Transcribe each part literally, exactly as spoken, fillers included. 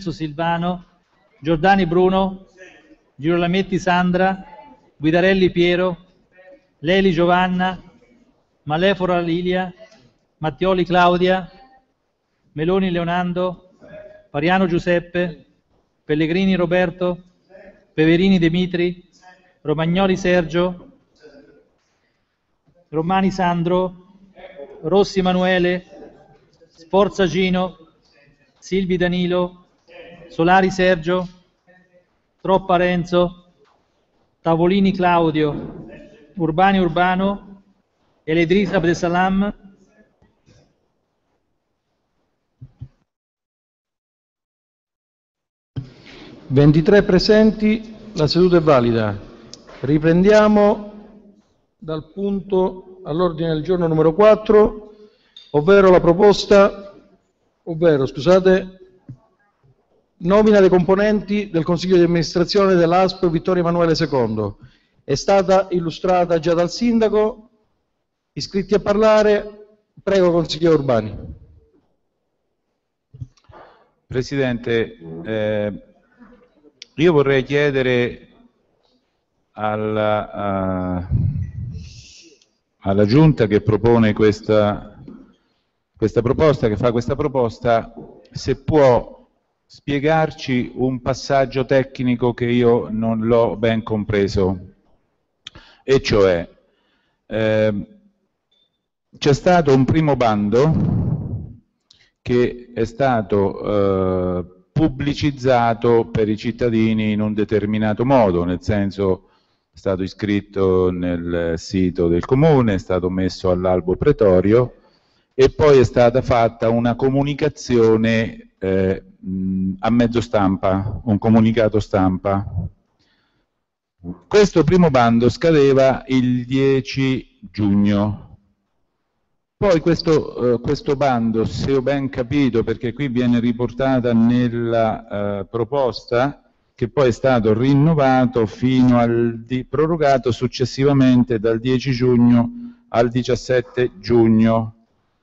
Silvano, Giordani Bruno, Girolametti Sandra, Guidarelli Piero, Leli Giovanna, Malefora Lilia, Mattioli Claudia, Meloni Leonardo, Pariano Giuseppe, Pellegrini Roberto, Peverini Dimitri, Romagnoli Sergio, Romani Sandro, Rossi Emanuele, Sforza Gino, Silvi Danilo, Solari Sergio, Troppa Renzo, Tavolini Claudio, Urbani Urbano, Eledris Abdesalam. ventitré presenti, la seduta è valida. Riprendiamo dal punto all'ordine del giorno numero quattro, ovvero la proposta, ovvero, scusate, nomina dei componenti del Consiglio di amministrazione dell'A S P Vittorio Emanuele secondo. È stata illustrata già dal Sindaco. Iscritti a parlare, prego consigliere Urbani. Presidente, eh, io vorrei chiedere alla, uh, alla Giunta che propone questa, questa proposta, che fa questa proposta, se può spiegarci un passaggio tecnico che io non l'ho ben compreso, e cioè eh, c'è stato un primo bando che è stato eh, pubblicizzato per i cittadini in un determinato modo, nel senso è stato iscritto nel sito del comune, è stato messo all'albo pretorio e poi è stata fatta una comunicazione eh, a mezzo stampa, un comunicato stampa. Questo primo bando scadeva il dieci giugno. Poi questo, eh, questo bando, se ho ben capito, perché qui viene riportata nella eh, proposta, che poi è stato rinnovato fino al di, prorogato successivamente dal dieci giugno al diciassette giugno,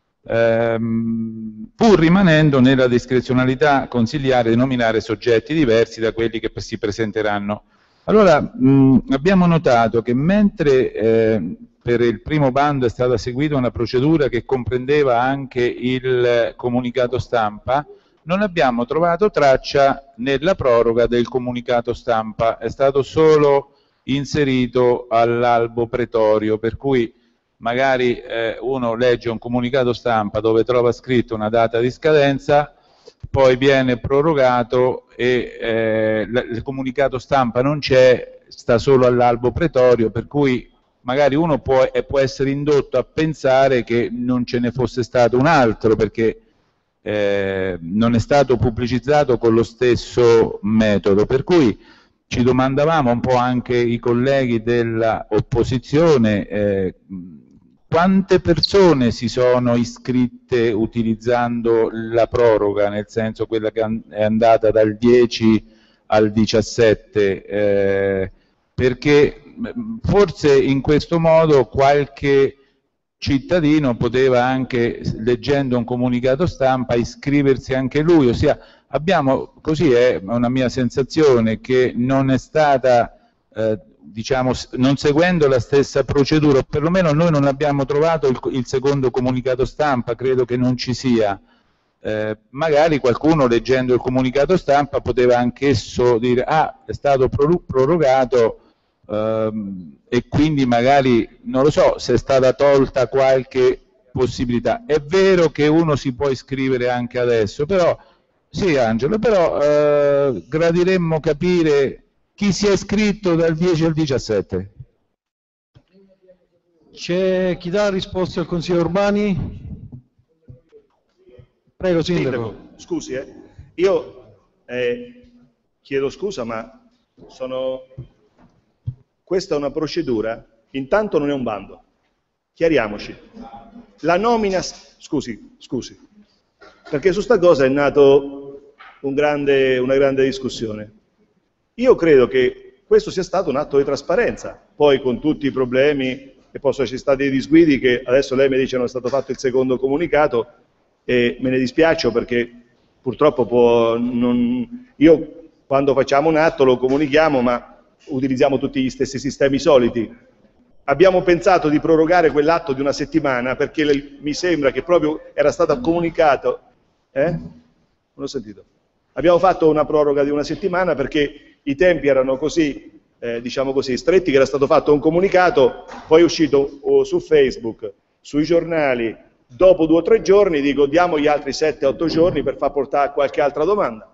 ehm, pur rimanendo nella discrezionalità consigliare di nominare soggetti diversi da quelli che si presenteranno. Allora, mh, abbiamo notato che mentre eh, per il primo bando è stata seguita una procedura che comprendeva anche il comunicato stampa, non abbiamo trovato traccia nella proroga del comunicato stampa, è stato solo inserito all'albo pretorio, per cui magari eh, uno legge un comunicato stampa dove trova scritto una data di scadenza, poi viene prorogato e eh, il comunicato stampa non c'è, sta solo all'albo pretorio, per cui magari uno può, eh, può essere indotto a pensare che non ce ne fosse stato un altro, perché eh, non è stato pubblicizzato con lo stesso metodo, per cui ci domandavamo un po' anche i colleghi dell'opposizione eh, quante persone si sono iscritte utilizzando la proroga, nel senso quella che è andata dal dieci al diciassette, eh, perché forse in questo modo qualche cittadino poteva anche, leggendo un comunicato stampa, iscriversi anche lui, ossia abbiamo, così è una mia sensazione, che non è stata eh, diciamo, non seguendo la stessa procedura, o perlomeno noi non abbiamo trovato il, il secondo comunicato stampa, credo che non ci sia. Eh, magari qualcuno leggendo il comunicato stampa poteva anch'esso dire ah, è stato prorogato ehm, e quindi magari, non lo so, se è stata tolta qualche possibilità. È vero che uno si può iscrivere anche adesso, però, sì Angelo, però eh, gradiremmo capire chi si è iscritto dal dieci al diciassette. C'è chi dà risposta al consigliere Urbani? Prego, Sindaco. Sindaco, scusi, eh. io eh, chiedo scusa, ma sono... questa è una procedura, intanto non è un bando, chiariamoci. La nomina, scusi, scusi, perché su sta cosa è nato un grande, una grande discussione. Io credo che questo sia stato un atto di trasparenza, poi con tutti i problemi, e possono esserci stati dei disguidi che adesso lei mi dice non è stato fatto il secondo comunicato, e me ne dispiaccio perché purtroppo può, non, io quando facciamo un atto lo comunichiamo, ma utilizziamo tutti gli stessi sistemi soliti. Abbiamo pensato di prorogare quell'atto di una settimana perché le, mi sembra che proprio era stato comunicato. Eh? Non ho sentito. Abbiamo fatto una proroga di una settimana perché i tempi erano così, eh, diciamo così, stretti, che era stato fatto un comunicato, poi è uscito oh, su Facebook, sui giornali, dopo due o tre giorni dico diamo gli altri sette otto giorni per far portare qualche altra domanda.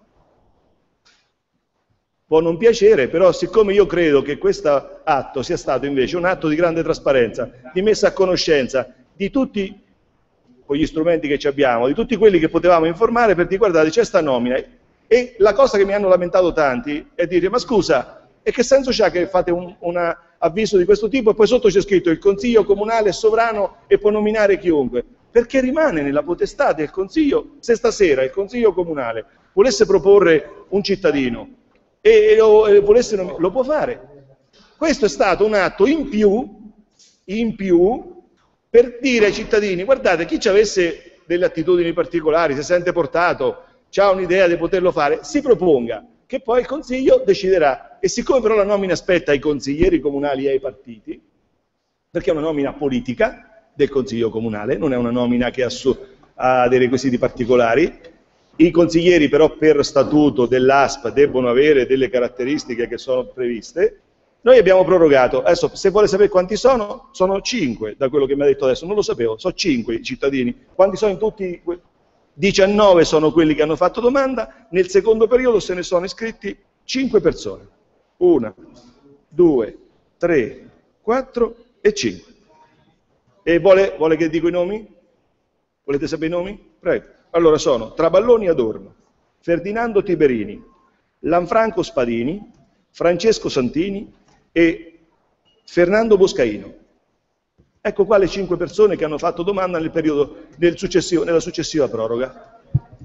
Può non piacere, però siccome io credo che questo atto sia stato invece un atto di grande trasparenza, di messa a conoscenza di tutti, con gli strumenti che ci abbiamo, di tutti quelli che potevamo informare per dire guardate c'è sta nomina, e la cosa che mi hanno lamentato tanti è dire ma scusa, e che senso c'ha che fate un una avviso di questo tipo e poi sotto c'è scritto il Consiglio Comunale è sovrano e può nominare chiunque? Perché rimane nella potestà del Consiglio, se stasera il Consiglio Comunale volesse proporre un cittadino e lo, e volesse, lo può fare. Questo è stato un atto in più, in più per dire ai cittadini guardate chi ci avesse delle attitudini particolari, si sente portato, ha un'idea di poterlo fare, si proponga, che poi il Consiglio deciderà. E siccome però la nomina spetta ai consiglieri comunali e ai partiti, perché è una nomina politica del Consiglio Comunale, non è una nomina che ha, su, ha dei requisiti particolari, i consiglieri però per statuto dell'A S P debbono avere delle caratteristiche che sono previste. Noi abbiamo prorogato, adesso se vuole sapere quanti sono, sono cinque da quello che mi ha detto adesso, non lo sapevo, sono cinque i cittadini, quanti sono in tutti? diciannove sono quelli che hanno fatto domanda, nel secondo periodo se ne sono iscritti cinque persone, una, due, tre, quattro e cinque. E vuole, vuole che dico i nomi? Volete sapere i nomi? Prego. Allora sono Traballoni Adorno, Ferdinando Tiberini, Lanfranco Spadini, Francesco Santini e Fernando Boscaino. Ecco qua le cinque persone che hanno fatto domanda nel periodo del successivo, nella successiva proroga.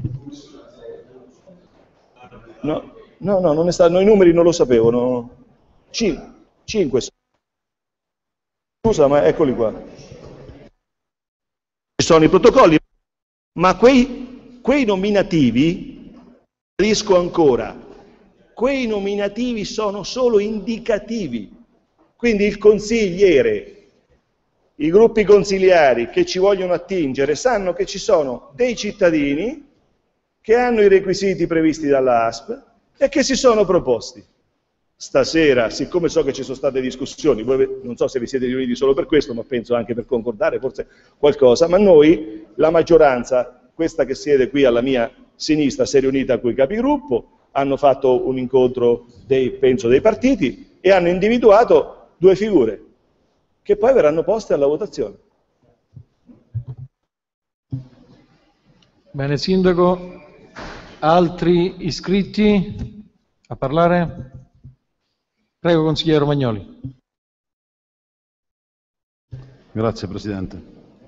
No, no, no, non è stato, no, i numeri non lo sapevo. No. Cin cinque. Scusa, ma eccoli qua. Ci sono i protocolli, ma quei, quei nominativi, ribadisco ancora, quei nominativi sono solo indicativi. Quindi il consigliere, i gruppi consiliari che ci vogliono attingere sanno che ci sono dei cittadini che hanno i requisiti previsti dalla A S P e che si sono proposti. Stasera, siccome so che ci sono state discussioni, voi non so se vi siete riuniti solo per questo, ma penso anche per concordare forse qualcosa, ma noi, la maggioranza, questa che siede qui alla mia sinistra, si è riunita con i capigruppo, hanno fatto un incontro, dei, penso, dei partiti e hanno individuato due figure che poi verranno poste alla votazione. Bene, Sindaco, altri iscritti a parlare? Prego, consigliere Romagnoli. Grazie Presidente.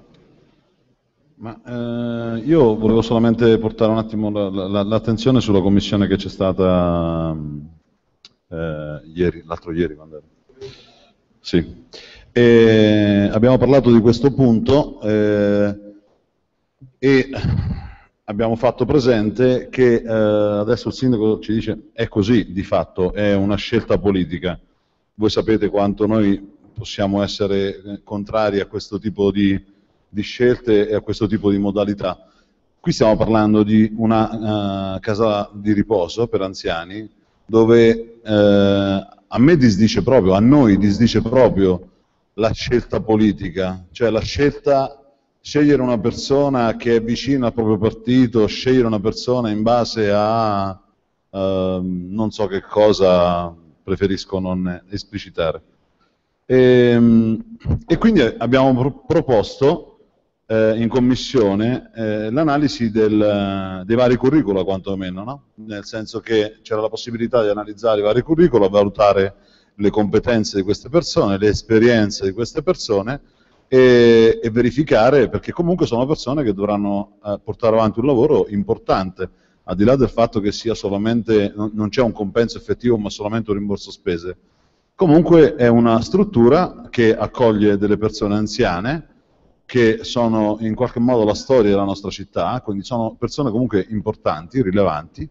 Ma, eh, io volevo solamente portare un attimo l'attenzione sulla commissione che c'è stata eh, ieri, l'altro ieri, quando era. Sì. E abbiamo parlato di questo punto eh, e abbiamo fatto presente che eh, adesso il Sindaco ci dice è così, di fatto, è una scelta politica. Voi sapete quanto noi possiamo essere contrari a questo tipo di, di scelte e a questo tipo di modalità. Qui stiamo parlando di una uh, casa di riposo per anziani dove uh, a me disdice proprio, a noi disdice proprio la scelta politica, cioè la scelta, scegliere una persona che è vicina al proprio partito, scegliere una persona in base a uh, non so che cosa, preferisco non esplicitare. E, e quindi abbiamo pro proposto eh, in commissione eh, l'analisi del, dei vari curricula, quantomeno, no? Nel senso che c'era la possibilità di analizzare i vari curricula, valutare le competenze di queste persone, le esperienze di queste persone e, e verificare, perché comunque sono persone che dovranno eh, portare avanti un lavoro importante, al di là del fatto che sia solamente, non, non c'è un compenso effettivo ma solamente un rimborso spese. Comunque è una struttura che accoglie delle persone anziane che sono in qualche modo la storia della nostra città, quindi sono persone comunque importanti, rilevanti,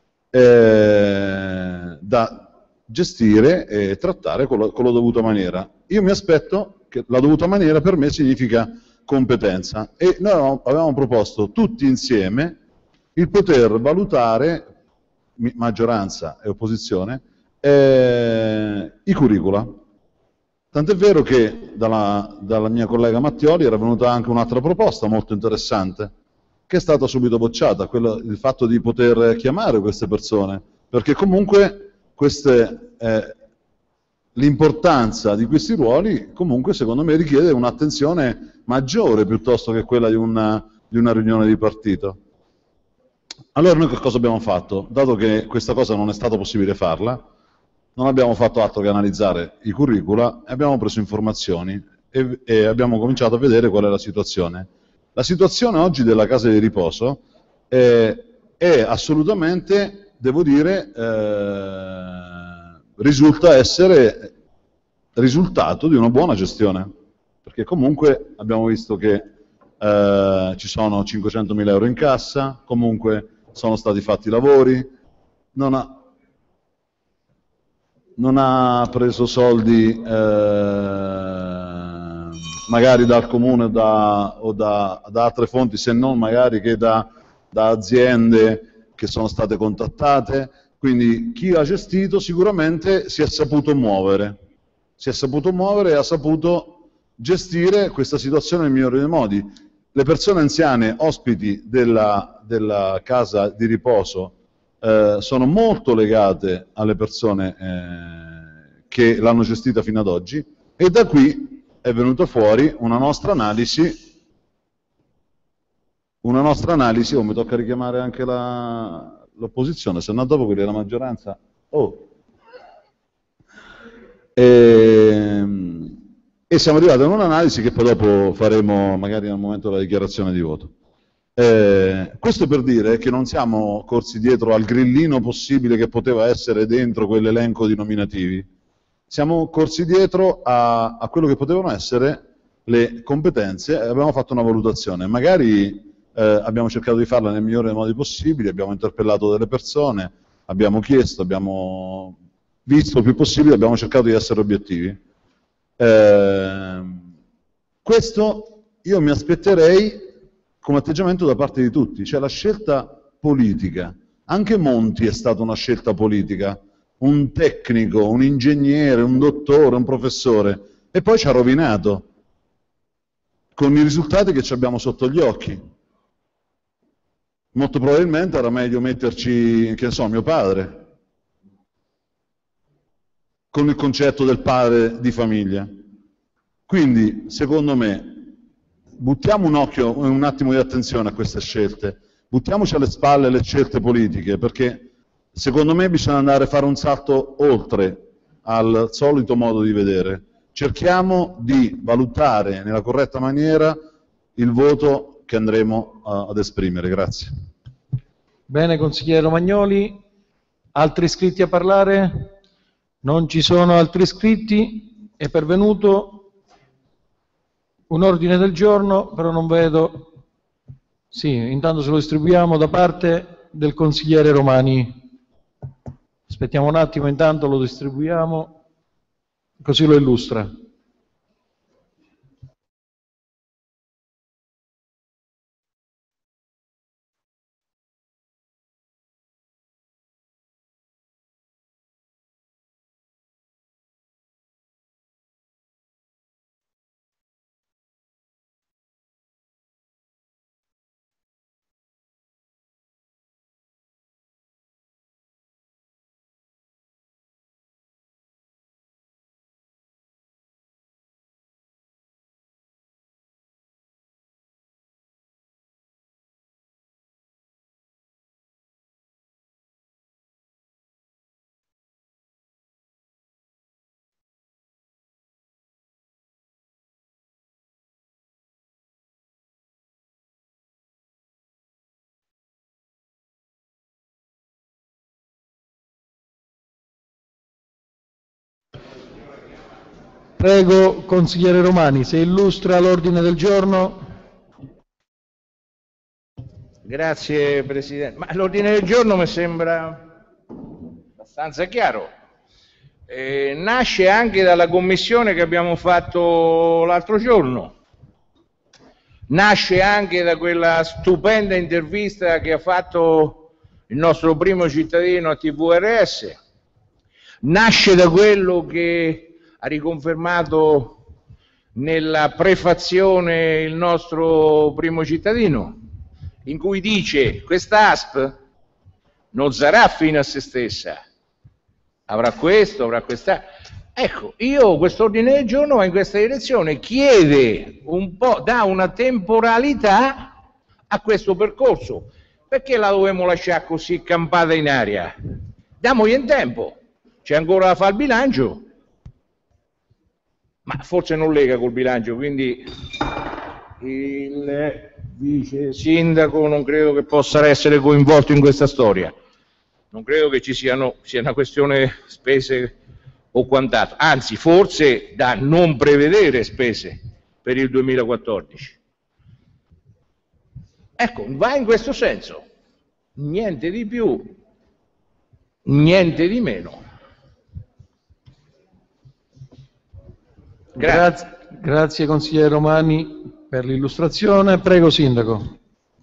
eh, da gestire e trattare con la, con la dovuta maniera. Io mi aspetto che la dovuta maniera per me significa competenza, e noi avevamo, avevamo proposto tutti insieme il poter valutare, maggioranza e opposizione, eh, i curricula. Tant'è vero che dalla, dalla mia collega Mattioli era venuta anche un'altra proposta molto interessante, che è stata subito bocciata, quello, il fatto di poter chiamare queste persone, perché comunque queste, eh, l'importanza di questi ruoli comunque secondo me richiede un'attenzione maggiore piuttosto che quella di una, di una riunione di partito. Allora noi che cosa abbiamo fatto? Dato che questa cosa non è stato possibile farla, non abbiamo fatto altro che analizzare i curricula, abbiamo preso informazioni e, e abbiamo cominciato a vedere qual è la situazione. La situazione oggi della casa di riposo è, è assolutamente, devo dire, eh, risulta essere risultato di una buona gestione, perché comunque abbiamo visto che eh, ci sono cinquecentomila euro in cassa, comunque sono stati fatti i lavori, non ha, non ha preso soldi eh, magari dal comune o, da, o da, da altre fonti, se non magari che da, da aziende che sono state contattate, quindi chi ha gestito sicuramente si è saputo muovere, si è saputo muovere e ha saputo gestire questa situazione nel migliore dei modi. Le persone anziane ospiti della, della casa di riposo eh, sono molto legate alle persone eh, che l'hanno gestita fino ad oggi, e da qui è venuta fuori una nostra analisi, una nostra analisi, oh, mi tocca richiamare anche l'opposizione, se no dopo quelli della maggioranza. Oh. E, e siamo arrivati a un'analisi che poi dopo faremo magari nel momento della dichiarazione di voto. Eh, questo per dire che non siamo corsi dietro al grillino possibile che poteva essere dentro quell'elenco di nominativi, siamo corsi dietro a, a quello che potevano essere le competenze e abbiamo fatto una valutazione. Magari eh, abbiamo cercato di farla nel migliore dei modi possibili, abbiamo interpellato delle persone, abbiamo chiesto, abbiamo visto il più possibile, abbiamo cercato di essere obiettivi. Eh, questo io mi aspetterei come atteggiamento da parte di tutti, cioè la scelta politica. Anche Monti è stata una scelta politica, un tecnico, un ingegnere, un dottore, un professore, e poi ci ha rovinato con i risultati che ci abbiamo sotto gli occhi. Molto probabilmente era meglio metterci, che ne so, mio padre, con il concetto del padre di famiglia. Quindi, secondo me, buttiamo un occhio, un attimo di attenzione a queste scelte, buttiamoci alle spalle le scelte politiche, perché secondo me bisogna andare a fare un salto oltre al solito modo di vedere. Cerchiamo di valutare nella corretta maniera il voto che andremo uh, ad esprimere. Grazie. Bene, consigliere Romagnoli. Altri iscritti a parlare? Non ci sono altri iscritti. È pervenuto un ordine del giorno, però non vedo. Sì, intanto se lo distribuiamo da parte del consigliere Romani. Aspettiamo un attimo, intanto lo distribuiamo, così lo illustra. Prego, consigliere Romani, se illustra l'ordine del giorno. Grazie Presidente. Ma l'ordine del giorno mi sembra abbastanza chiaro. Eh, nasce anche dalla commissione che abbiamo fatto l'altro giorno. Nasce anche da quella stupenda intervista che ha fatto il nostro primo cittadino a T V R S. Nasce da quello che ha riconfermato nella prefazione il nostro primo cittadino, in cui dice: questa A S P non sarà fine a se stessa, avrà questo, avrà questa. Ecco, io quest'ordine del giorno va in questa direzione, chiede un po', dà una temporalità a questo percorso. Perché la dobbiamo lasciare così campata in aria? Diamogli in tempo, c'è ancora da fare il bilancio. Ma forse non lega col bilancio, quindi il vice sindaco non credo che possa essere coinvolto in questa storia. Non credo che ci siano, sia una questione spese o quant'altro, anzi forse da non prevedere spese per il duemilaquattordici. Ecco, va in questo senso, niente di più, niente di meno. Grazie. Grazie, grazie consigliere Romani per l'illustrazione. Prego Sindaco.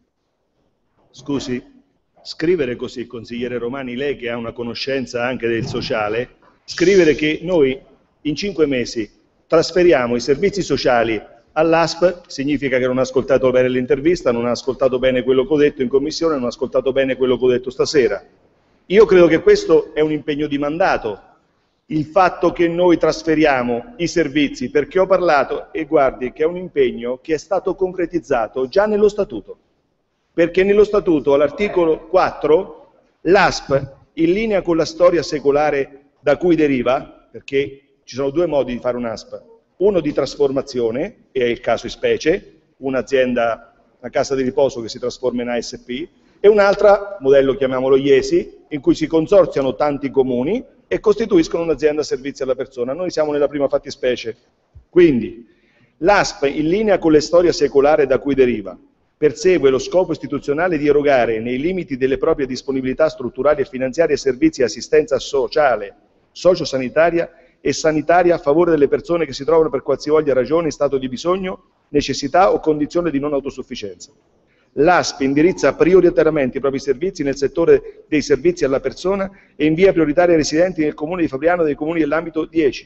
Scusi, scrivere così, consigliere Romani, lei che ha una conoscenza anche del sociale, scrivere che noi in cinque mesi trasferiamo i servizi sociali all'A S P significa che non ha ascoltato bene l'intervista, non ha ascoltato bene quello che ho detto in commissione, non ha ascoltato bene quello che ho detto stasera. Io credo che questo è un impegno di mandato, il fatto che noi trasferiamo i servizi, perché ho parlato, e guardi che è un impegno che è stato concretizzato già nello Statuto, perché nello Statuto all'articolo quattro l'A S P, in linea con la storia secolare da cui deriva, perché ci sono due modi di fare un'A S P, uno di trasformazione, e è il caso in specie, un'azienda, una casa di riposo che si trasforma in A S P, e un'altra, modello chiamiamolo I E S I, in cui si consorziano tanti comuni e costituiscono un'azienda servizi alla persona. Noi siamo nella prima fattispecie. Quindi l'A S P, in linea con la storia secolare da cui deriva, persegue lo scopo istituzionale di erogare, nei limiti delle proprie disponibilità strutturali e finanziarie, servizi di assistenza sociale, sociosanitaria e sanitaria a favore delle persone che si trovano per qualsivoglia ragione in stato di bisogno, necessità o condizione di non autosufficienza. L'A S P indirizza prioritariamente i propri servizi nel settore dei servizi alla persona e invia prioritaria ai residenti nel comune di Fabriano e nei comuni dell'ambito dieci.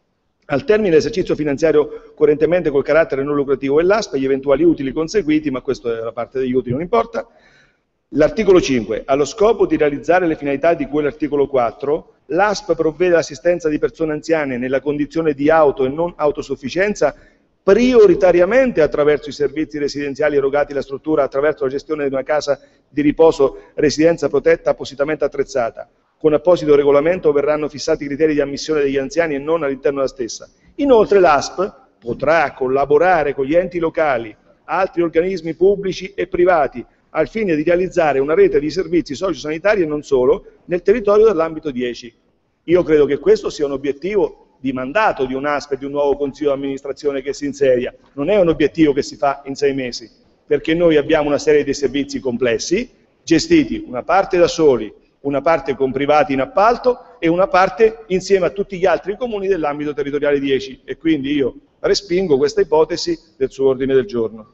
Al termine dell'esercizio finanziario coerentemente col carattere non lucrativo dell'A S P e gli eventuali utili conseguiti, ma questa è la parte degli utili, non importa. L'articolo cinque. Allo scopo di realizzare le finalità di cui l'articolo quattro, l'A S P provvede all'assistenza di persone anziane nella condizione di auto e non autosufficienza prioritariamente attraverso i servizi residenziali erogati alla struttura attraverso la gestione di una casa di riposo residenza protetta appositamente attrezzata. Con apposito regolamento verranno fissati i criteri di ammissione degli anziani e non all'interno della stessa. Inoltre l'A S P potrà collaborare con gli enti locali, altri organismi pubblici e privati al fine di realizzare una rete di servizi sociosanitari e non solo nel territorio dell'ambito dieci. Io credo che questo sia un obiettivo di mandato di un A S P e di un nuovo consiglio di amministrazione che si inseria, non è un obiettivo che si fa in sei mesi, perché noi abbiamo una serie di servizi complessi, gestiti una parte da soli, una parte con privati in appalto e una parte insieme a tutti gli altri comuni dell'ambito territoriale dieci, e quindi io respingo questa ipotesi del suo ordine del giorno.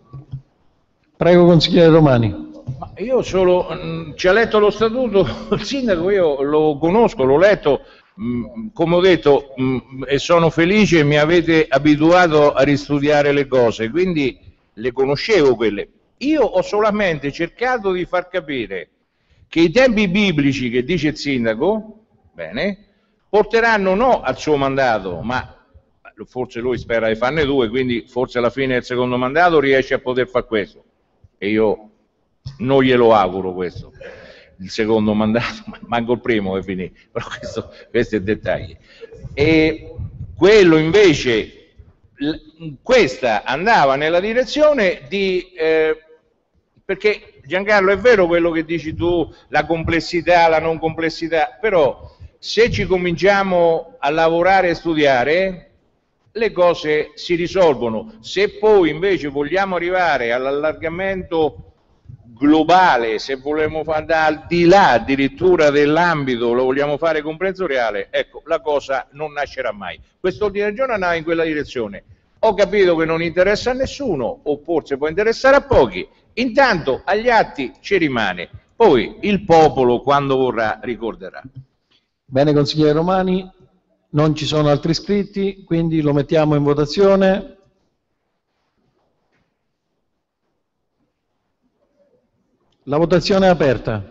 Prego consigliere Romani. Ma io solo, mh, ci ha letto lo statuto, il sindaco io lo conosco, l'ho letto, mh, come ho detto, mh, e sono felice, mi avete abituato a ristudiare le cose, quindi le conoscevo quelle. Io ho solamente cercato di far capire che i tempi biblici che dice il sindaco, bene, porteranno no al suo mandato, ma forse lui spera di farne due, quindi forse alla fine del secondo mandato riesce a poter fare questo. E io non glielo auguro questo, il secondo mandato, manco il primo che finì, però questo, questo è dettagli. E quello invece, questa andava nella direzione di, eh, perché Giancarlo è vero quello che dici tu, la complessità, la non complessità, però se ci cominciamo a lavorare e studiare, le cose si risolvono. Se poi invece vogliamo arrivare all'allargamento globale, se vogliamo fare al di là addirittura dell'ambito, lo vogliamo fare comprensoriale, ecco, la cosa non nascerà mai. Questo ordine del giorno andava in quella direzione. Ho capito che non interessa a nessuno, o forse può interessare a pochi, intanto agli atti ci rimane, poi il popolo quando vorrà ricorderà. Bene, consigliere Romani, non ci sono altri iscritti, quindi lo mettiamo in votazione. La votazione è aperta.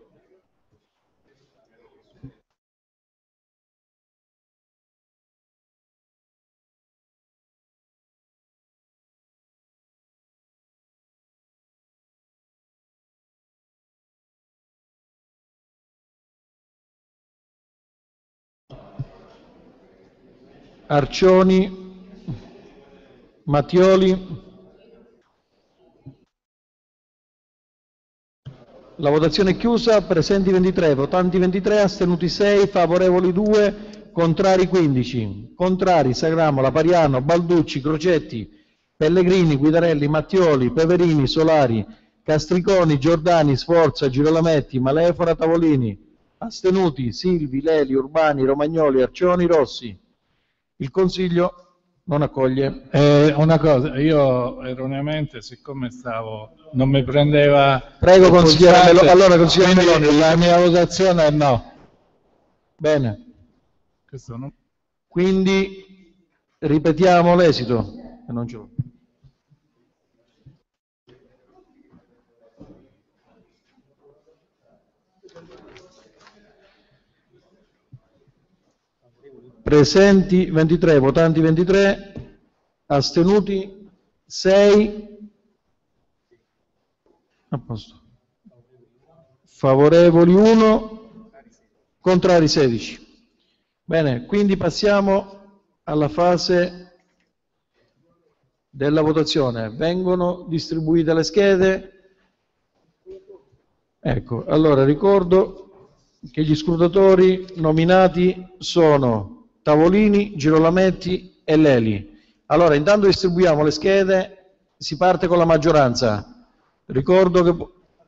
Arcioni, Mattioli. La votazione è chiusa, presenti ventitré, votanti ventitré, astenuti sei, favorevoli due, contrari quindici. Contrari Sagramola, Pariano, Balducci, Crocetti, Pellegrini, Guidarelli, Mattioli, Peverini, Solari, Castriconi, Giordani, Sforza, Girolametti, Malefora, Tavolini. Astenuti Silvi, Leli, Urbani, Romagnoli, Arcioni, Rossi. Il Consiglio non accoglie. Eh, una cosa, io erroneamente, siccome stavo, non mi prendeva... Prego consigliere Meloni, allora consigliere quindi Meloni. la mia votazione è no. Bene, Questo non... quindi ripetiamo l'esito. che non ce l'ho. Presenti ventitré, votanti ventitré, astenuti sei, a posto. Favorevoli uno, contrari sedici. Bene, quindi passiamo alla fase della votazione. Vengono distribuite le schede. Ecco, allora ricordo che gli scrutatori nominati sono Tavolini, Girolametti e Leli. Allora, intanto distribuiamo le schede, si parte con la maggioranza. Ricordo che...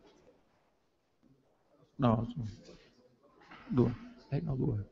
No, due. Eh, no, due.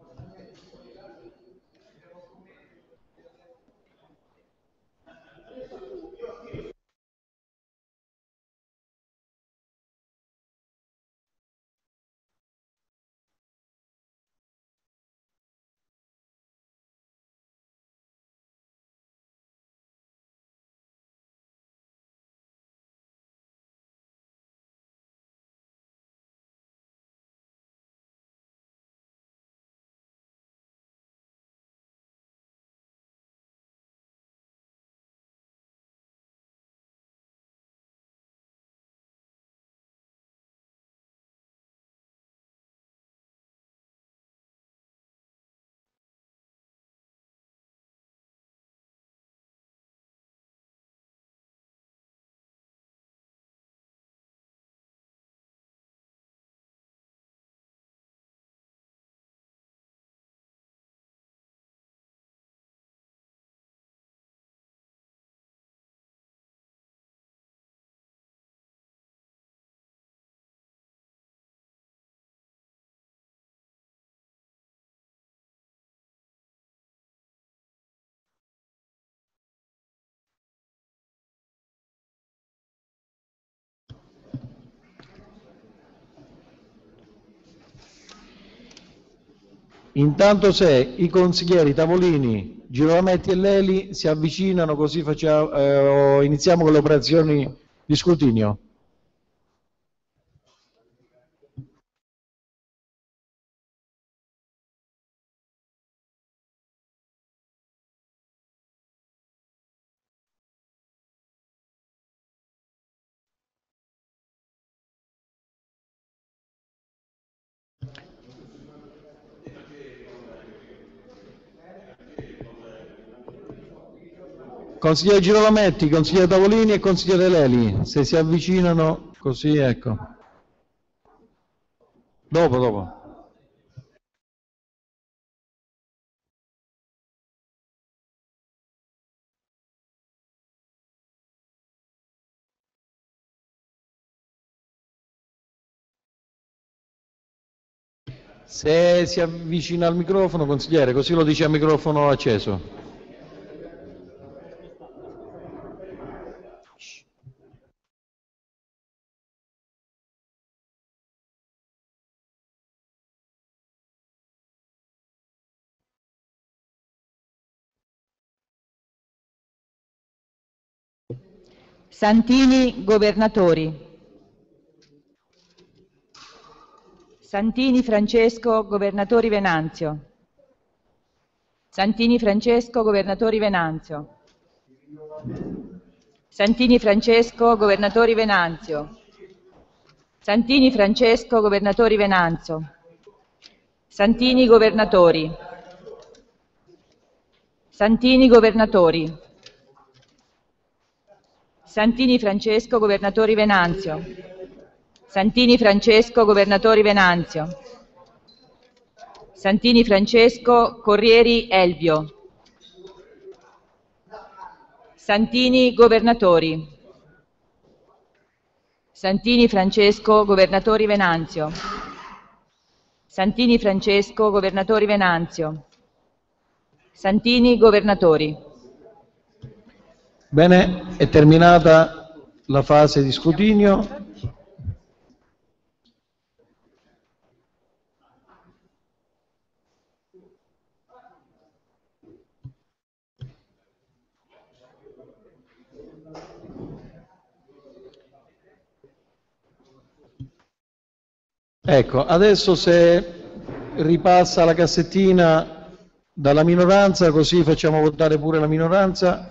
Intanto se i consiglieri Tavolini, Girolametti e Leli si avvicinano, così facciamo, eh, iniziamo con le operazioni di scrutinio. Consigliere Girolametti, consigliere Tavolini e consigliere Leli, se si avvicinano così, ecco. Dopo, dopo. Se si avvicina al microfono, consigliere, così lo dice a microfono acceso. Santini, governatori. Santini Francesco, governatori Venanzio. Santini Francesco, governatori Venanzio. Santini Francesco, governatori Venanzio. Santini Francesco, governatori Venanzio. Santini, governatori. Santini, governatori. Santini Francesco, governatori Venanzio. Santini Francesco, governatori Venanzio. Santini Francesco, Corrieri Elvio. Santini, governatori. Santini Francesco, governatori Venanzio. Santini Francesco, governatori Venanzio. Santini, governatori. Bene, è terminata la fase di scrutinio. Ecco, adesso se ripassa la cassettina dalla minoranza, così facciamo votare pure la minoranza.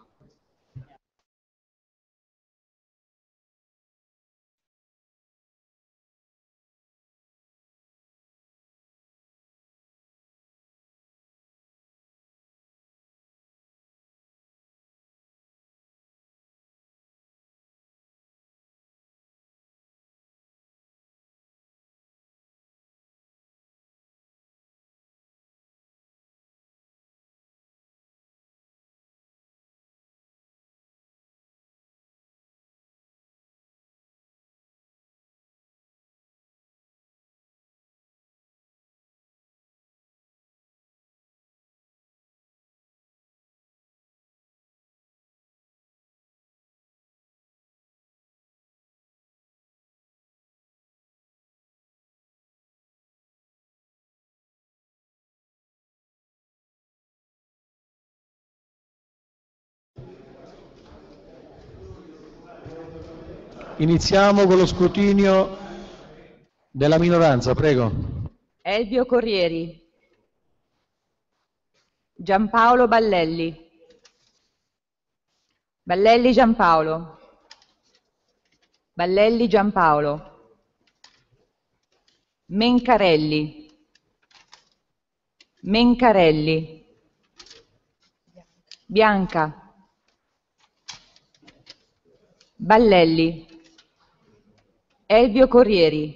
Iniziamo con lo scrutinio della minoranza, prego. Elvio Corrieri. Giampaolo Ballelli. Ballelli Giampaolo. Ballelli Giampaolo. Mencarelli. Mencarelli. Bianca. Ballelli. Elvio Corrieri.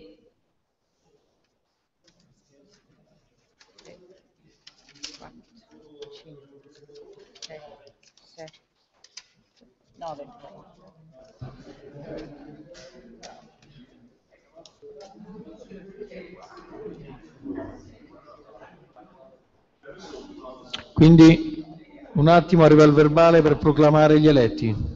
nove. Quindi un attimo, arriva il verbale per proclamare gli eletti.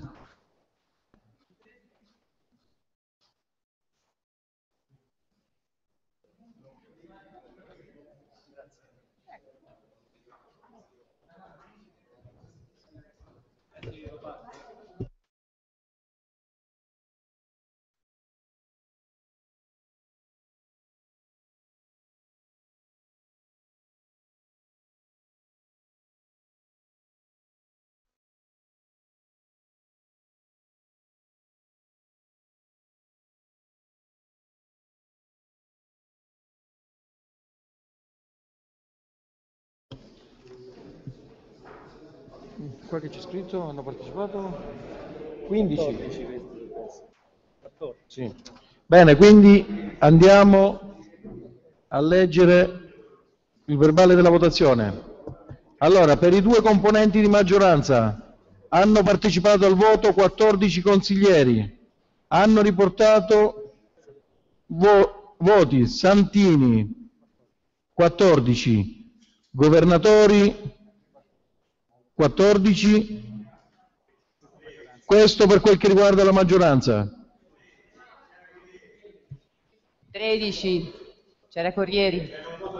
Qua che c'è scritto, hanno partecipato quindici. Sì. Bene, quindi andiamo a leggere il verbale della votazione. Allora, per i due componenti di maggioranza hanno partecipato al voto quattordici consiglieri, hanno riportato vo- voti Santini quattordici, governatori, quattordici, questo per quel che riguarda la maggioranza. tredici, c'era Corrieri.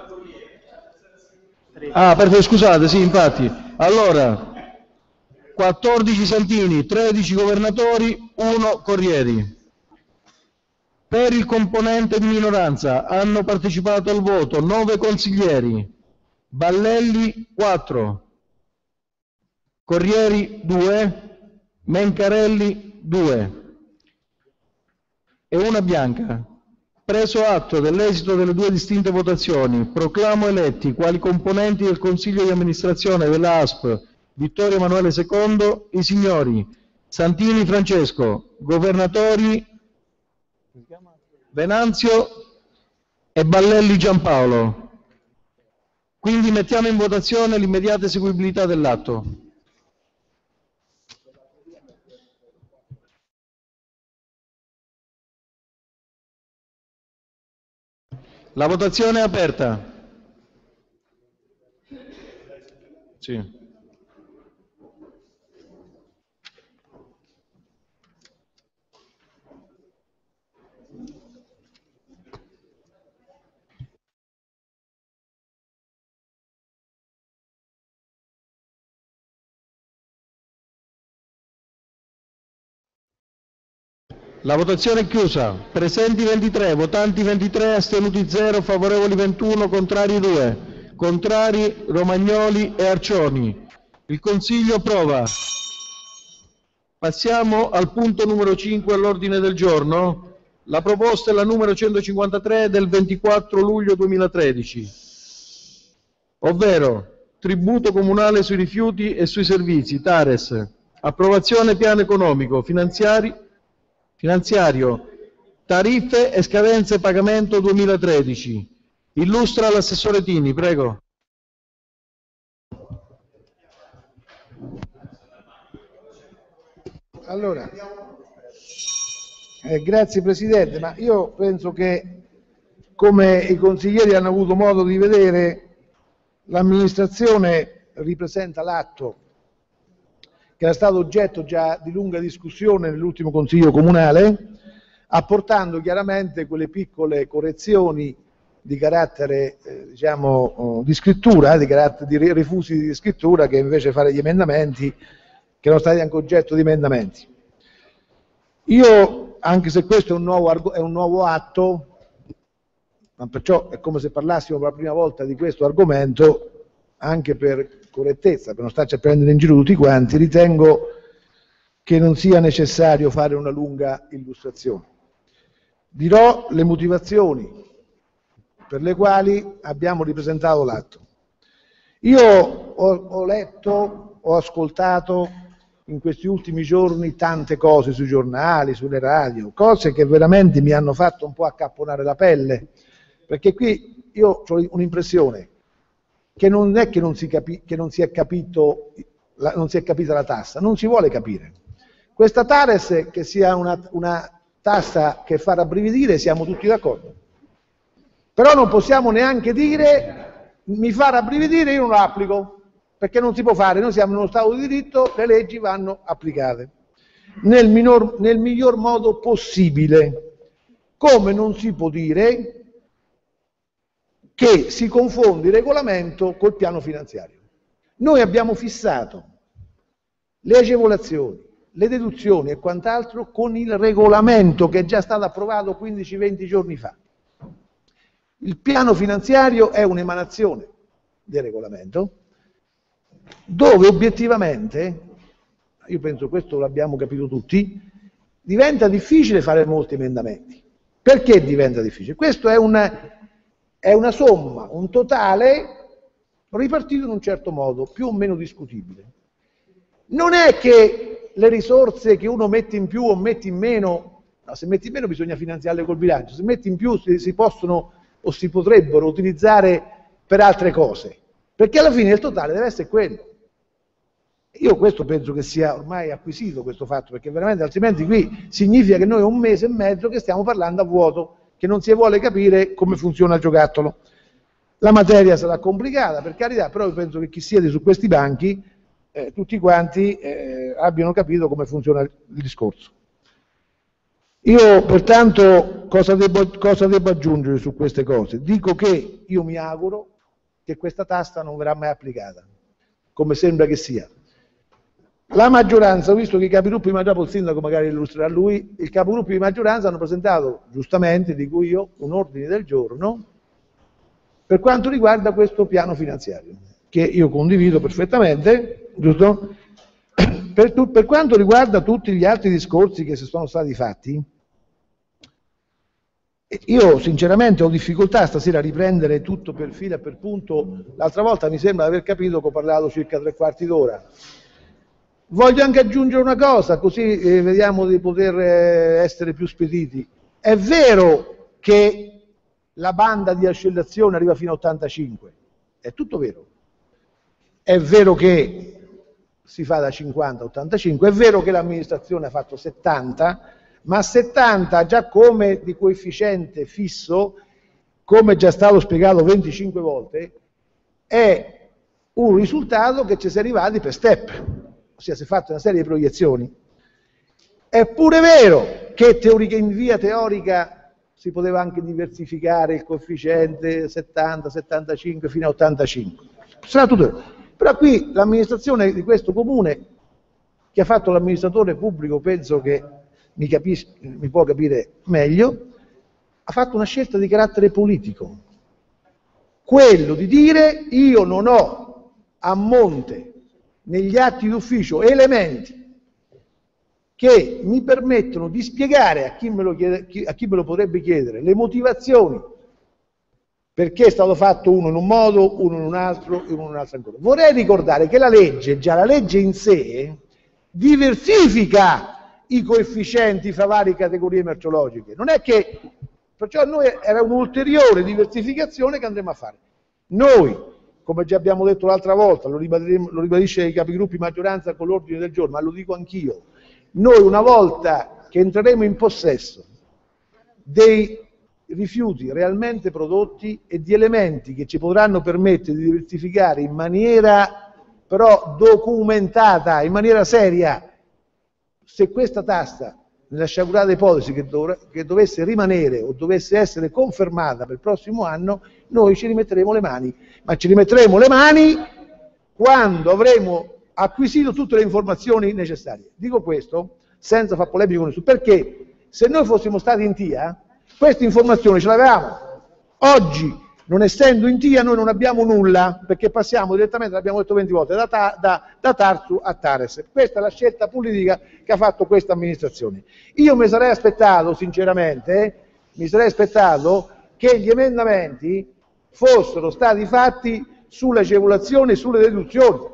Ah, perfetto, scusate, sì, infatti. Allora, quattordici Santini, tredici governatori, uno Corrieri. Per il componente di minoranza hanno partecipato al voto nove consiglieri, Ballelli quattro, Corrieri due, Mencarelli due e una bianca. Preso atto dell'esito delle due distinte votazioni, proclamo eletti quali componenti del Consiglio di amministrazione della A S P Vittorio Emanuele secondo i signori Santini Francesco, governatori Venanzio e Ballelli Giampaolo. Quindi mettiamo in votazione l'immediata eseguibilità dell'atto. La votazione è aperta. Sì. La votazione è chiusa. Presenti ventitré, votanti ventitré, astenuti zero, favorevoli ventuno, contrari due. Contrari Romagnoli e Arcioni. Il Consiglio approva. Passiamo al punto numero cinque all'ordine del giorno. La proposta è la numero centocinquantatré del ventiquattro luglio duemilatredici, ovvero tributo comunale sui rifiuti e sui servizi, TARES, approvazione piano economico, finanziari Finanziario, tariffe e scadenze pagamento duemilatredici. Illustra l'assessore Tini, prego. Allora, eh, grazie Presidente, ma io penso che, come i consiglieri hanno avuto modo di vedere, l'amministrazione ripresenta l'atto che era stato oggetto già di lunga discussione nell'ultimo Consiglio Comunale, apportando chiaramente quelle piccole correzioni di carattere, eh, diciamo, di scrittura, di, carattere, di refusi di scrittura, che invece fare gli emendamenti, che erano stati anche oggetto di emendamenti. Io, anche se questo è un nuovo, è un nuovo atto, ma perciò è come se parlassimo per la prima volta di questo argomento, anche per correttezza, per non starci a prendere in giro tutti quanti, ritengo che non sia necessario fare una lunga illustrazione. Dirò le motivazioni per le quali abbiamo ripresentato l'atto. Io ho, ho letto, ho ascoltato in questi ultimi giorni tante cose sui giornali, sulle radio, cose che veramente mi hanno fatto un po' accapponare la pelle, perché qui io ho un'impressione che non è che non si, capi, che non si è capito, la, non si è capita la tassa, non si vuole capire. Questa TARES, che sia una, una tassa che fa rabbrividire, siamo tutti d'accordo. Però non possiamo neanche dire mi fa rabbrividire, io non la applico, perché non si può fare, noi siamo in uno Stato di diritto, le leggi vanno applicate nel, minor, nel miglior modo possibile, come non si può dire che si confonde il regolamento col piano finanziario. Noi abbiamo fissato le agevolazioni, le deduzioni e quant'altro con il regolamento che è già stato approvato quindici venti giorni fa. Il piano finanziario è un'emanazione del regolamento dove obiettivamente, io penso questo l'abbiamo capito tutti, diventa difficile fare molti emendamenti. Perché diventa difficile? Questo è un... È una somma, un totale ripartito in un certo modo, più o meno discutibile. Non è che le risorse che uno mette in più o mette in meno, no, se metti in meno bisogna finanziarle col bilancio, se metti in più si, si possono o si potrebbero utilizzare per altre cose, perché alla fine il totale deve essere quello. Io questo penso che sia ormai acquisito questo fatto, perché veramente altrimenti qui significa che noi è un mese e mezzo che stiamo parlando a vuoto, che non si vuole capire come funziona il giocattolo. La materia sarà complicata, per carità, però io penso che chi siede su questi banchi, eh, tutti quanti eh, abbiano capito come funziona il discorso. Io pertanto cosa devo, cosa devo aggiungere su queste cose? Dico che io mi auguro che questa tassa non verrà mai applicata, come sembra che sia. La maggioranza, ho visto che i capigruppo di maggioranza, il sindaco magari illustrerà lui, i capigruppo di maggioranza hanno presentato, giustamente, dico io, un ordine del giorno per quanto riguarda questo piano finanziario, che io condivido perfettamente, giusto? Per, tu, per quanto riguarda tutti gli altri discorsi che si sono stati fatti, io sinceramente ho difficoltà stasera a riprendere tutto per filo e per punto. L'altra volta mi sembra di aver capito che ho parlato circa tre quarti d'ora. Voglio anche aggiungere una cosa, così eh, vediamo di poter eh, essere più spediti. È vero che la banda di accelerazione arriva fino a ottantacinque, è tutto vero. È vero che si fa da cinquanta a ottantacinque, è vero che l'amministrazione ha fatto settanta, ma settanta già come di coefficiente fisso, come già stato spiegato venticinque volte, è un risultato che ci si è arrivati per step, ossia si è fatta una serie di proiezioni. È pure vero che teorica, in via teorica si poteva anche diversificare il coefficiente settanta, settantacinque fino a ottantacinque. Sarà tutto vero. Però qui l'amministrazione di questo comune, che ha fatto l'amministratore pubblico, penso che mi, capis- mi può capire meglio, ha fatto una scelta di carattere politico. Quello di dire: io non ho a monte negli atti d'ufficio elementi che mi permettono di spiegare a chi me lo, chiede, a chi me lo potrebbe chiedere le motivazioni perché è stato fatto uno in un modo, uno in un altro e uno in un altro ancora. Vorrei ricordare che la legge, già la legge in sé, diversifica i coefficienti fra varie categorie merceologiche. Non è che, perciò noi era un'ulteriore diversificazione che andremo a fare. Noi, come già abbiamo detto l'altra volta, lo, lo ribadisce i capigruppi maggioranza con l'ordine del giorno, ma lo dico anch'io, noi una volta che entreremo in possesso dei rifiuti realmente prodotti e di elementi che ci potranno permettere di diversificare in maniera però documentata, in maniera seria, se questa tassa, nella sciagurata ipotesi che, dov- che dovesse rimanere o dovesse essere confermata per il prossimo anno, noi ci rimetteremo le mani, ma ci rimetteremo le mani quando avremo acquisito tutte le informazioni necessarie. Dico questo senza far polemica con nessuno, perché se noi fossimo stati in T I A, queste informazioni ce l'avevamo. Oggi, non essendo in T I A, noi non abbiamo nulla, perché passiamo direttamente, l'abbiamo detto venti volte, da, ta, da, da Tarsu a Tares. Questa è la scelta politica che ha fatto questa amministrazione. Io mi sarei aspettato, sinceramente, eh, mi sarei aspettato che gli emendamenti fossero stati fatti sulle agevolazioni e sulle deduzioni,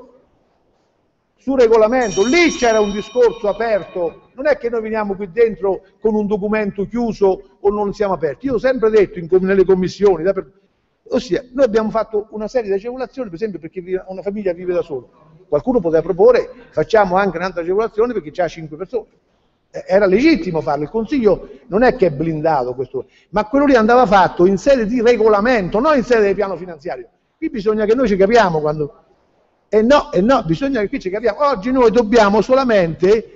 sul regolamento. Lì c'era un discorso aperto. Non è che noi veniamo qui dentro con un documento chiuso o non siamo aperti. Io ho sempre detto in, nelle commissioni, da per, ossia, noi abbiamo fatto una serie di agevolazioni, per esempio perché una famiglia vive da sola. Qualcuno poteva proporre, facciamo anche un'altra agevolazione perché c'ha cinque persone. Era legittimo farlo, il Consiglio non è che è blindato questo, ma quello lì andava fatto in sede di regolamento, non in sede di piano finanziario. Qui bisogna che noi ci capiamo quando... E no, e no, bisogna che qui ci capiamo. Oggi noi dobbiamo solamente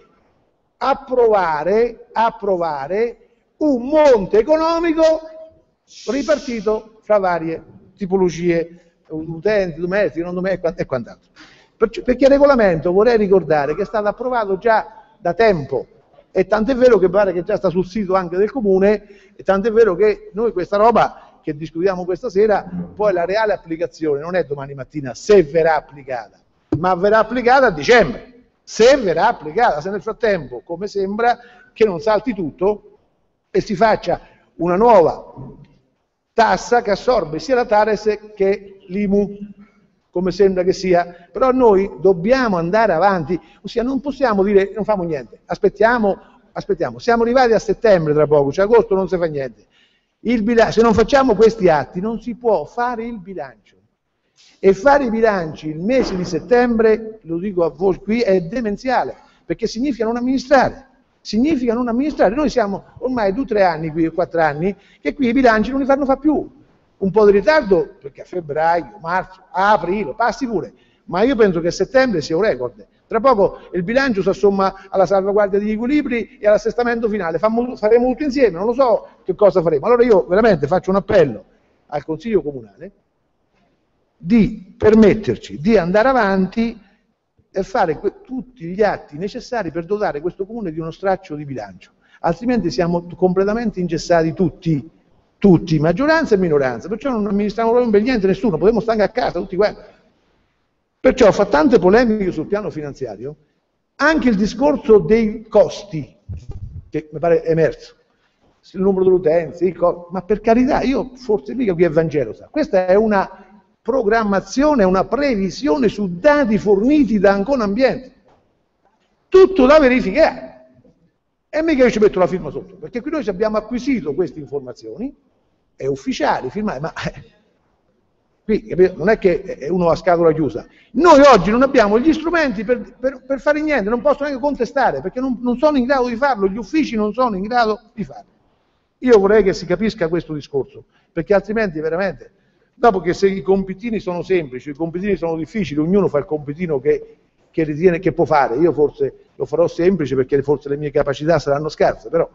approvare, approvare un monte economico ripartito fra varie tipologie, utenti, domestici, non domestici e quant'altro. Perché il regolamento, vorrei ricordare, che è stato approvato già da tempo, e tant'è vero che pare che già sta sul sito anche del Comune, e tant'è vero che noi questa roba che discutiamo questa sera, poi la reale applicazione non è domani mattina, se verrà applicata, ma verrà applicata a dicembre. Se verrà applicata, se nel frattempo, come sembra, che non salti tutto e si faccia una nuova tassa che assorbe sia la Tares che l'I M U, come sembra che sia. Però noi dobbiamo andare avanti, ossia non possiamo dire non famo niente, aspettiamo, aspettiamo. Siamo arrivati a settembre tra poco, cioè agosto non si fa niente. Il bilancio, se non facciamo questi atti non si può fare il bilancio. E fare i bilanci il mese di settembre, lo dico a voi qui, è demenziale, perché significa non amministrare, significa non amministrare. Noi siamo ormai due o tre anni qui, quattro anni, che qui i bilanci non li fanno fa più. un po' di ritardo perché a febbraio, marzo, a aprile, passi pure, ma io penso che settembre sia un record. Tra poco il bilancio si assomma alla salvaguardia degli equilibri e all'assestamento finale, Fammo, faremo tutto insieme, non lo so che cosa faremo. Allora io veramente faccio un appello al Consiglio Comunale di permetterci di andare avanti e fare tutti gli atti necessari per dotare questo Comune di uno straccio di bilancio, altrimenti siamo completamente ingessati tutti, tutti, maggioranza e minoranza, perciò non amministriamo proprio per niente nessuno, potremmo stare a casa tutti quanti. Perciò fa tante polemiche sul piano finanziario, anche il discorso dei costi, che mi pare emerso, il numero delle utenze, ma per carità, io forse mica qui è Vangelo, sa. Questa è una programmazione, una previsione su dati forniti da Ancona Ambiente, tutto da verificare, e mica io ci metto la firma sotto, perché qui noi ci abbiamo acquisito queste informazioni, è ufficiali, firmate, ma eh, qui capito? Non è che uno ha scatola chiusa, noi oggi non abbiamo gli strumenti per, per, per fare niente, non posso neanche contestare, perché non, non sono in grado di farlo, gli uffici non sono in grado di farlo. Io vorrei che si capisca questo discorso, perché altrimenti veramente, dopo che se i compitini sono semplici, i compitini sono difficili, ognuno fa il compitino che, che ritiene che può fare, io forse lo farò semplice perché forse le mie capacità saranno scarse, però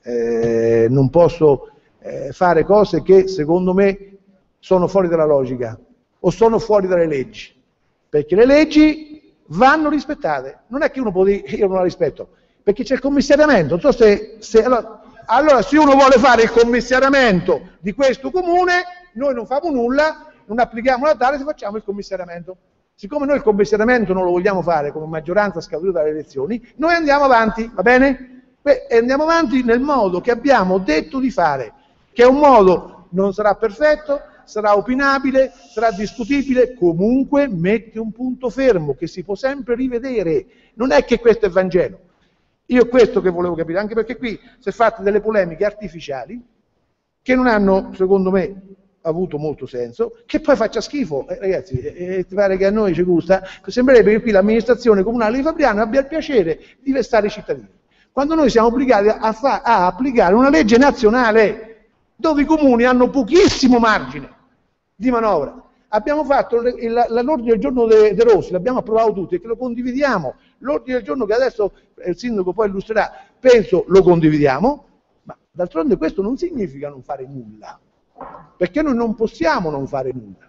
eh, non posso eh, fare cose che secondo me sono fuori dalla logica o sono fuori dalle leggi, perché le leggi vanno rispettate, non è che uno può dire io non la rispetto, perché c'è il commissariamento, non so se... se allora, allora se uno vuole fare il commissariamento di questo comune, noi non facciamo nulla, non applichiamo la tale se facciamo il commissariamento. Siccome noi il commissariamento non lo vogliamo fare come maggioranza scaduta dalle elezioni, noi andiamo avanti, va bene? Beh, andiamo avanti nel modo che abbiamo detto di fare, che è un modo, non sarà perfetto, sarà opinabile, sarà discutibile, comunque mette un punto fermo che si può sempre rivedere, non è che questo è Vangelo. Io questo che volevo capire, anche perché qui si è fatte delle polemiche artificiali che non hanno, secondo me, avuto molto senso, che poi faccia schifo, eh, ragazzi, eh, ti pare che a noi ci gusta? Sembrerebbe che qui l'amministrazione comunale di Fabriano abbia il piacere di vessare i cittadini, quando noi siamo obbligati a, fa a applicare una legge nazionale dove i comuni hanno pochissimo margine di manovra. Abbiamo fatto l'ordine del giorno De, De Rossi, l'abbiamo approvato tutti e che lo condividiamo, l'ordine del giorno che adesso il sindaco poi illustrerà, penso lo condividiamo, ma d'altronde questo non significa non fare nulla, perché noi non possiamo non fare nulla.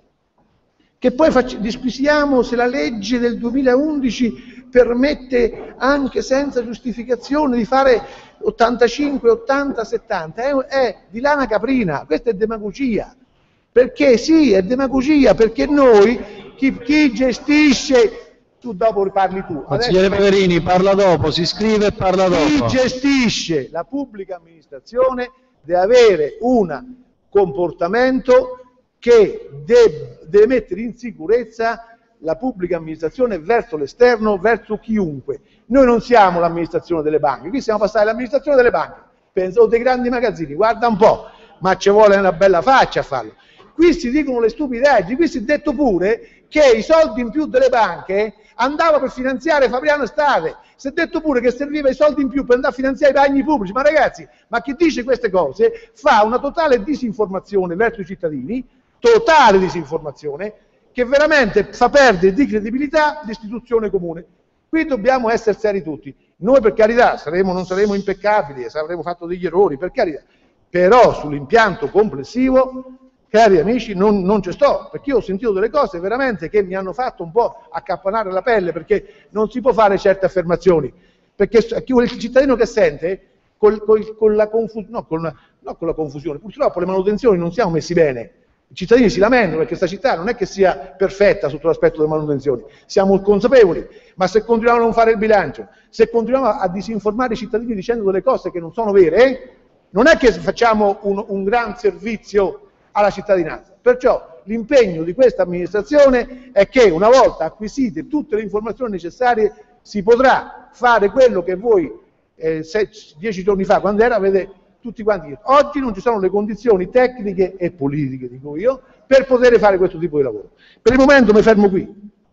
Che poi disquisiamo se la legge del duemilaundici permette anche senza giustificazione di fare ottantacinque, ottanta, settanta, è, è di lana caprina, questa è demagogia. Perché sì, è demagogia, perché noi, chi, chi gestisce, tu dopo parli tu. Consigliere Peverini, parla dopo, si scrive e parla dopo. Chi gestisce la pubblica amministrazione deve avere un comportamento che deve, deve mettere in sicurezza la pubblica amministrazione verso l'esterno, verso chiunque. Noi non siamo l'amministrazione delle banche, qui siamo passati all'amministrazione delle banche, penso dei grandi magazzini, guarda un po', ma ci vuole una bella faccia a farlo. Qui si dicono le stupidaggini, qui si è detto pure che i soldi in più delle banche andavano per finanziare Fabriano Estate, si è detto pure che serviva i soldi in più per andare a finanziare i bagni pubblici, ma ragazzi, ma chi dice queste cose fa una totale disinformazione verso i cittadini, totale disinformazione, che veramente fa perdere di credibilità l'istituzione comune. Qui dobbiamo essere seri tutti, noi per carità saremo, non saremo impeccabili, avremo fatto degli errori, per carità, però sull'impianto complessivo, cari amici, non, non ci sto, perché io ho sentito delle cose veramente che mi hanno fatto un po' accapponare la pelle, perché non si può fare certe affermazioni, perché il cittadino che sente, col, col, con, la no, con, la, no, con la confusione, purtroppo le manutenzioni non siamo messi bene, i cittadini si lamentano perché questa città non è che sia perfetta sotto l'aspetto delle manutenzioni, siamo consapevoli, ma se continuiamo a non fare il bilancio, se continuiamo a disinformare i cittadini dicendo delle cose che non sono vere, eh, non è che facciamo un, un gran servizio alla cittadinanza. Perciò l'impegno di questa amministrazione è che una volta acquisite tutte le informazioni necessarie si potrà fare quello che voi eh, sei, dieci giorni fa, quando era, avete tutti quanti detto. Oggi non ci sono le condizioni tecniche e politiche, dico io, per poter fare questo tipo di lavoro. Per il momento mi fermo qui.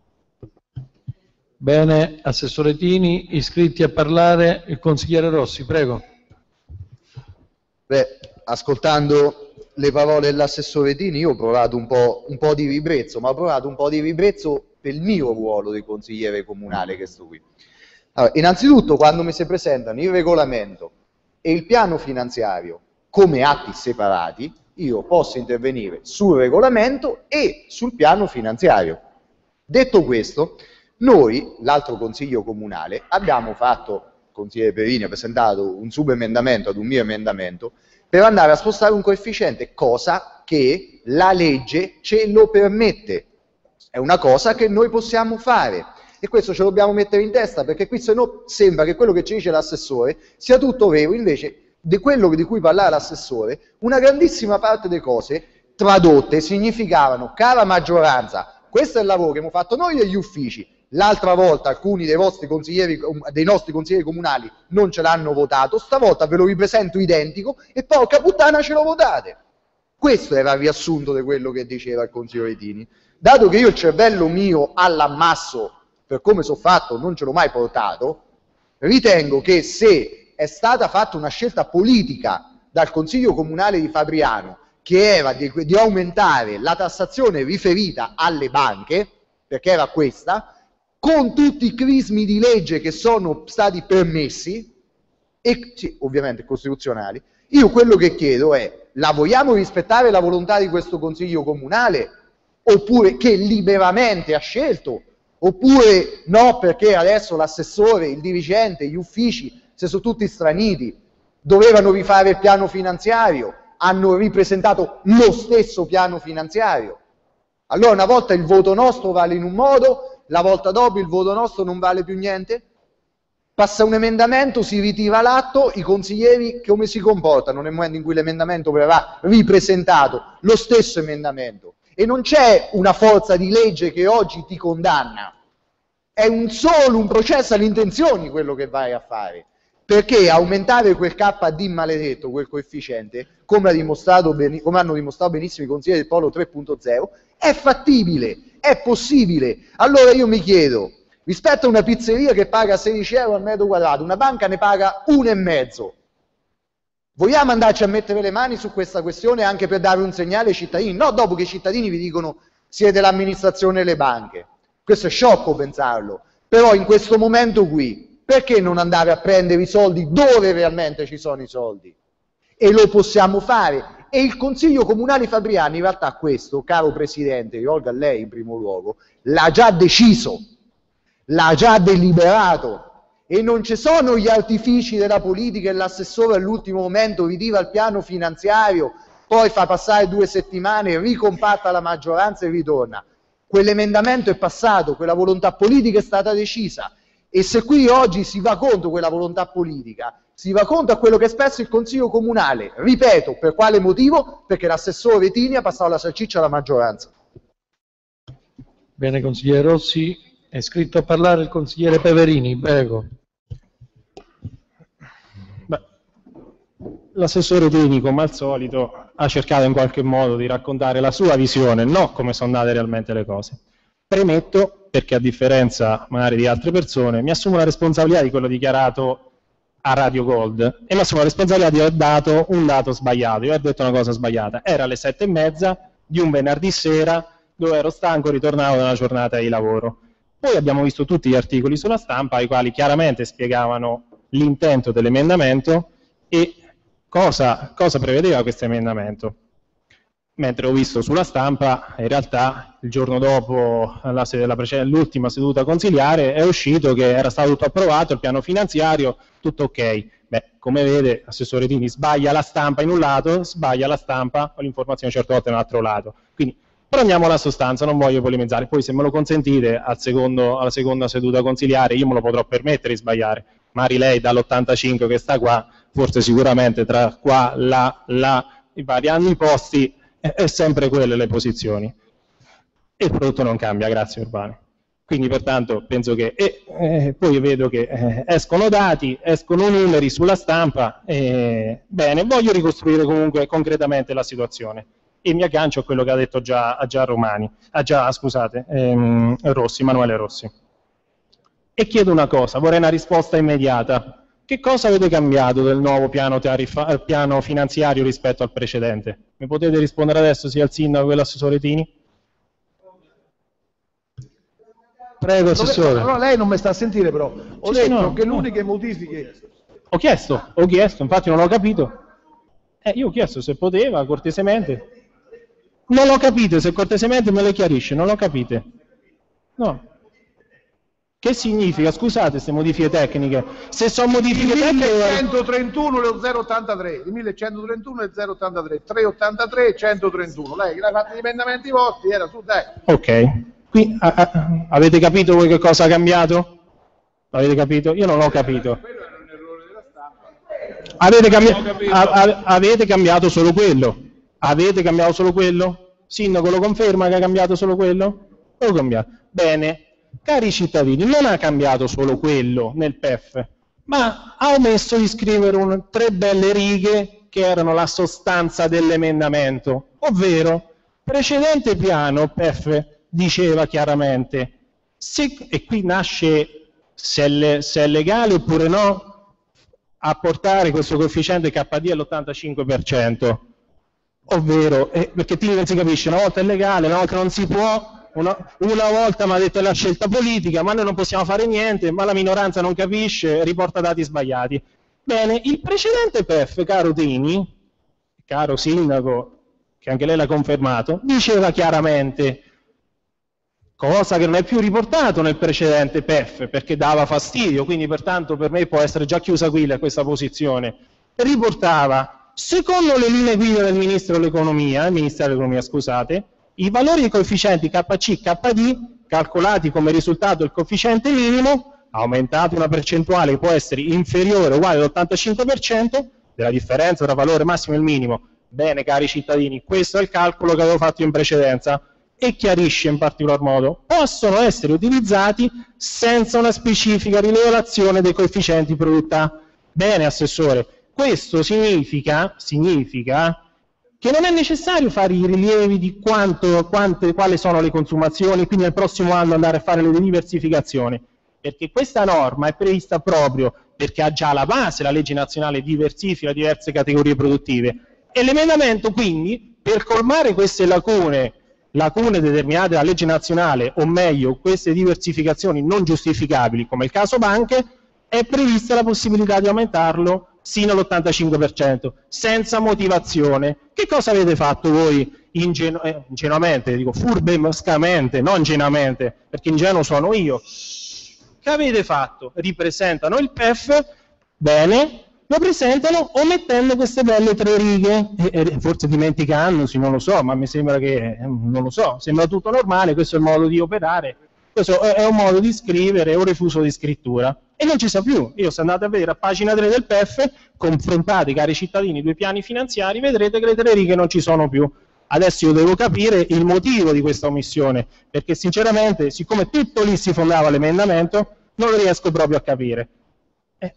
Bene, Assessore Tini, iscritti a parlare il consigliere Rossi, prego. Beh, ascoltando le parole dell'assessore Tini, io ho provato un po', un po' di ribrezzo, ma ho provato un po' di ribrezzo per il mio ruolo di consigliere comunale che sto qui. Allora, innanzitutto, quando mi si presentano il regolamento e il piano finanziario come atti separati, io posso intervenire sul regolamento e sul piano finanziario. Detto questo, noi, l'altro consiglio comunale, abbiamo fatto, il consigliere Perini ha presentato un subemendamento ad un mio emendamento per andare a spostare un coefficiente, cosa che la legge ce lo permette. È una cosa che noi possiamo fare e questo ce lo dobbiamo mettere in testa, perché qui se no sembra che quello che ci dice l'assessore sia tutto vero, invece di quello di cui parlava l'assessore, una grandissima parte delle cose tradotte significavano: cara maggioranza, questo è il lavoro che abbiamo fatto noi e gli uffici, l'altra volta alcuni dei vostri consiglieri, dei nostri consiglieri comunali non ce l'hanno votato, stavolta ve lo ripresento identico e porca puttana ce lo votate. Questo era il riassunto di quello che diceva il consigliere Tini. Dato che io il cervello mio all'ammasso, per come sono fatto, non ce l'ho mai portato, ritengo che se è stata fatta una scelta politica dal Consiglio Comunale di Fabriano, che era di, di aumentare la tassazione riferita alle banche, perché era questa, con tutti i crismi di legge che sono stati permessi, e sì, ovviamente costituzionali, io quello che chiedo è: la vogliamo rispettare la volontà di questo Consiglio Comunale, oppure che liberamente ha scelto, oppure no, perché adesso l'assessore, il dirigente, gli uffici se sono tutti straniti, dovevano rifare il piano finanziario, hanno ripresentato lo stesso piano finanziario. Allora una volta il voto nostro vale in un modo, la volta dopo il voto nostro non vale più niente? Passa un emendamento, si ritira l'atto, i consiglieri come si comportano nel momento in cui l'emendamento verrà ripresentato, lo stesso emendamento? E non c'è una forza di legge che oggi ti condanna, è un solo un processo alle intenzioni quello che vai a fare. Perché aumentare quel K D maledetto, quel coefficiente, come, ha dimostrato ben, come hanno dimostrato benissimo i consiglieri del Polo tre punto zero, è fattibile, è possibile. Allora io mi chiedo, rispetto a una pizzeria che paga sedici euro al metro quadrato, una banca ne paga uno e mezzo. Vogliamo andarci a mettere le mani su questa questione anche per dare un segnale ai cittadini? No, dopo che i cittadini vi dicono siete l'amministrazione delle banche. Questo è sciocco pensarlo, però in questo momento qui perché non andare a prendere i soldi dove realmente ci sono i soldi? E lo possiamo fare. E il Consiglio Comunale Fabriano in realtà questo, caro Presidente, rivolgo a lei in primo luogo, l'ha già deciso, l'ha già deliberato. E non ci sono gli artifici della politica e l'assessore all'ultimo momento ritira il piano finanziario, poi fa passare due settimane, ricompatta la maggioranza e ritorna. Quell'emendamento è passato, quella volontà politica è stata decisa. E se qui oggi si va contro quella volontà politica, si va contro a quello che è espresso il Consiglio Comunale. Ripeto, per quale motivo? Perché l'assessore Tini ha passato la salsiccia alla maggioranza. Bene, consigliere Rossi. È iscritto a parlare il consigliere Peverini, prego. L'assessore Tini, come al solito, ha cercato in qualche modo di raccontare la sua visione, non come sono andate realmente le cose. Premetto, perché a differenza magari di altre persone, mi assumo la responsabilità di quello dichiarato a Radio Gold e mi assumo la responsabilità di aver dato un dato sbagliato, di aver detto una cosa sbagliata. Era alle sette e mezza di un venerdì sera dove ero stanco, ritornavo da una giornata di lavoro. Poi abbiamo visto tutti gli articoli sulla stampa, i quali chiaramente spiegavano l'intento dell'emendamento e cosa, cosa prevedeva questo emendamento. Mentre ho visto sulla stampa, in realtà il giorno dopo l'ultima seduta consiliare è uscito che era stato tutto approvato, il piano finanziario, tutto ok. Beh, come vede, l'assessore Tini sbaglia la stampa in un lato, sbaglia la stampa o l'informazione certe volte in un altro lato. Quindi prendiamo alla sostanza, non voglio polemizzare. Poi se me lo consentite, al secondo, alla seconda seduta consiliare io me lo potrò permettere di sbagliare. Magari lei dall'ottantacinque che sta qua, forse sicuramente tra qua, là, là, i vari anni posti, è sempre quelle le posizioni e il prodotto non cambia, grazie Urbano. Quindi pertanto penso che e, eh, poi vedo che eh, escono dati, escono numeri sulla stampa e, bene, voglio ricostruire comunque concretamente la situazione e mi aggancio a quello che ha detto già, già Romani, ah, già, scusate, ehm, Rossi, Emanuele Rossi. E chiedo una cosa, vorrei una risposta immediata, Che cosa avete cambiato del nuovo piano, tariffa, piano finanziario rispetto al precedente? Mi potete rispondere adesso sia il sindaco che l'assessore Tini? Prego, assessore. No, lei non mi sta a sentire però. Ho Sì, detto no, che no. l'unica modifiche... Ho chiesto, ho chiesto, infatti non ho capito. Eh, io ho chiesto se poteva, cortesemente. Non l'ho capito, se cortesemente me le chiarisce, non l'ho capite. No. Che significa? Scusate queste modifiche tecniche. Se sono modifiche Il tecniche... millecentotrentuno e zero ottantatré, il millecentotrentuno e zero ottantatré, trecentoottantatré e centotrentuno. Lei che l'ha fatto gli emendamenti vostri, era su, dai. Ok. Qui a, a, avete capito voi che cosa ha cambiato? Avete capito? Io non l'ho capito. Avete, cambi a, a, avete cambiato solo quello? Avete cambiato solo quello? Sindaco lo conferma che ha cambiato solo quello? Lo cambiato. Bene. Cari cittadini, non ha cambiato solo quello nel P E F, ma ha omesso di scrivere un, tre belle righe che erano la sostanza dell'emendamento, ovvero precedente piano P E F diceva chiaramente, se, e qui nasce se è, le, se è legale oppure no, a portare questo coefficiente K D all'ottantacinque per cento, ovvero, eh, perché Tini non si capisce, una volta è legale, una volta non si può, una, una volta mi ha detto è la scelta politica, ma noi non possiamo fare niente, ma la minoranza non capisce, riporta dati sbagliati. Bene, il precedente P E F, caro Tini, caro sindaco, che anche lei l'ha confermato, diceva chiaramente, cosa che non è più riportato nel precedente P E F perché dava fastidio, quindi pertanto per me può essere già chiusa qui questa posizione, riportava, secondo le linee guida del Ministro dell'Economia, il Ministero dell'Economia, scusate, i valori dei coefficienti K C, K D, calcolati come risultato del coefficiente minimo, aumentato una percentuale che può essere inferiore o uguale all'ottantacinque per cento della differenza tra valore massimo e il minimo. Bene, cari cittadini, questo è il calcolo che avevo fatto in precedenza. E chiarisce in particolar modo, possono essere utilizzati senza una specifica rilevazione dei coefficienti produttività. Bene, Assessore, questo significa, significa che non è necessario fare i rilievi di quanto, quante, quali sono le consumazioni, quindi nel prossimo anno andare a fare le diversificazioni, perché questa norma è prevista proprio perché ha già la base, la legge nazionale diversifica diverse categorie produttive, e l'emendamento quindi, per colmare queste lacune, lacune determinate dalla legge nazionale, o meglio queste diversificazioni non giustificabili come il caso banche, è prevista la possibilità di aumentarlo sino all'ottantacinque per cento senza motivazione. Che cosa avete fatto voi ingenu eh, ingenuamente, dico furbescamente, non ingenuamente, perché ingenuo sono io? Che avete fatto? Ripresentano il P E F, bene, lo presentano omettendo queste belle tre righe, e, e forse dimenticandosi, non lo so, ma mi sembra che, eh, non lo so, sembra tutto normale, questo è il modo di operare, questo è, è un modo di scrivere, è un refuso di scrittura, e non ci sa più. Io se andate a vedere a pagina tre del P E F, confrontate, cari cittadini, i due piani finanziari, vedrete che le tre righe non ci sono più. Adesso io devo capire il motivo di questa omissione, perché sinceramente, siccome tutto lì si fondava l'emendamento, non lo riesco proprio a capire. Eh.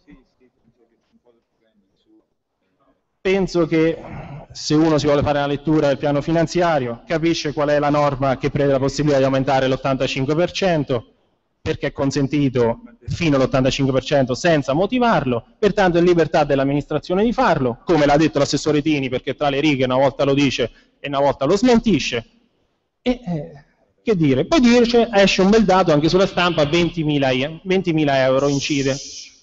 Penso che se uno si vuole fare una lettura del piano finanziario, capisce qual è la norma che prevede la possibilità di aumentare l'ottantacinque per cento, perché è consentito fino all'ottantacinque per cento senza motivarlo, pertanto è libertà dell'amministrazione di farlo, come l'ha detto l'assessore Tini, perché tra le righe una volta lo dice e una volta lo smentisce. E eh, che dire, poi dice, esce un bel dato anche sulla stampa, ventimila euro incide.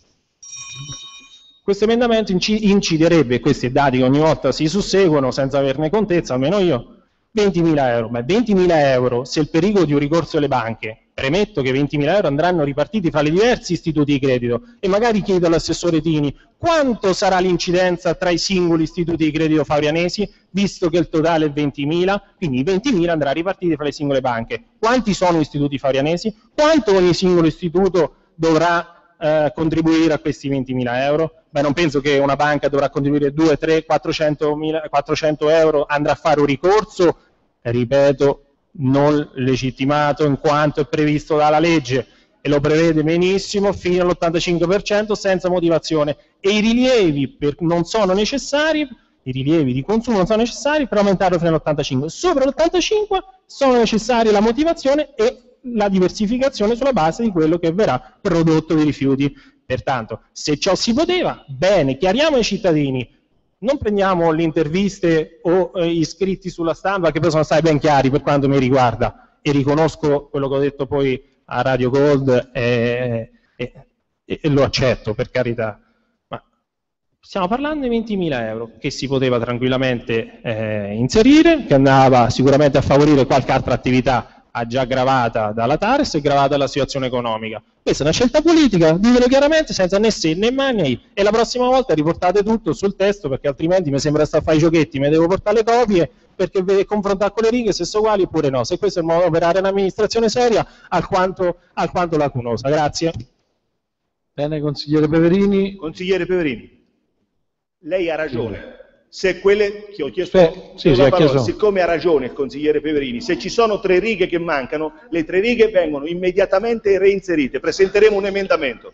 Questo emendamento inciderebbe, questi dati che ogni volta si susseguono senza averne contezza, almeno io, ventimila euro. Ma ventimila euro, se il pericolo di un ricorso alle banche, premetto che ventimila euro andranno ripartiti fra i diversi istituti di credito, e magari chiedo all'assessore Tini quanto sarà l'incidenza tra i singoli istituti di credito faurianesi, visto che il totale è ventimila, quindi i ventimila andrà ripartiti fra le singole banche. Quanti sono gli istituti faurianesi? Quanto ogni singolo istituto dovrà Eh, contribuire a questi ventimila euro? Beh, non penso che una banca dovrà contribuire due, tre, quattrocento euro, andrà a fare un ricorso, ripeto, non legittimato in quanto è previsto dalla legge, e lo prevede benissimo, fino all'ottantacinque per cento senza motivazione, e i rilievi per, non sono necessari, i rilievi di consumo non sono necessari per aumentarlo fino all'ottantacinque. Sopra l'ottantacinque sono necessarie la motivazione e la diversificazione sulla base di quello che verrà prodotto di rifiuti. Pertanto, se ciò si poteva, bene, chiariamo ai cittadini, non prendiamo le interviste o eh, iscritti sulla stampa che poi sono stati ben chiari per quanto mi riguarda, e riconosco quello che ho detto poi a Radio Gold e, e, e, e lo accetto, per carità. Ma stiamo parlando di ventimila euro che si poteva tranquillamente eh, inserire, che andava sicuramente a favorire qualche altra attività già gravata dalla TARES e gravata dalla situazione economica. Questa è una scelta politica, ditelo chiaramente, senza né se né ma né, e la prossima volta riportate tutto sul testo, perché altrimenti mi sembra sta a fare i giochetti, mi devo portare le copie perché ve confrontare con le righe se sono uguali oppure no. Se questo è il modo di operare un'amministrazione seria, alquanto, alquanto lacunosa. Grazie. Bene, consigliere Peverini. Consigliere Peverini, lei ha ragione. Se quelle che ho chiesto, Beh, sì, sì, parola, chiesto. siccome ha ragione il consigliere Peverini, se ci sono tre righe che mancano, le tre righe vengono immediatamente reinserite. Presenteremo un emendamento.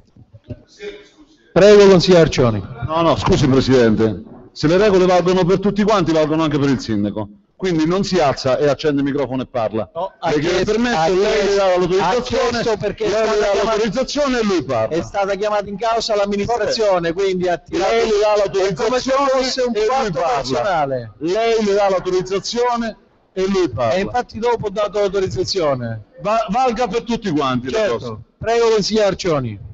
Prego, consigliere Arcioni. No, no, scusi Presidente, se le regole valgono per tutti quanti, valgono anche per il sindaco. Quindi non si alza e accende il microfono e parla. No, perché chiesto, le permetto, lei le dà l'autorizzazione, perché lei le dà l'autorizzazione e lui parla. È stata chiamata in causa l'amministrazione, quindi ha tirato... Lei le dà l'autorizzazione come se fosse un e lui fatto parla. personale. Lei le dà l'autorizzazione e lui parla. E infatti dopo ho dato l'autorizzazione. Va- valga per tutti quanti. la cosa. Certo. Prego, consigliere Arcioni.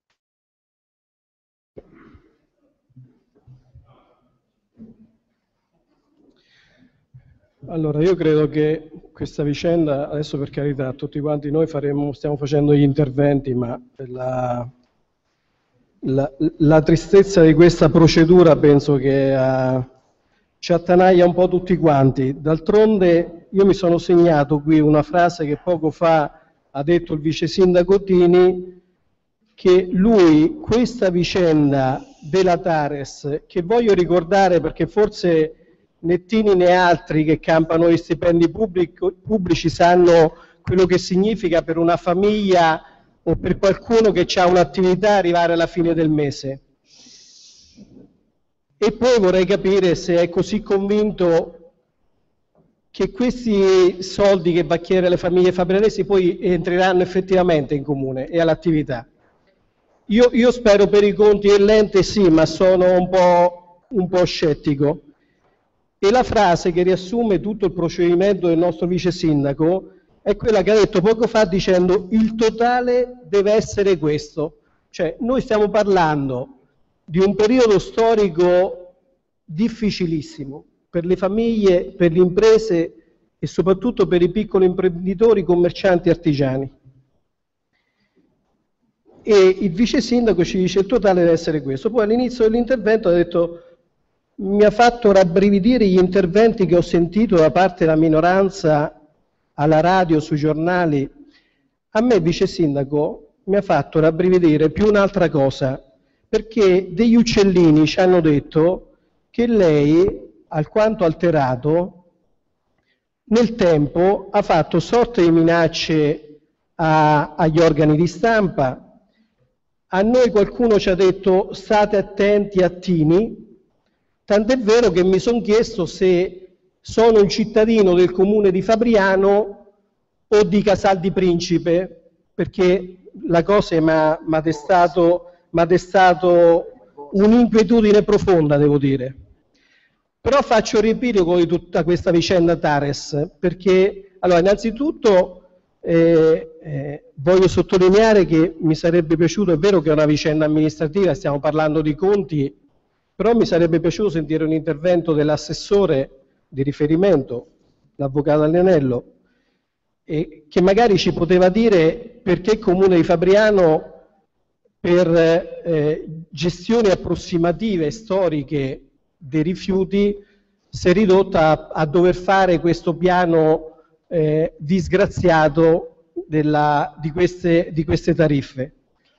Allora, io credo che questa vicenda, adesso per carità, tutti quanti noi faremo, stiamo facendo gli interventi, ma la, la, la tristezza di questa procedura penso che uh, ci attanaglia un po' tutti quanti. D'altronde io mi sono segnato qui una frase che poco fa ha detto il vice sindaco Tini, che lui questa vicenda della TARES, che voglio ricordare perché forse né Tini né altri che campano gli stipendi pubblico, pubblici sanno quello che significa per una famiglia o per qualcuno che ha un'attività arrivare alla fine del mese. E poi vorrei capire se è così convinto che questi soldi che va a chiedere alle famiglie fabrianesi poi entreranno effettivamente in comune e all'attività. Io, io spero per i conti dell'ente sì, ma sono un po', un po' scettico. E la frase che riassume tutto il procedimento del nostro vice sindaco è quella che ha detto poco fa dicendo il totale deve essere questo. Cioè noi stiamo parlando di un periodo storico difficilissimo per le famiglie, per le imprese e soprattutto per i piccoli imprenditori, commercianti e artigiani. E il vice sindaco ci dice il totale deve essere questo. Poi all'inizio dell'intervento ha detto mi ha fatto rabbrividire gli interventi che ho sentito da parte della minoranza alla radio, sui giornali. A me, vice sindaco, mi ha fatto rabbrividire più un'altra cosa, perché degli uccellini ci hanno detto che lei, alquanto alterato, nel tempo ha fatto sorte di minacce a, agli organi di stampa. A noi qualcuno ci ha detto state attenti a Tini. Tant'è vero che mi sono chiesto se sono un cittadino del comune di Fabriano o di Casal di Principe, perché la cosa mi ha destato, m'ha destato un'inquietudine profonda, devo dire. Però faccio riepilogo di tutta questa vicenda TARES, perché, allora, innanzitutto eh, eh, voglio sottolineare che mi sarebbe piaciuto, è vero che è una vicenda amministrativa, stiamo parlando di conti, però mi sarebbe piaciuto sentire un intervento dell'assessore di riferimento, l'avvocato Alianello, e che magari ci poteva dire perché il comune di Fabriano per eh, gestioni approssimative storiche dei rifiuti si è ridotta a, a dover fare questo piano eh, disgraziato della, di, queste, di queste tariffe.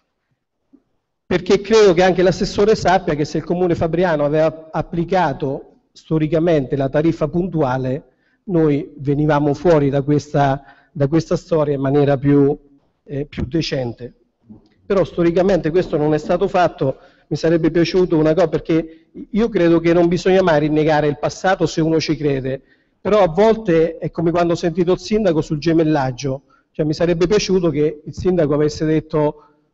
Perché credo che anche l'assessore sappia che se il comune Fabriano aveva applicato storicamente la tariffa puntuale, noi venivamo fuori da questa, da questa storia in maniera più, eh, più decente. Però storicamente questo non è stato fatto, mi sarebbe piaciuto una cosa, perché io credo che non bisogna mai rinnegare il passato se uno ci crede, però a volte è come quando ho sentito il sindaco sul gemellaggio, cioè mi sarebbe piaciuto che il sindaco avesse detto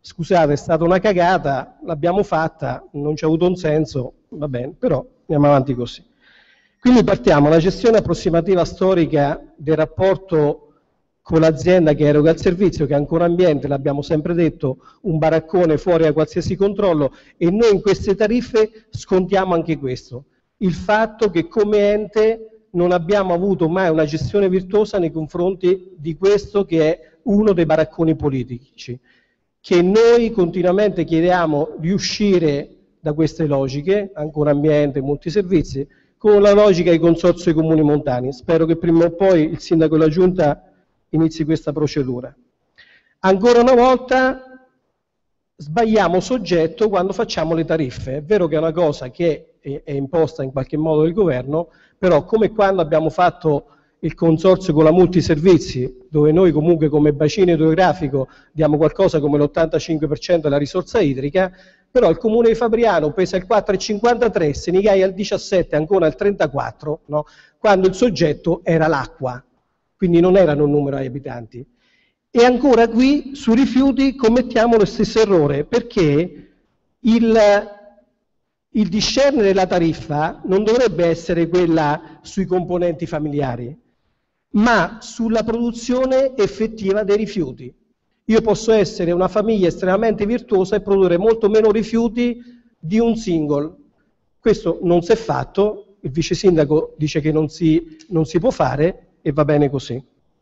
scusate, è stata una cagata, l'abbiamo fatta, non c'è avuto un senso, va bene, però andiamo avanti così. Quindi partiamo, la gestione approssimativa storica del rapporto con l'azienda che eroga il servizio, che è Ancora Ambiente, l'abbiamo sempre detto, un baraccone fuori da qualsiasi controllo, e noi in queste tariffe scontiamo anche questo, il fatto che come ente non abbiamo avuto mai una gestione virtuosa nei confronti di questo che è uno dei baracconi politici, che noi continuamente chiediamo di uscire da queste logiche, Ancora Ambiente, multiservizi, con la logica dei consorzi dei comuni montani. Spero che prima o poi il sindaco e la giunta inizi questa procedura. Ancora una volta sbagliamo soggetto quando facciamo le tariffe. È vero che è una cosa che è, è imposta in qualche modo dal governo, però come quando abbiamo fatto il consorzio con la multiservizi, dove noi comunque come bacino idrografico diamo qualcosa come l'ottantacinque per cento della risorsa idrica, però il comune di Fabriano pesa il quattro virgola cinquantatré, Senigallia il diciassette, Ancona il trentaquattro, no? Quando il soggetto era l'acqua, quindi non erano un numero di abitanti. E ancora qui su rifiuti commettiamo lo stesso errore, perché il, il discernere la tariffa non dovrebbe essere quella sui componenti familiari, ma sulla produzione effettiva dei rifiuti. Io posso essere una famiglia estremamente virtuosa e produrre molto meno rifiuti di un single. Questo non si è fatto, il vice sindaco dice che non si, non si può fare e va bene così.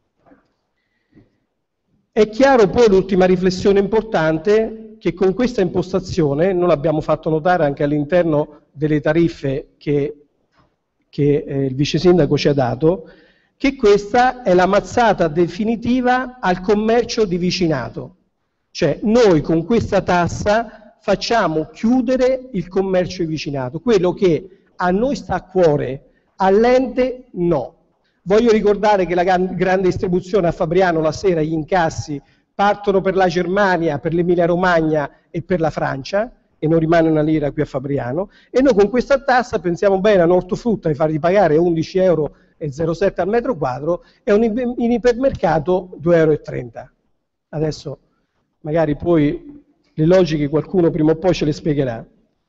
È chiaro poi l'ultima riflessione importante, che con questa impostazione, non l'abbiamo fatto notare anche all'interno delle tariffe che, che eh, il vice sindaco ci ha dato, che questa è la mazzata definitiva al commercio di vicinato. Cioè noi con questa tassa facciamo chiudere il commercio di vicinato, quello che a noi sta a cuore, all'ente no. Voglio ricordare che la grande distribuzione a Fabriano la sera, gli incassi partono per la Germania, per l'Emilia Romagna e per la Francia, e non rimane una lira qui a Fabriano, e noi con questa tassa pensiamo bene a Ortofrutta di fargli pagare undici virgola zero sette euro al metro quadro e in ipermercato due virgola trenta euro. Adesso magari poi le logiche qualcuno prima o poi ce le spiegherà.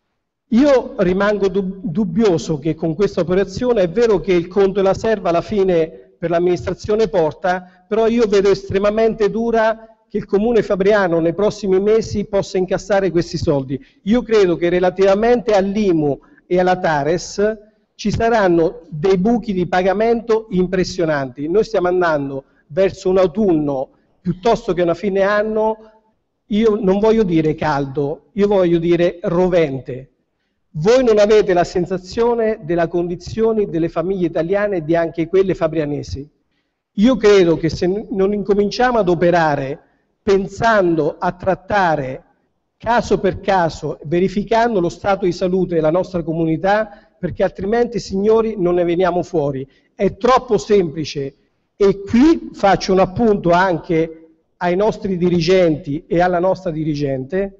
Io rimango dub- dubbioso che con questa operazione, è vero che il conto e la serva alla fine per l'amministrazione porta, però io vedo estremamente dura che il comune fabriano nei prossimi mesi possa incassare questi soldi. Io credo che relativamente all'I M U e alla Tares ci saranno dei buchi di pagamento impressionanti. Noi stiamo andando verso un autunno piuttosto che una fine anno, io non voglio dire caldo, io voglio dire rovente. Voi non avete la sensazione della condizione delle famiglie italiane e di anche quelle fabrianesi. Io credo che se non incominciamo ad operare pensando a trattare caso per caso, verificando lo stato di salute della nostra comunità, perché altrimenti, signori, non ne veniamo fuori. È troppo semplice, e qui faccio un appunto anche ai nostri dirigenti e alla nostra dirigente.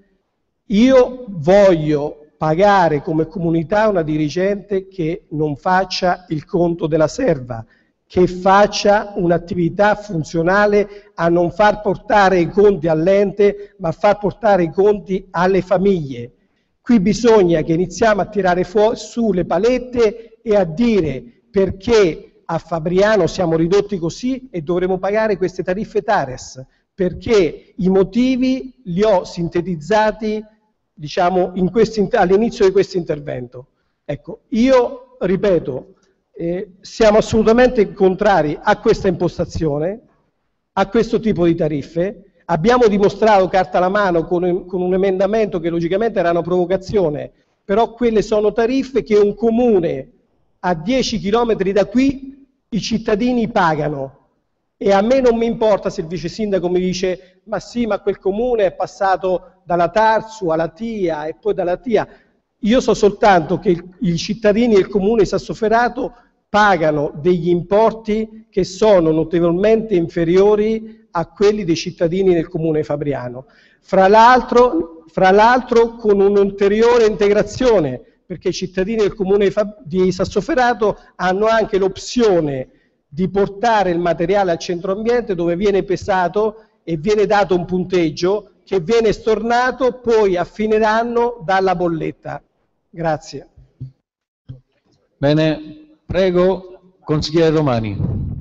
Io voglio pagare come comunità una dirigente che non faccia il conto della serva, che faccia un'attività funzionale a non far portare i conti all'ente, ma a far portare i conti alle famiglie. Qui bisogna che iniziamo a tirare su le palette e a dire perché a Fabriano siamo ridotti così e dovremo pagare queste tariffe Tares, perché i motivi li ho sintetizzati, diciamo, all'inizio di questo intervento. Ecco, io ripeto, eh, siamo assolutamente contrari a questa impostazione, a questo tipo di tariffe. Abbiamo dimostrato carta alla mano con, con un emendamento che logicamente era una provocazione, però quelle sono tariffe che un comune a dieci chilometri da qui i cittadini pagano. E a me non mi importa se il vice sindaco mi dice ma sì, ma quel comune è passato dalla Tarsu alla Tia e poi dalla Tia. Io so soltanto che il, i cittadini del comune di Sassoferrato pagano degli importi che sono notevolmente inferiori a quelli dei cittadini del comune fabriano. Fra l'altro, fra l'altro con un'ulteriore integrazione, perché i cittadini del comune di Sassoferrato hanno anche l'opzione di portare il materiale al centro ambiente dove viene pesato e viene dato un punteggio che viene stornato poi a fine anno dalla bolletta. Grazie. Bene, prego, consigliere Romani.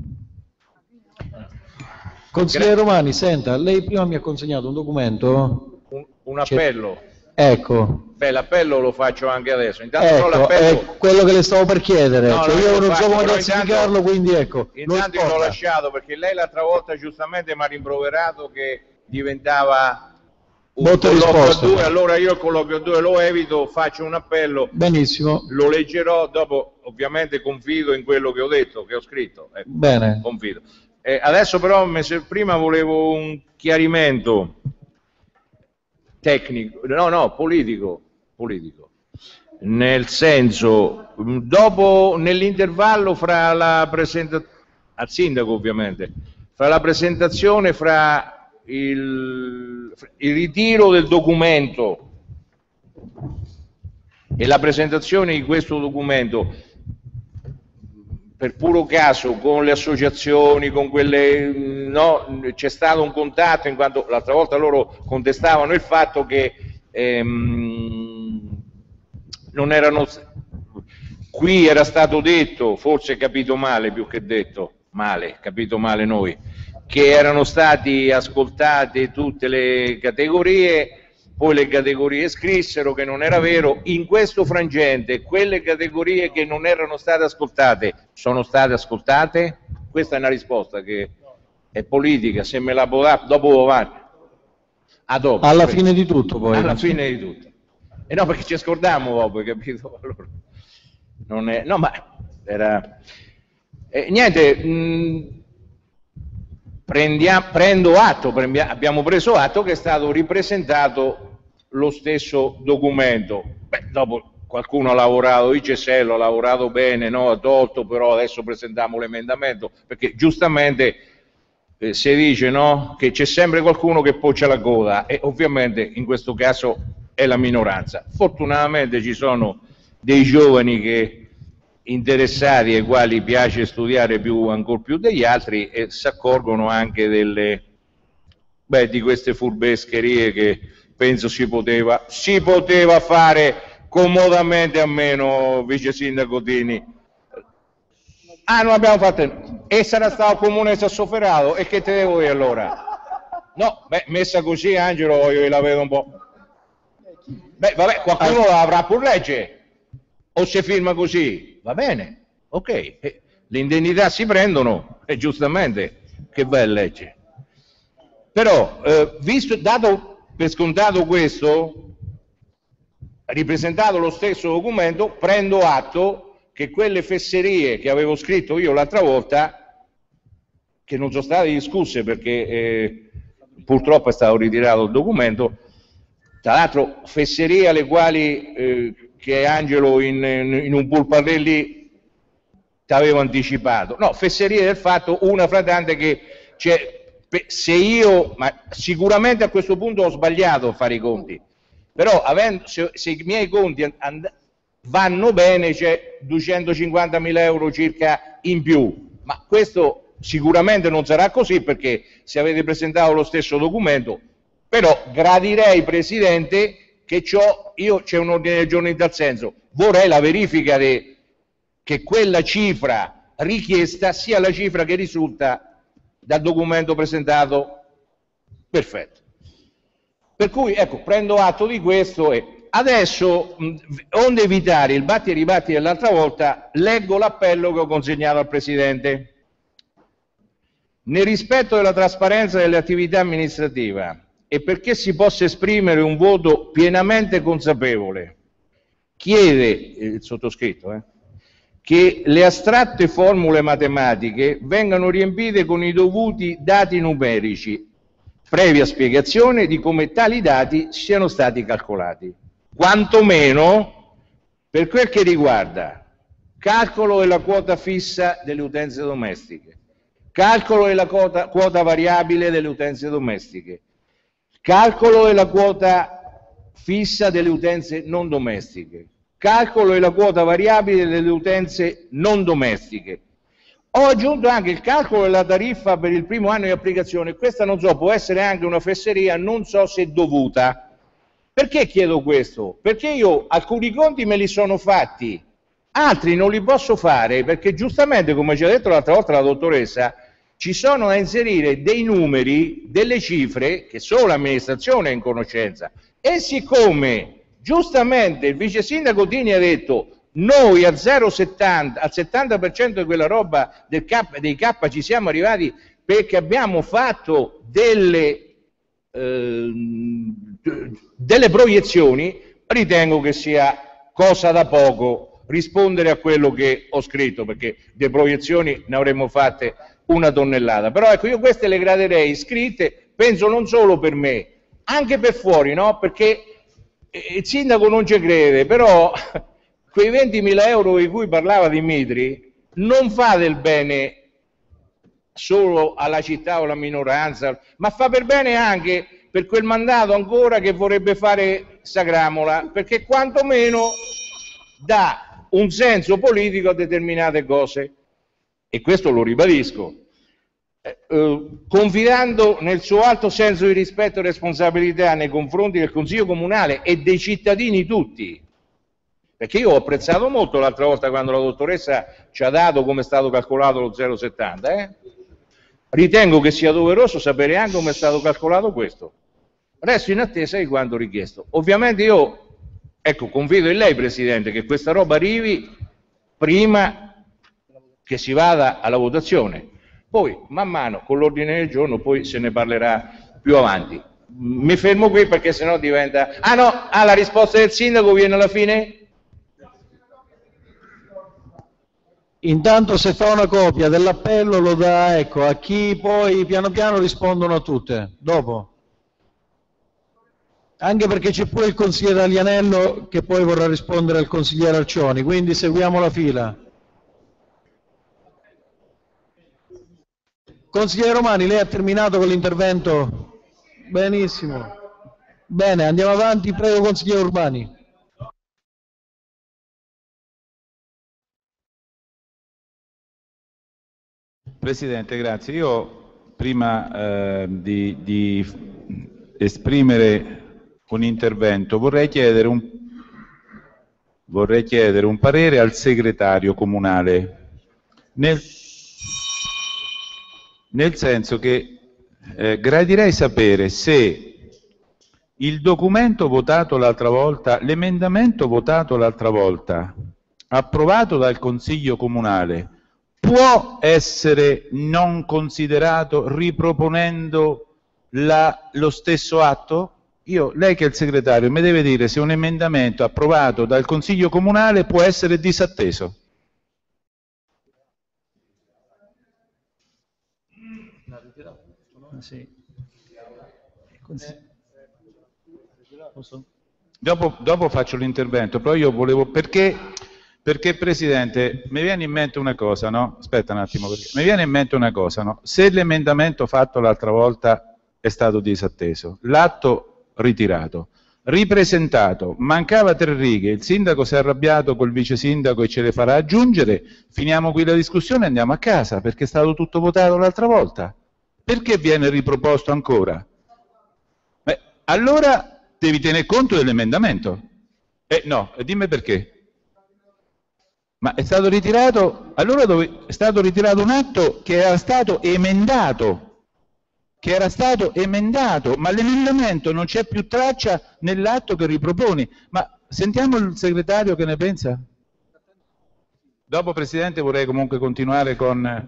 Consigliere Romani, senta, lei prima mi ha consegnato un documento. Un, un appello. Ecco. Beh, l'appello lo faccio anche adesso. Intanto Ecco, no, l'appello... è quello che le stavo per chiedere. No, cioè, no, io lo non so faccio, come però classificarlo, intanto- quindi ecco. Intanto io l'ho lasciato perché lei l'altra volta giustamente mi ha rimproverato che diventava un Botta e colloquio a risposta. due, allora io il colloquio a due lo evito, faccio un appello, Benissimo. lo leggerò, dopo ovviamente confido in quello che ho detto, che ho scritto. Ecco, Bene. confido. Eh, adesso però me- se prima volevo un chiarimento tecnico, no, no, politico, politico. Nel senso, dopo, nell'intervallo fra la presentazione, al sindaco ovviamente, fra la presentazione, fra il, il ritiro del documento e la presentazione di questo documento, per puro caso, con le associazioni, con quelle, no, c'è stato un contatto, in quanto l'altra volta loro contestavano il fatto che ehm, non erano, qui era stato detto, forse capito male più che detto, male, capito male noi, che erano stati ascoltate tutte le categorie, poi le categorie scrissero che non era vero. In questo frangente quelle categorie che non erano state ascoltate sono state ascoltate? Questa è una risposta che è politica, se me la può dare, dopo va. A dopo. Alla fine di tutto poi. Alla fine di tutto. E no, perché ci scordiamo dopo, capito? Allora, non è... No, ma era... Eh, niente, mh, prendia... prendo atto, prendia... abbiamo preso atto che è stato ripresentato lo stesso documento. Beh, dopo qualcuno ha lavorato, il Cesello ha lavorato bene, no? Ha tolto, però adesso presentiamo l'emendamento, perché giustamente eh, si dice, no? Che c'è sempre qualcuno che poccia la coda, e ovviamente in questo caso è la minoranza. Fortunatamente ci sono dei giovani che interessati, ai quali piace studiare più, ancora più degli altri, e si accorgono anche delle, beh, di queste furbescherie che penso si poteva, si poteva fare comodamente a meno, vice sindaco Dini. Ah, non abbiamo fatto, e sarà stato il comune Sassoferato, e che te devo dire allora? No, beh, messa così, Angelo, io la vedo un po'. Beh, vabbè, qualcuno la avrà pur legge, o se firma così, va bene, ok, eh, le indennità si prendono, e giustamente, che bella legge. Però, eh, visto, dato per scontato questo, ripresentato lo stesso documento, prendo atto che quelle fesserie che avevo scritto io l'altra volta, che non sono state discusse perché eh, purtroppo è stato ritirato il documento, tra l'altro fesserie alle quali eh, che Angelo in, in un pulparelli ti avevo anticipato, no, fesserie del fatto, una fra tante, che c'è, se io, ma sicuramente a questo punto ho sbagliato a fare i conti, però avendo, se, se i miei conti and, vanno bene, c'è duecentocinquantamila euro circa in più, ma questo sicuramente non sarà così, perché se avete presentato lo stesso documento. Però gradirei, Presidente, che ciò, io c'è un ordine del giorno in tal senso, vorrei la verifica de, che quella cifra richiesta sia la cifra che risulta dal documento presentato. Perfetto. Per cui, ecco, prendo atto di questo e adesso, mh, onde evitare il batti e ribatti dell'altra volta, leggo l'appello che ho consegnato al Presidente. Nel rispetto della trasparenza delle attività amministrative e perché si possa esprimere un voto pienamente consapevole, chiede, il sottoscritto, eh, che le astratte formule matematiche vengano riempite con i dovuti dati numerici, previa spiegazione di come tali dati siano stati calcolati, quantomeno per quel che riguarda calcolo della quota fissa delle utenze domestiche, calcolo della quota, quota variabile delle utenze domestiche, calcolo della quota fissa delle utenze non domestiche, calcolo della quota variabile delle utenze non domestiche, Ho aggiunto anche il calcolo della tariffa per il primo anno di applicazione. Questa, non so, può essere anche una fesseria, non so se dovuta. Perché chiedo questo? Perché io alcuni conti me li sono fatti, altri non li posso fare perché giustamente, come ci ha detto l'altra volta la dottoressa, ci sono da inserire dei numeri, delle cifre che solo l'amministrazione è in conoscenza. E siccome giustamente il vice sindaco Dini ha detto noi a zero virgola settanta, al settanta per cento di quella roba del K, dei K ci siamo arrivati perché abbiamo fatto delle, eh, delle proiezioni, ritengo che sia cosa da poco rispondere a quello che ho scritto, perché di proiezioni ne avremmo fatte una tonnellata. Però ecco, io queste le graderei scritte, penso non solo per me, anche per fuori, no? Perché il sindaco non ci crede, però quei ventimila euro di cui parlava Dimitri non fa del bene solo alla città o alla minoranza, ma fa per bene anche per quel mandato ancora che vorrebbe fare Sagramola, perché quantomeno dà un senso politico a determinate cose, e questo lo ribadisco, eh, eh, confidando nel suo alto senso di rispetto e responsabilità nei confronti del Consiglio Comunale e dei cittadini tutti. Perché io ho apprezzato molto l'altra volta quando la dottoressa ci ha dato come è stato calcolato lo zero virgola settanta, eh? Ritengo che sia doveroso sapere anche come è stato calcolato questo. Resto in attesa di quanto richiesto. Ovviamente io, ecco, confido in lei, Presidente, che questa roba arrivi prima che si vada alla votazione. Poi, man mano, con l'ordine del giorno, poi se ne parlerà più avanti. Mi fermo qui perché sennò diventa... Ah no, ah, la risposta del sindaco viene alla fine? Intanto se fa una copia dell'appello lo dà, ecco, a chi poi piano piano rispondono a tutte, dopo. Anche perché c'è pure il consigliere Alianello che poi vorrà rispondere al consigliere Arcioni, quindi seguiamo la fila. Consigliere Romani, lei ha terminato con l'intervento? Benissimo. Bene, andiamo avanti, prego consigliere Urbani. Presidente, grazie. Io prima eh, di, di esprimere un intervento vorrei chiedere un, vorrei chiedere un parere al segretario comunale, nel, nel senso che eh, gradirei sapere se il documento votato l'altra volta, l'emendamento votato l'altra volta, approvato dal Consiglio Comunale, può essere non considerato riproponendo la, lo stesso atto? Io, lei che è il segretario, mi deve dire se un emendamento approvato dal Consiglio Comunale può essere disatteso. Sì. Dopo, dopo faccio l'intervento, però io volevo... Perché, perché Presidente, mi viene in mente una cosa, no? Aspetta un attimo, perché mi viene in mente una cosa, no? Se l'emendamento fatto l'altra volta è stato disatteso, l'atto ritirato, ripresentato, mancava tre righe, il sindaco si è arrabbiato col vice sindaco e ce le farà aggiungere, finiamo qui la discussione e andiamo a casa, perché è stato tutto votato l'altra volta. Perché viene riproposto ancora? Beh, allora devi tener conto dell'emendamento. Eh no, dimmi perché. Ma è stato ritirato, allora dove, è stato ritirato un atto che era stato emendato, che era stato emendato, ma l'emendamento non c'è più traccia nell'atto che riproponi. Ma sentiamo il segretario che ne pensa? Dopo, Presidente, vorrei comunque continuare con...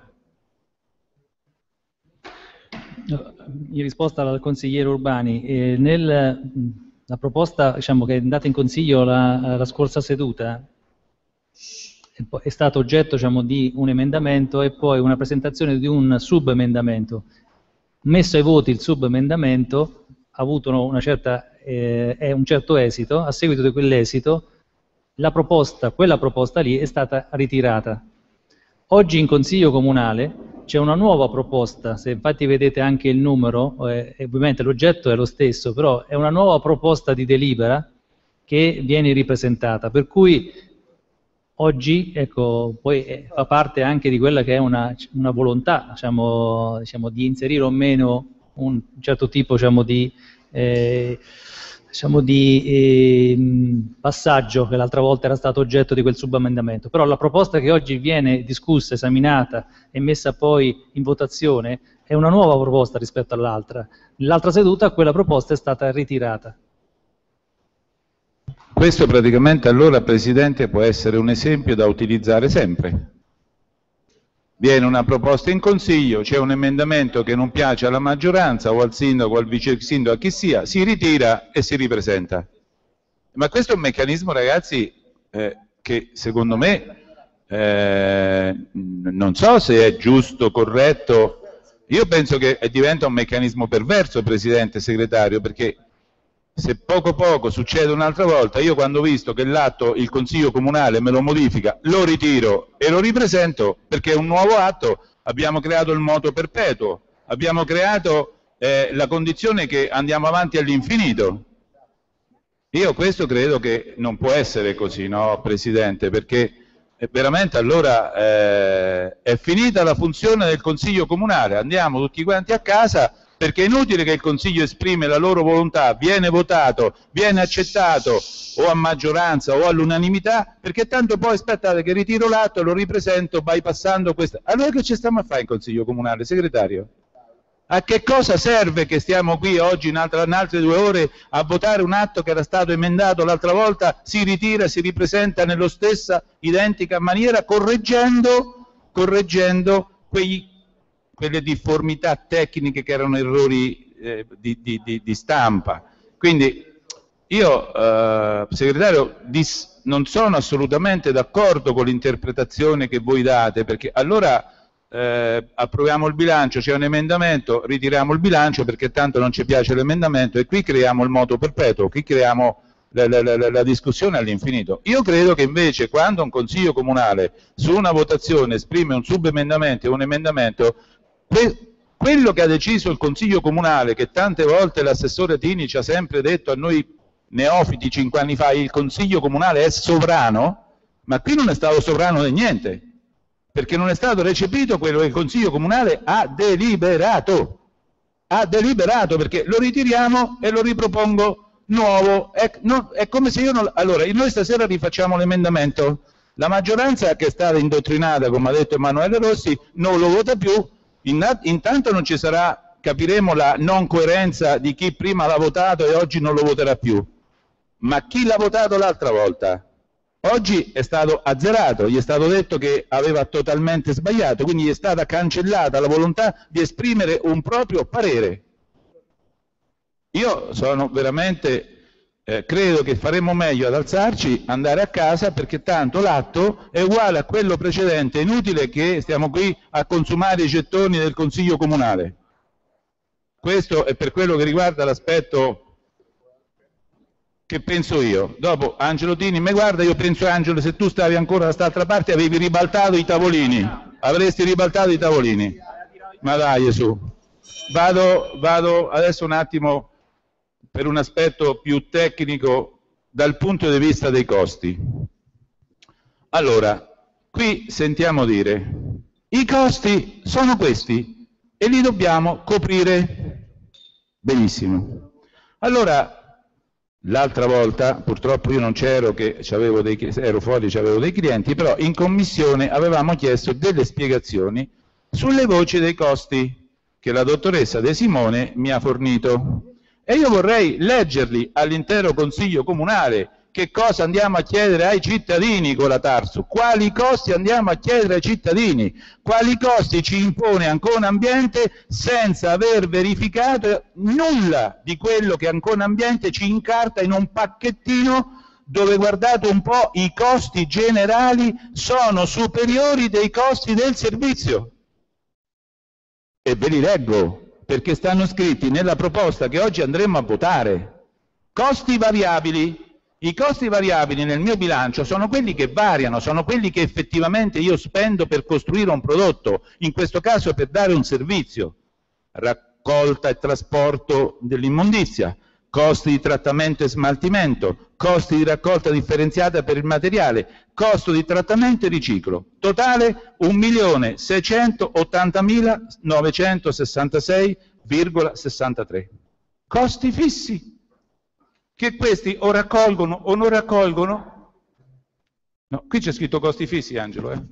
In risposta al consigliere Urbani, eh, nel, la proposta, diciamo, che è andata in consiglio la, la scorsa seduta è stato oggetto, diciamo, di un emendamento e poi una presentazione di un subemendamento. Messo ai voti il subemendamento ha avuto una certa, eh, un certo esito, a seguito di quell'esito la proposta, quella proposta lì è stata ritirata. Oggi in Consiglio Comunale c'è una nuova proposta, se infatti vedete anche il numero, eh, ovviamente l'oggetto è lo stesso, però è una nuova proposta di delibera che viene ripresentata, per cui oggi ecco, poi eh, fa parte anche di quella che è una, una volontà diciamo, diciamo, di inserire o meno un certo tipo diciamo, di, eh, diciamo, di eh, passaggio che l'altra volta era stato oggetto di quel subemendamento. Però la proposta che oggi viene discussa, esaminata e messa poi in votazione è una nuova proposta rispetto all'altra. Nell'altra seduta quella proposta è stata ritirata. Questo praticamente allora, Presidente, può essere un esempio da utilizzare sempre. Viene una proposta in Consiglio, c'è un emendamento che non piace alla maggioranza o al sindaco o al vice sindaco, a chi sia, si ritira e si ripresenta. Ma questo è un meccanismo, ragazzi, eh, che secondo me eh, non so se è giusto, corretto. Io penso che diventa un meccanismo perverso, Presidente, Segretario, perché se poco poco succede un'altra volta, io quando ho visto che l'atto, il Consiglio Comunale me lo modifica, lo ritiro e lo ripresento, perché è un nuovo atto, abbiamo creato il moto perpetuo, abbiamo creato eh, la condizione che andiamo avanti all'infinito. Io questo credo che non può essere così, no, Presidente, perché veramente allora eh, è finita la funzione del Consiglio Comunale, andiamo tutti quanti a casa, perché è inutile che il Consiglio esprime la loro volontà, viene votato, viene accettato o a maggioranza o all'unanimità, perché tanto poi aspettate che ritiro l'atto e lo ripresento bypassando questa. Allora che ci stiamo a fare in Consiglio Comunale, Segretario? A che cosa serve che stiamo qui oggi in, altra, in altre due ore a votare un atto che era stato emendato l'altra volta, si ritira, si ripresenta nella stessa identica maniera, correggendo, correggendo quei quelle difformità tecniche che erano errori eh, di, di, di, di stampa. Quindi io, eh, Segretario, dis, non sono assolutamente d'accordo con l'interpretazione che voi date, perché allora eh, approviamo il bilancio, c'è un emendamento, ritiriamo il bilancio perché tanto non ci piace l'emendamento e qui creiamo il moto perpetuo, qui creiamo la, la, la, la discussione all'infinito. Io credo che invece quando un Consiglio Comunale su una votazione esprime un subemendamento e un emendamento, quello che ha deciso il Consiglio Comunale, che tante volte l'assessore Tini ci ha sempre detto a noi neofiti cinque anni fa, il Consiglio Comunale è sovrano, ma qui non è stato sovrano di niente, perché non è stato recepito quello che il Consiglio Comunale ha deliberato, ha deliberato, perché lo ritiriamo e lo ripropongo nuovo, è, no, è come se io non... Allora, noi stasera rifacciamo l'emendamento, la maggioranza che è stata indottrinata, come ha detto Emanuele Rossi, non lo vota più. Intanto non ci sarà, capiremo la non coerenza di chi prima l'ha votato e oggi non lo voterà più, ma chi l'ha votato l'altra volta oggi è stato azzerato, gli è stato detto che aveva totalmente sbagliato, quindi gli è stata cancellata la volontà di esprimere un proprio parere. Io sono veramente, eh, credo che faremmo meglio ad alzarci, andare a casa, perché tanto l'atto è uguale a quello precedente, è inutile che stiamo qui a consumare i gettoni del Consiglio Comunale. Questo è per quello che riguarda l'aspetto che penso io. Dopo Angelo Tini mi guarda, io penso Angelo, se tu stavi ancora da quest'altra parte avevi ribaltato i tavolini, avresti ribaltato i tavolini. Ma dai, su. Vado, vado adesso un attimo per un aspetto più tecnico dal punto di vista dei costi. Allora, qui sentiamo dire, i costi sono questi e li dobbiamo coprire. Benissimo. Allora, l'altra volta, purtroppo io non c'ero, che c'avevo dei, ero fuori, c'avevo dei clienti, però in commissione avevamo chiesto delle spiegazioni sulle voci dei costi che la dottoressa De Simone mi ha fornito. E io vorrei leggerli all'intero Consiglio Comunale che cosa andiamo a chiedere ai cittadini con la Tarsu, quali costi andiamo a chiedere ai cittadini, quali costi ci impone Ancona Ambiente senza aver verificato nulla di quello che Ancona Ambiente ci incarta in un pacchettino dove, guardate un po', i costi generali sono superiori dei costi del servizio. E ve li leggo, perché stanno scritti nella proposta che oggi andremo a votare. Costi variabili. I costi variabili nel mio bilancio sono quelli che variano, sono quelli che effettivamente io spendo per costruire un prodotto, in questo caso per dare un servizio, raccolta e trasporto dell'immondizia, costi di trattamento e smaltimento, costi di raccolta differenziata per il materiale, costo di trattamento e riciclo. Totale un milione seicentottantamila novecentosessantasei virgola sessantatré. Costi fissi, che questi o raccolgono o non raccolgono. No, qui c'è scritto costi fissi, Angelo, eh?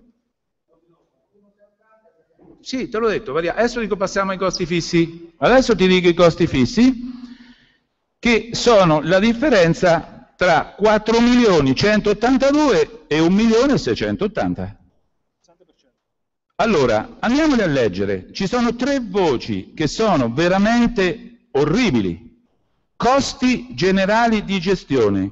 Sì, te l'ho detto, adesso dico passiamo ai costi fissi. Adesso ti dico i costi fissi, che sono la differenza tra quattro milioni centottantadue e un milione seicentottanta. Allora, andiamoli a leggere. Ci sono tre voci che sono veramente orribili. Costi generali di gestione,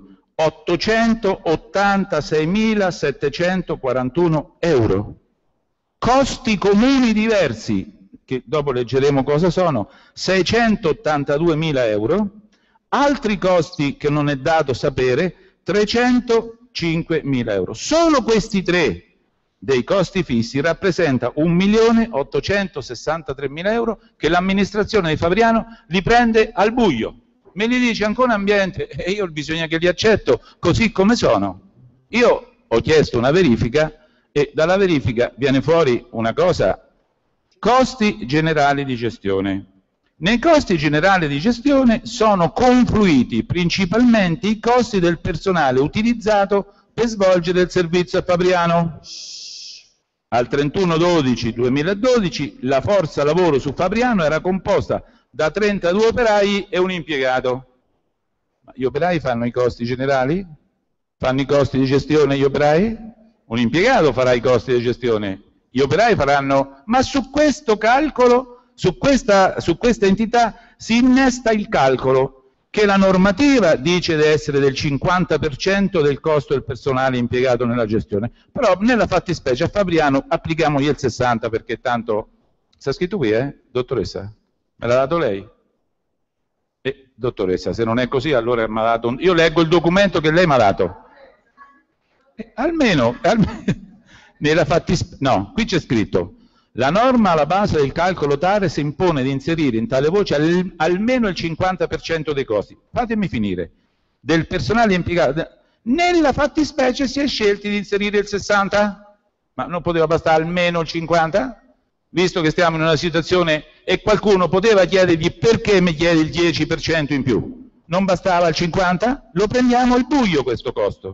ottocentottantaseimilasettecentoquarantuno euro. Costi comuni diversi, che dopo leggeremo cosa sono, seicentottantaduemila euro. Altri costi che non è dato sapere, trecentocinquemila euro. Solo questi tre dei costi fissi rappresenta un milione ottocentosessantatremila euro che l'amministrazione di Fabriano li prende al buio. Me li dice Ancona Ambiente e io bisogna che li accetto così come sono. Io ho chiesto una verifica e dalla verifica viene fuori una cosa: costi generali di gestione. Nei costi generali di gestione sono confluiti principalmente i costi del personale utilizzato per svolgere il servizio a Fabriano. Al trentuno dodici duemiladodici la forza lavoro su Fabriano era composta da trentadue operai e un impiegato. Ma gli operai fanno i costi generali? Fanno i costi di gestione gli operai? Un impiegato farà i costi di gestione. Gli operai faranno... Ma su questo calcolo... Su questa, su questa entità si innesta il calcolo che la normativa dice deve essere del cinquanta per cento del costo del personale impiegato nella gestione, però nella fattispecie a Fabriano applichiamogli il sessanta perché tanto... Sta scritto qui, eh? Dottoressa? Me l'ha dato lei? Eh, dottoressa, se non è così allora mi ha dato... Un... Io leggo il documento che lei mi ha dato. Eh, almeno... almeno nella fattispecie... No, qui c'è scritto... La norma alla base del calcolo TARES impone di inserire in tale voce al, almeno il cinquanta per cento dei costi. Fatemi finire. Del personale impiegato. Nella fattispecie si è scelti di inserire il sessanta? Ma non poteva bastare almeno il cinquanta? Visto che stiamo in una situazione e qualcuno poteva chiedergli perché mi chiede il dieci per cento in più. Non bastava il cinquanta? Lo prendiamo al buio questo costo.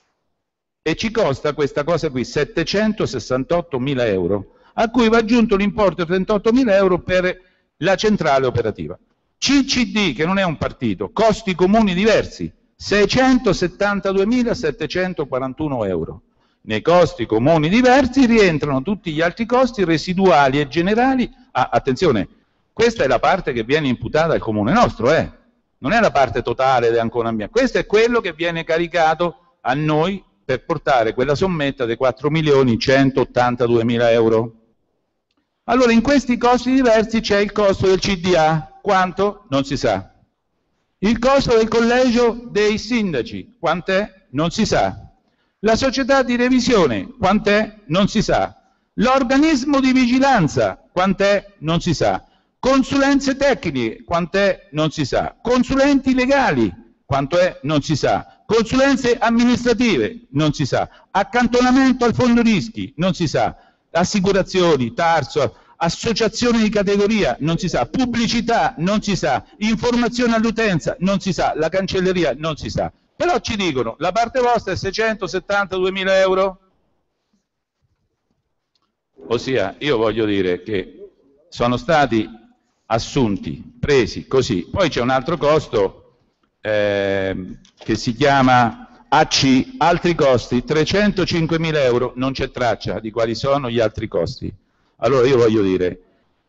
E ci costa questa cosa qui settecentosessantottomila euro. A cui va aggiunto l'importo di trentottomila euro per la centrale operativa. C C D, che non è un partito, costi comuni diversi, seicentosettantaduemilasettecentoquarantuno euro. Nei costi comuni diversi rientrano tutti gli altri costi residuali e generali. Ah, attenzione, questa è la parte che viene imputata al comune nostro, eh? Non è la parte totale di Ancona Ambiente, questo è quello che viene caricato a noi per portare quella sommetta dei quattro milioni centottantaduemila euro. Allora, in questi costi diversi c'è il costo del C D A, quanto? Non si sa. Il costo del collegio dei sindaci, quant'è? Non si sa. La società di revisione, quant'è? Non si sa. L'organismo di vigilanza, quant'è? Non si sa. Consulenze tecniche, quant'è? Non si sa. Consulenti legali, quanto è? Non si sa. Consulenze amministrative, non si sa. Accantonamento al fondo rischi, non si sa. Assicurazioni, Tarso, associazioni di categoria, non si sa. Pubblicità, non si sa. Informazione all'utenza, non si sa. La cancelleria, non si sa. Però ci dicono, la parte vostra è seicentosettantaduemila euro? Ossia, io voglio dire che sono stati assunti, presi così. Poi c'è un altro costo eh, che si chiama A C, altri costi, trecentocinquemila euro, non c'è traccia di quali sono gli altri costi. Allora io voglio dire,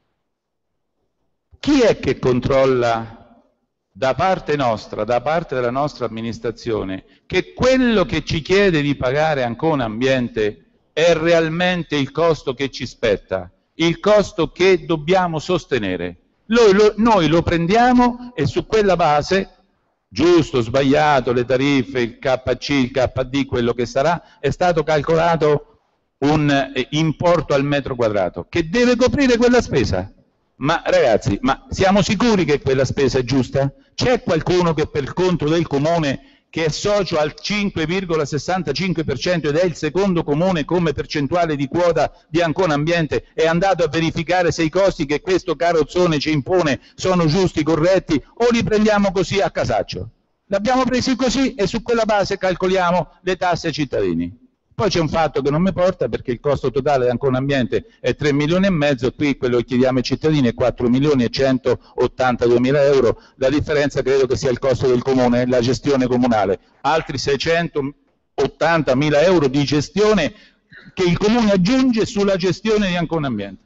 chi è che controlla da parte nostra, da parte della nostra amministrazione, che quello che ci chiede di pagare Ancona Ambiente è realmente il costo che ci spetta, il costo che dobbiamo sostenere? Noi lo, noi lo prendiamo e su quella base... Giusto, sbagliato, le tariffe, il K C, il K D, quello che sarà, è stato calcolato un importo al metro quadrato che deve coprire quella spesa. Ma ragazzi, ma siamo sicuri che quella spesa è giusta? C'è qualcuno che per conto del comune, che è socio al cinque virgola sessantacinque per cento ed è il secondo comune come percentuale di quota di Ancona Ambiente, è andato a verificare se i costi che questo carrozzone ci impone sono giusti, corretti, o li prendiamo così a casaccio? L'abbiamo presi così e su quella base calcoliamo le tasse ai cittadini. Poi c'è un fatto che non mi porta, perché il costo totale di Ancona Ambiente è tre milioni e mezzo, qui quello che chiediamo ai cittadini è quattro milioni e centottantadue euro, la differenza credo che sia il costo del comune, la gestione comunale, altri seicentottantamila euro di gestione che il comune aggiunge sulla gestione di Ancona Ambiente.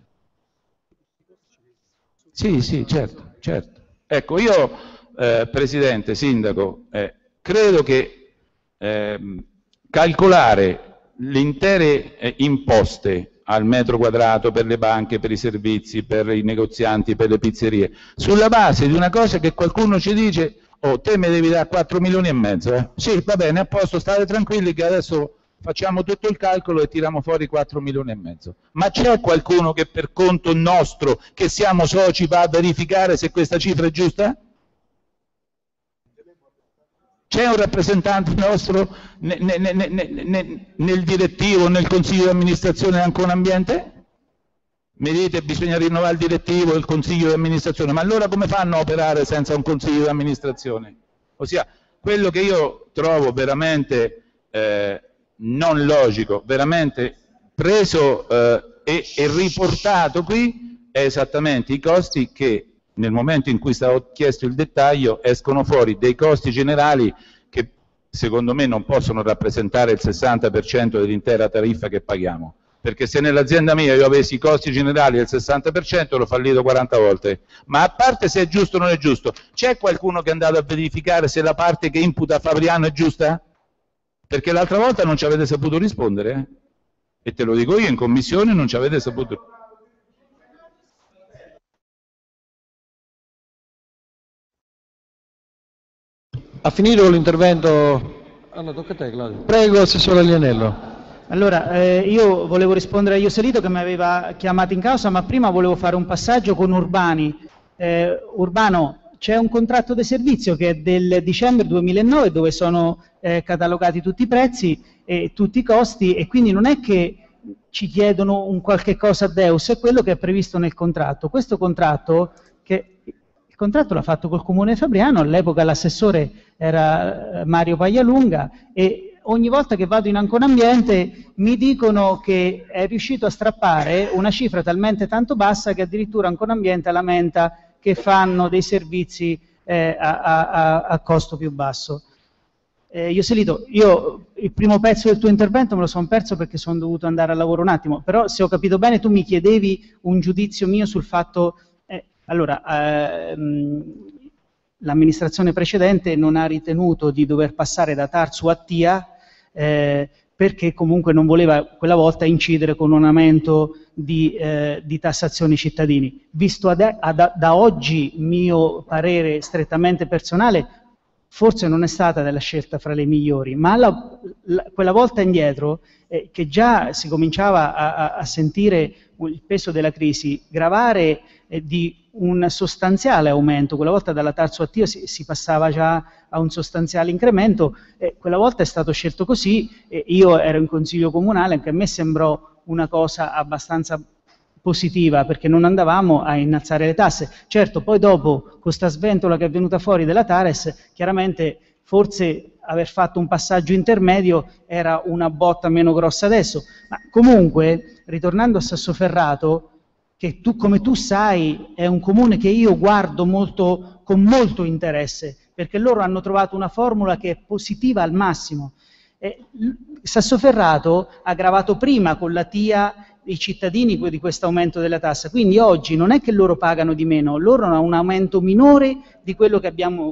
Sì, sì, certo, certo. Ecco, io, eh, Presidente, Sindaco, eh, credo che eh, calcolare le intere eh, imposte al metro quadrato per le banche, per i servizi, per i negozianti, per le pizzerie, sulla base di una cosa che qualcuno ci dice: oh, te mi devi dare quattro milioni e mezzo, eh? Sì, va bene, a posto, state tranquilli che adesso facciamo tutto il calcolo e tiriamo fuori quattro milioni e mezzo. Ma c'è qualcuno che per conto nostro, che siamo soci, va a verificare se questa cifra è giusta? C'è un rappresentante nostro ne, ne, ne, ne, ne, nel direttivo, nel consiglio di amministrazione di Ancona Ambiente? Mi dite che bisogna rinnovare il direttivo e il consiglio di amministrazione, ma allora come fanno a operare senza un consiglio di amministrazione? Ossia, quello che io trovo veramente eh, non logico, veramente preso eh, e, e riportato qui, è esattamente i costi che nel momento in cui stavo chiesto il dettaglio escono fuori dei costi generali che secondo me non possono rappresentare il sessanta per cento dell'intera tariffa che paghiamo, perché se nell'azienda mia io avessi i costi generali del sessanta per cento l'ho fallito quaranta volte. Ma a parte se è giusto o non è giusto, c'è qualcuno che è andato a verificare se la parte che imputa Fabriano è giusta? Perché l'altra volta non ci avete saputo rispondere, eh? E te lo dico io, in commissione non ci avete saputo rispondere. Ha finito l'intervento? Allora, tocca a te, Claudio. Prego, Assessore Alianello. Allora, eh, io volevo rispondere a Ioselito che mi aveva chiamato in causa, ma prima volevo fare un passaggio con Urbani. Eh, Urbano, c'è un contratto di servizio che è del dicembre duemilanove dove sono eh, catalogati tutti i prezzi e tutti i costi, e quindi non è che ci chiedono un qualche cosa a Deus, è quello che è previsto nel contratto. Questo contratto, che il contratto l'ha fatto col Comune di Fabriano, all'epoca l'assessore era Mario Paglialunga, e ogni volta che vado in Ancona Ambiente mi dicono che è riuscito a strappare una cifra talmente tanto bassa che addirittura Ancona Ambiente lamenta che fanno dei servizi eh, a, a, a costo più basso. Eh, Ioselito, io il primo pezzo del tuo intervento me lo sono perso perché sono dovuto andare al lavoro un attimo, però se ho capito bene tu mi chiedevi un giudizio mio sul fatto... Eh, allora, ehm, l'amministrazione precedente non ha ritenuto di dover passare da Tarsu a T I A eh, perché comunque non voleva quella volta incidere con un aumento di, eh, di tassazioni cittadini. Visto ad, ad, da oggi, mio parere strettamente personale, forse non è stata della scelta fra le migliori, ma la, la, quella volta indietro, eh, che già si cominciava a, a sentire il peso della crisi, gravare eh, di un sostanziale aumento, quella volta dalla Tarsu a T I A si, si passava già a un sostanziale incremento, eh, quella volta è stato scelto così, eh, io ero in consiglio comunale, anche a me sembrò una cosa abbastanza positiva perché non andavamo a innalzare le tasse. Certo, poi dopo questa sventola che è venuta fuori della Tares, chiaramente forse aver fatto un passaggio intermedio era una botta meno grossa adesso, ma comunque, ritornando a Sassoferrato, che tu, come tu sai, è un comune che io guardo molto, con molto interesse, perché loro hanno trovato una formula che è positiva al massimo. Eh, Sassoferrato ha gravato prima con la T I A i cittadini di questo aumento della tassa, quindi oggi non è che loro pagano di meno, loro hanno un aumento minore di quello che abbiamo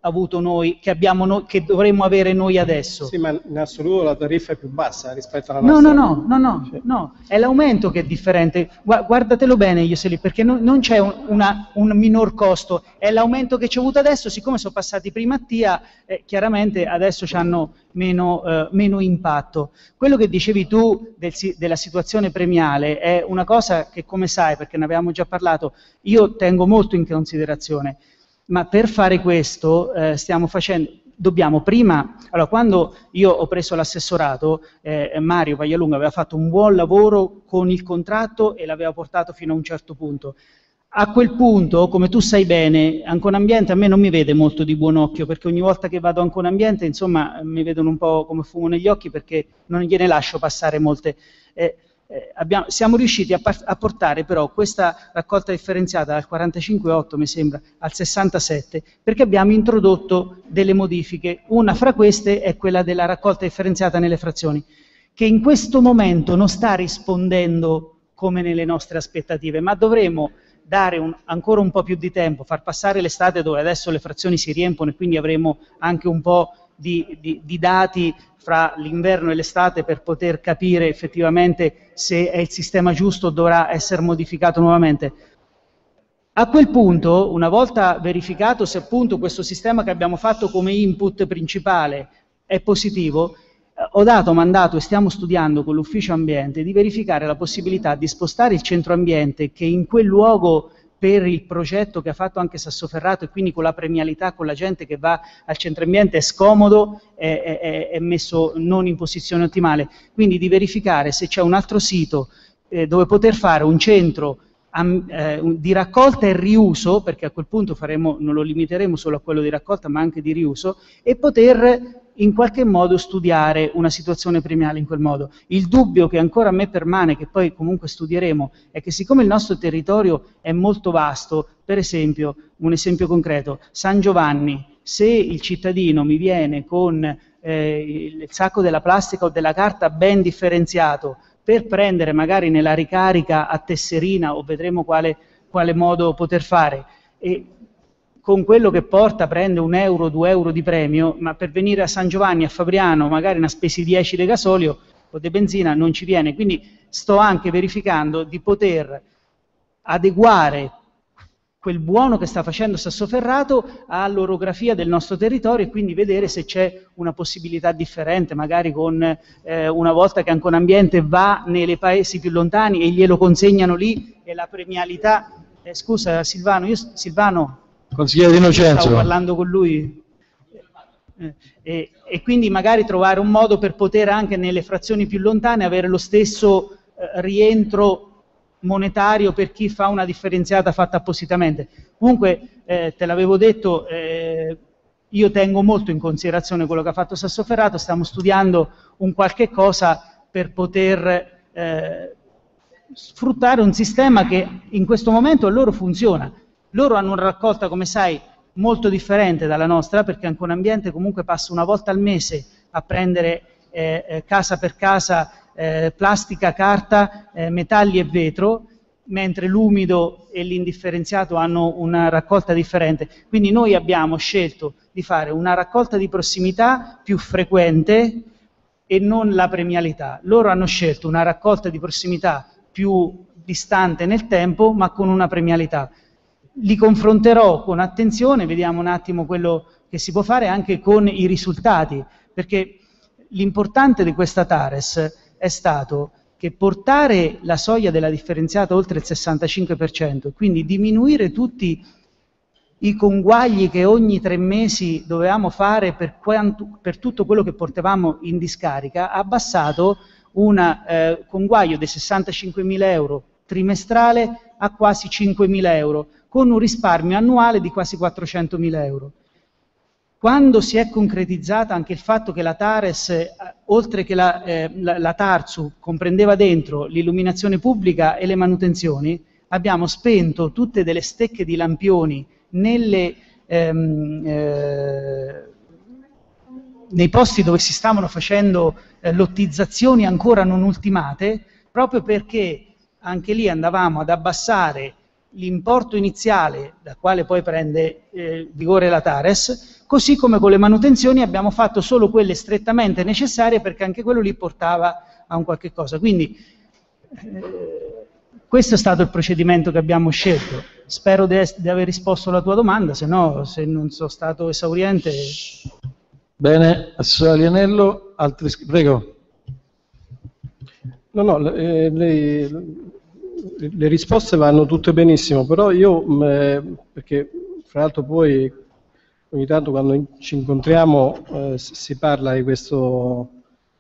avuto noi, che, abbiamo no, che dovremmo avere noi adesso. Sì, ma in assoluto la tariffa è più bassa rispetto alla No, nostra. no, no, no, no, Sì. no, è l'aumento che è differente. Gua- Guardatelo bene, Ioseli, perché no- non c'è un, una- un minor costo, è l'aumento che c'è avuto adesso, siccome sono passati prima a Tia, eh, chiaramente adesso hanno meno, eh, meno impatto. Quello che dicevi tu del si- della situazione premiale è una cosa che, come sai, perché ne avevamo già parlato, io tengo molto in considerazione. Ma per fare questo eh, stiamo facendo, dobbiamo prima, allora quando io ho preso l'assessorato, eh, Mario Paglialunga aveva fatto un buon lavoro con il contratto e l'aveva portato fino a un certo punto. A quel punto, come tu sai bene, Ancona Ambiente a me non mi vede molto di buon occhio, perché ogni volta che vado a Ancona Ambiente, insomma, mi vedono un po' come fumo negli occhi perché non gliene lascio passare molte. Eh, Eh, abbiamo, siamo riusciti a, a portare però questa raccolta differenziata dal quarantacinque virgola otto mi sembra al sessantasette perché abbiamo introdotto delle modifiche. Una fra queste è quella della raccolta differenziata nelle frazioni, che in questo momento non sta rispondendo come nelle nostre aspettative, ma dovremo dare un, ancora un po' più di tempo, far passare l'estate dove adesso le frazioni si riempono e quindi avremo anche un po' di, di, di dati fra l'inverno e l'estate per poter capire effettivamente se è il sistema giusto o dovrà essere modificato nuovamente. A quel punto, una volta verificato se appunto questo sistema che abbiamo fatto come input principale è positivo, eh, ho dato mandato e stiamo studiando con l'ufficio ambiente di verificare la possibilità di spostare il centro ambiente che in quel luogo per il progetto che ha fatto anche Sassoferrato e quindi con la premialità, con la gente che va al centro ambiente è scomodo, è, è, è messo non in posizione ottimale, quindi di verificare se c'è un altro sito eh, dove poter fare un centro am, eh, di raccolta e riuso, perché a quel punto faremo, non lo limiteremo solo a quello di raccolta ma anche di riuso, e poter in qualche modo studiare una situazione premiale in quel modo. Il dubbio che ancora a me permane, che poi comunque studieremo, è che siccome il nostro territorio è molto vasto, per esempio, un esempio concreto, San Giovanni, se il cittadino mi viene con eh, il sacco della plastica o della carta ben differenziato per prendere magari nella ricarica a tesserina o vedremo quale, quale modo poter fare, e con quello che porta prende un euro, due euro di premio, ma per venire a San Giovanni, a Fabriano, magari una spesi dieci di gasolio o di benzina non ci viene. Quindi sto anche verificando di poter adeguare quel buono che sta facendo Sassoferrato all'orografia del nostro territorio e quindi vedere se c'è una possibilità differente, magari con eh, una volta che Ancona Ambiente va nei paesi più lontani e glielo consegnano lì e la premialità. Eh, scusa Silvano, io Silvano... Consigliere D'Innocenzo. Stavo parlando con lui eh, e, e quindi magari trovare un modo per poter anche nelle frazioni più lontane avere lo stesso eh, rientro monetario per chi fa una differenziata fatta appositamente. Comunque eh, te l'avevo detto, eh, io tengo molto in considerazione quello che ha fatto Sassoferrato, stiamo studiando un qualche cosa per poter eh, sfruttare un sistema che in questo momento a loro funziona. Loro hanno una raccolta, come sai, molto differente dalla nostra, perché Ancona Ambiente comunque passa una volta al mese a prendere eh, eh, casa per casa eh, plastica, carta, eh, metalli e vetro, mentre l'umido e l'indifferenziato hanno una raccolta differente. Quindi noi abbiamo scelto di fare una raccolta di prossimità più frequente e non la premialità. Loro hanno scelto una raccolta di prossimità più distante nel tempo, ma con una premialità. Li confronterò con attenzione, vediamo un attimo quello che si può fare anche con i risultati, perché l'importante di questa TARES è stato che portare la soglia della differenziata oltre il sessantacinque per cento, quindi diminuire tutti i conguagli che ogni tre mesi dovevamo fare per, quanto, per tutto quello che portavamo in discarica, ha abbassato un eh, conguaglio di sessantacinquemila euro trimestrale a quasi cinquemila euro, con un risparmio annuale di quasi quattrocentomila euro. Quando si è concretizzata anche il fatto che la TARES, eh, oltre che la, eh, la, la TARSU, comprendeva dentro l'illuminazione pubblica e le manutenzioni, abbiamo spento tutte delle stecche di lampioni nelle, ehm, eh, nei posti dove si stavano facendo eh, lottizzazioni ancora non ultimate, proprio perché anche lì andavamo ad abbassare l'importo iniziale, da quale poi prende eh, vigore la TARES, così come con le manutenzioni abbiamo fatto solo quelle strettamente necessarie, perché anche quello lì portava a un qualche cosa. Quindi eh, questo è stato il procedimento che abbiamo scelto. Spero di, di aver risposto alla tua domanda, se no, se non sono stato esauriente... Bene, Assessore Alianello, altri... prego. No, no, le, le, le risposte vanno tutte benissimo, però io, eh, perché fra l'altro poi ogni tanto quando ci incontriamo eh, si parla di questo,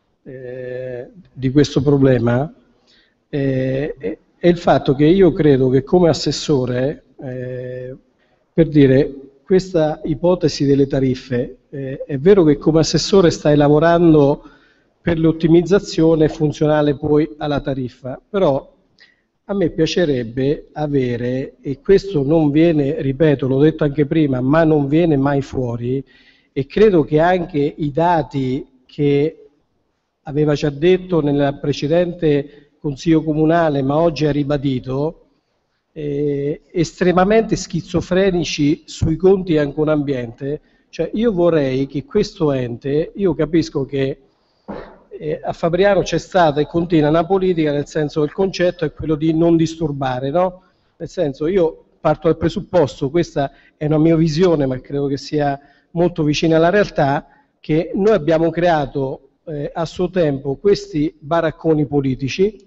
eh, di questo problema, eh, è, è il fatto che io credo che come assessore, eh, per dire, questa ipotesi delle tariffe, eh, è vero che come assessore stai lavorando per l'ottimizzazione funzionale poi alla tariffa, però a me piacerebbe avere, e questo non viene, ripeto, l'ho detto anche prima, ma non viene mai fuori, e credo che anche i dati che aveva già detto nel precedente Consiglio Comunale, ma oggi ha ribadito, eh, estremamente schizofrenici sui conti anche un ambiente, cioè io vorrei che questo ente, io capisco che eh, a Fabriano c'è stata e continua una politica, nel senso che il concetto è quello di non disturbare, no? Nel senso, io parto dal presupposto, questa è una mia visione, ma credo che sia molto vicina alla realtà, che noi abbiamo creato eh, a suo tempo questi baracconi politici,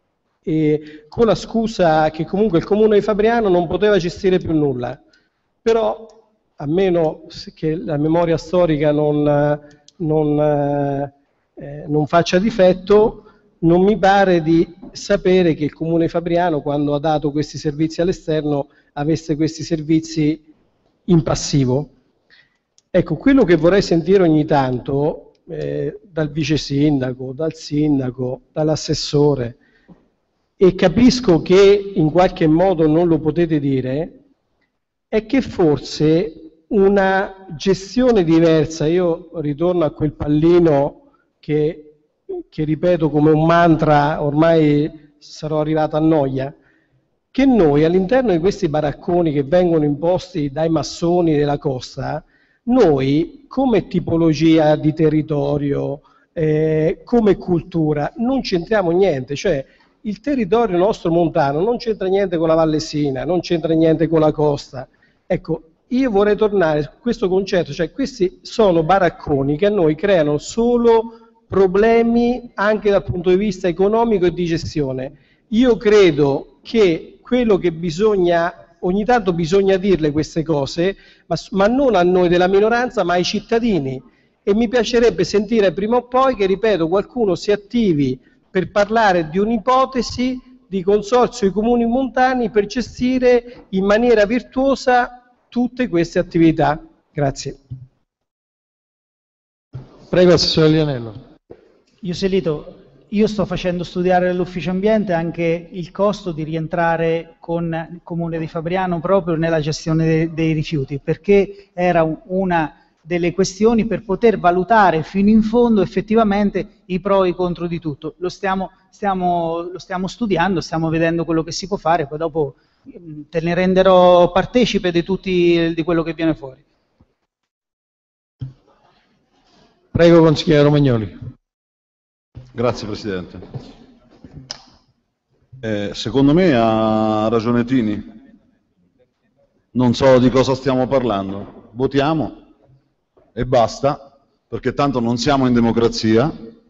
e con la scusa che comunque il Comune di Fabriano non poteva gestire più nulla, però a meno che la memoria storica non, non, eh, non faccia difetto, non mi pare di sapere che il Comune di Fabriano, quando ha dato questi servizi all'esterno, avesse questi servizi in passivo. Ecco, quello che vorrei sentire ogni tanto eh, dal vice sindaco, dal sindaco, dall'assessore, e capisco che in qualche modo non lo potete dire, è che forse una gestione diversa, io ritorno a quel pallino che, che ripeto come un mantra, ormai sarò arrivato a noia, che noi all'interno di questi baracconi che vengono imposti dai massoni della costa, noi come tipologia di territorio, eh, come cultura, non c'entriamo niente, cioè il territorio nostro montano non c'entra niente con la Vallesina, non c'entra niente con la costa. Ecco, io vorrei tornare su questo concetto, cioè questi sono baracconi che a noi creano solo problemi anche dal punto di vista economico e di gestione. Io credo che quello che bisogna, ogni tanto bisogna dirle queste cose, ma, ma non a noi della minoranza, ma ai cittadini. E mi piacerebbe sentire prima o poi che, ripeto, qualcuno si attivi per parlare di un'ipotesi di consorzio di comuni montani per gestire in maniera virtuosa tutte queste attività. Grazie. Prego, Assessore Alianello. Ioselito, io sto facendo studiare all'ufficio ambiente anche il costo di rientrare con il Comune di Fabriano proprio nella gestione dei, dei rifiuti, perché era una delle questioni per poter valutare fino in fondo effettivamente i pro e i contro di tutto. Lo stiamo, stiamo, lo stiamo studiando, stiamo vedendo quello che si può fare, poi dopo te ne renderò partecipe di, tutti, di quello che viene fuori. Prego, consigliere Romagnoli. Grazie Presidente. Eh, secondo me ha ragione Tini. Non so di cosa stiamo parlando. Votiamo e basta, perché tanto non siamo in democrazia,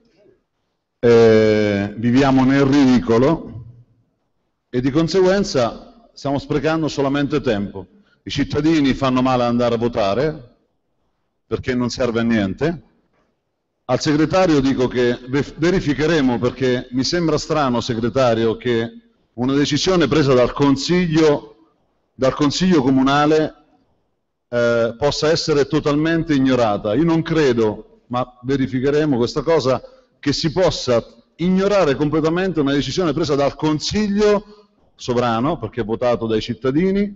eh, viviamo nel ridicolo e di conseguenza stiamo sprecando solamente tempo. I cittadini fanno male ad andare a votare perché non serve a niente. Al segretario dico che verificheremo, perché mi sembra strano, segretario, che una decisione presa dal Consiglio, dal Consiglio Comunale Eh, possa essere totalmente ignorata. Io non credo, ma verificheremo questa cosa, che si possa ignorare completamente una decisione presa dal Consiglio sovrano, perché è votato dai cittadini,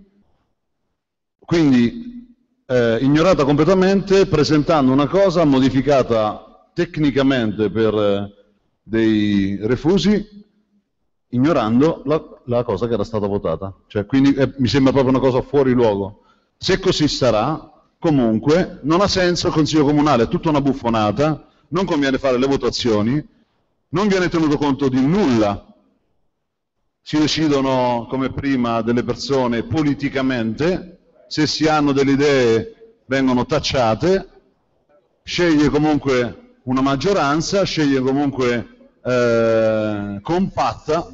quindi eh, ignorata completamente, presentando una cosa modificata tecnicamente per eh, dei refusi, ignorando la, la cosa che era stata votata. Cioè, quindi eh, mi sembra proprio una cosa fuori luogo. Se così sarà, comunque non ha senso il Consiglio Comunale, è tutta una buffonata, non conviene fare le votazioni, non viene tenuto conto di nulla, si decidono come prima delle persone politicamente, se si hanno delle idee vengono tacciate, sceglie comunque una maggioranza, sceglie comunque eh, compatta,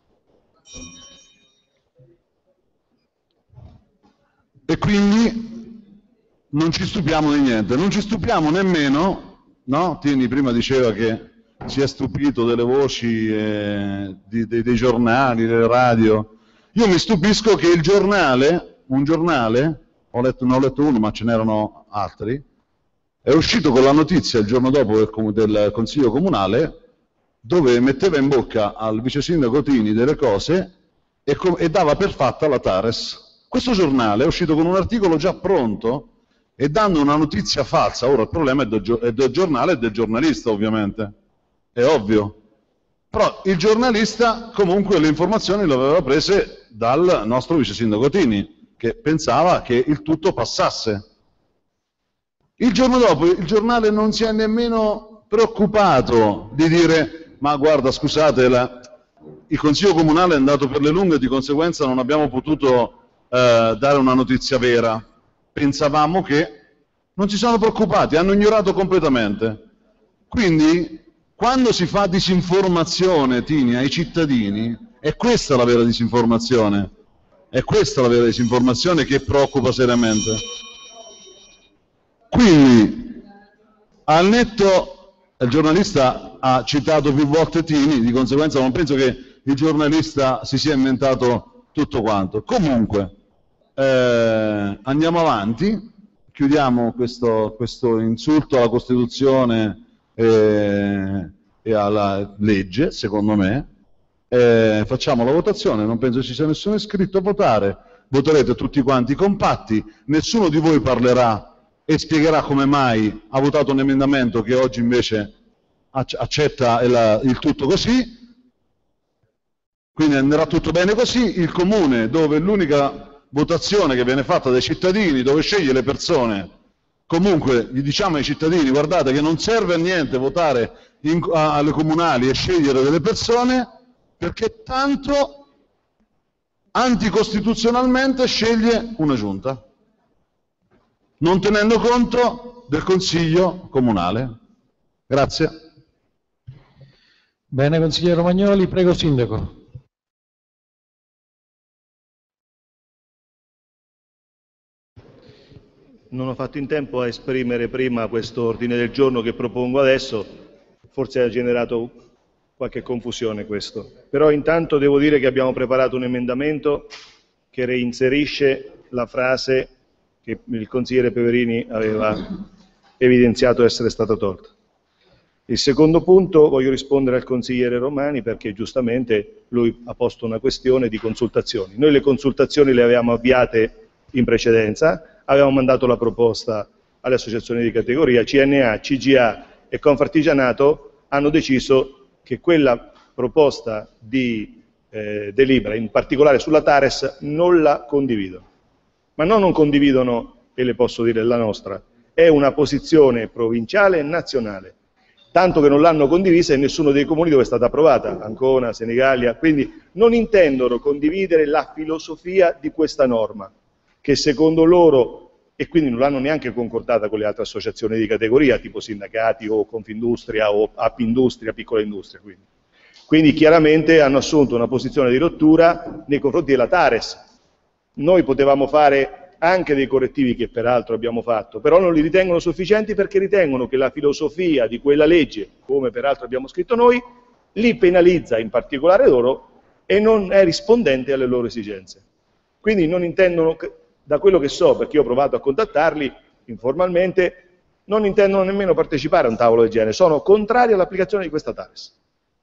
e quindi non ci stupiamo di niente, non ci stupiamo nemmeno, no? Tini prima diceva che si è stupito delle voci eh, di, dei, dei giornali, delle radio. Io mi stupisco che il giornale, un giornale, ho letto, ne ho letto uno ma ce n'erano altri, è uscito con la notizia il giorno dopo del, del Consiglio Comunale dove metteva in bocca al vice sindaco Tini delle cose e, e dava per fatta la Tares. Questo giornale è uscito con un articolo già pronto e dando una notizia falsa. Ora il problema è del, è del giornale e del giornalista, ovviamente, è ovvio. Però il giornalista comunque le informazioni le aveva prese dal nostro vice sindaco Tini, che pensava che il tutto passasse. Il giorno dopo il giornale non si è nemmeno preoccupato di dire ma guarda scusate la, il Consiglio Comunale è andato per le lunghe e di conseguenza non abbiamo potuto eh, dare una notizia vera. Pensavamo che non si sono preoccupati, hanno ignorato completamente. Quindi quando si fa disinformazione, Tini, ai cittadini, è questa la vera disinformazione, è questa la vera disinformazione che preoccupa seriamente. Quindi, al netto, il giornalista ha citato più volte Tini, di conseguenza non penso che il giornalista si sia inventato tutto quanto. Comunque, eh, andiamo avanti, chiudiamo questo, questo insulto alla Costituzione e, e alla legge, secondo me, eh, facciamo la votazione, non penso ci sia nessuno iscritto a votare, voterete tutti quanti compatti, nessuno di voi parlerà e spiegherà come mai ha votato un emendamento che oggi invece accetta il, il tutto così, quindi andrà tutto bene così. Il comune dove l'unica votazione che viene fatta dai cittadini, dove sceglie le persone, comunque gli diciamo ai cittadini guardate che non serve a niente votare in, a, alle comunali e scegliere delle persone perché tanto anticostituzionalmente sceglie una giunta, non tenendo conto del Consiglio Comunale. Grazie. Bene, consigliere Romagnoli, prego Sindaco. Non ho fatto in tempo a esprimere prima questo ordine del giorno che propongo adesso, forse ha generato qualche confusione questo. Però intanto devo dire che abbiamo preparato un emendamento che reinserisce la frase che il consigliere Peverini aveva evidenziato essere stata tolta. Il secondo punto, voglio rispondere al consigliere Romani perché giustamente lui ha posto una questione di consultazioni. Noi le consultazioni le avevamo avviate in precedenza, avevamo mandato la proposta alle associazioni di categoria, C N A, C G A e Confartigianato hanno deciso che quella proposta di eh, delibera, in particolare sulla Tares, non la condividono. Ma non non condividono, e le posso dire la nostra, è una posizione provinciale e nazionale, tanto che non l'hanno condivisa in nessuno dei comuni dove è stata approvata, Ancona, Senigallia, quindi non intendono condividere la filosofia di questa norma, che secondo loro, e quindi non l'hanno neanche concordata con le altre associazioni di categoria, tipo sindacati o Confindustria o Appindustria, piccola industria. Quindi. quindi chiaramente hanno assunto una posizione di rottura nei confronti della Tares. Noi potevamo fare anche dei correttivi che peraltro abbiamo fatto, però non li ritengono sufficienti perché ritengono che la filosofia di quella legge, come peraltro abbiamo scritto noi, li penalizza in particolare loro e non è rispondente alle loro esigenze. Quindi non intendono, da quello che so, perché io ho provato a contattarli informalmente, non intendono nemmeno partecipare a un tavolo del genere, sono contrari all'applicazione di questa Tares.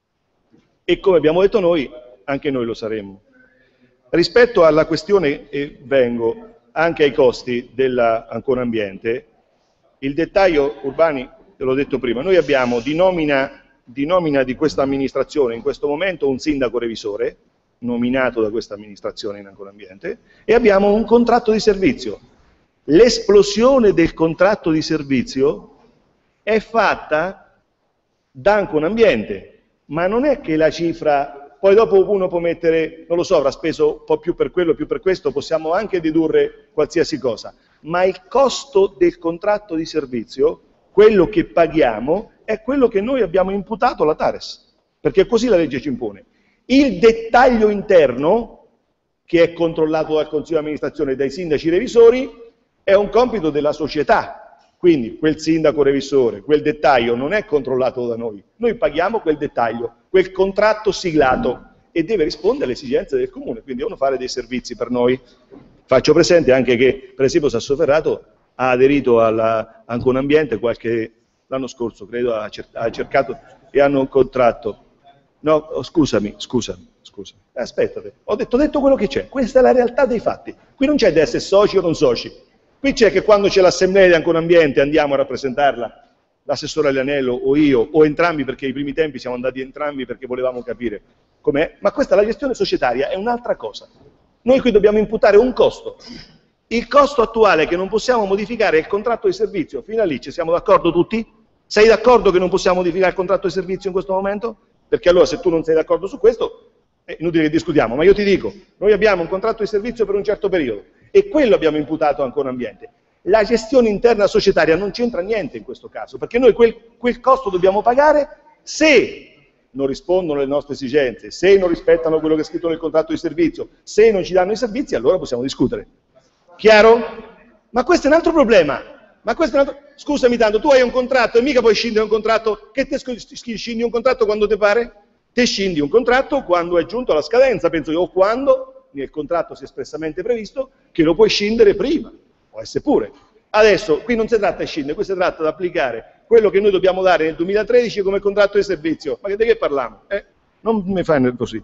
E come abbiamo detto noi, anche noi lo saremmo. Rispetto alla questione, e vengo anche ai costi dell'Ancona Ambiente, il dettaglio Urbani, te l'ho detto prima, noi abbiamo di nomina di, nomina di questa amministrazione in questo momento un sindaco revisore, nominato da questa amministrazione in Ancona Ambiente, e abbiamo un contratto di servizio. L'esplosione del contratto di servizio è fatta da anche un ambiente, ma non è che la cifra, poi dopo uno può mettere, non lo so, avrà speso un po' più per quello, più per questo, possiamo anche dedurre qualsiasi cosa, ma il costo del contratto di servizio, quello che paghiamo, è quello che noi abbiamo imputato alla TARES, perché così la legge ci impone. Il dettaglio interno, che è controllato dal Consiglio di amministrazione e dai sindaci revisori, è un compito della società, quindi quel sindaco revisore, quel dettaglio non è controllato da noi, noi paghiamo quel dettaglio, quel contratto siglato e deve rispondere alle esigenze del comune, quindi devono fare dei servizi per noi. Faccio presente anche che per esempio Sassoferrato ha aderito alla Ancona Ambiente qualche l'anno scorso, credo, ha, cer ha cercato e hanno un contratto. No, oh, scusami, scusami, scusami. Aspettate, ho detto, ho detto quello che c'è, questa è la realtà dei fatti. Qui non c'è di essere soci o non soci. Qui c'è che quando c'è l'assemblea di Ancona Ambiente andiamo a rappresentarla, l'assessore Alianello o io, o entrambi, perché ai primi tempi siamo andati entrambi perché volevamo capire com'è, ma questa, la gestione societaria, è un'altra cosa. Noi qui dobbiamo imputare un costo. Il costo attuale che non possiamo modificare è il contratto di servizio. Fino a lì ci siamo d'accordo tutti? Sei d'accordo che non possiamo modificare il contratto di servizio in questo momento? Perché allora se tu non sei d'accordo su questo, è inutile che discutiamo, ma io ti dico, noi abbiamo un contratto di servizio per un certo periodo e quello abbiamo imputato ancora ambiente. La gestione interna societaria non c'entra niente in questo caso, perché noi quel, quel costo dobbiamo pagare se non rispondono alle nostre esigenze, se non rispettano quello che è scritto nel contratto di servizio, se non ci danno i servizi, allora possiamo discutere. Chiaro? Ma questo è un altro problema. Ma questo è un altro... Scusami tanto, tu hai un contratto e mica puoi scindere un contratto, che te scindi un contratto quando ti pare? Te scindi un contratto quando è giunto alla scadenza, penso io, o quando nel contratto si è espressamente previsto che lo puoi scindere prima, può essere pure. Adesso, qui non si tratta di scindere, qui si tratta di applicare quello che noi dobbiamo dare nel duemilatredici come contratto di servizio. Ma di che parliamo? Eh? Non mi fai così.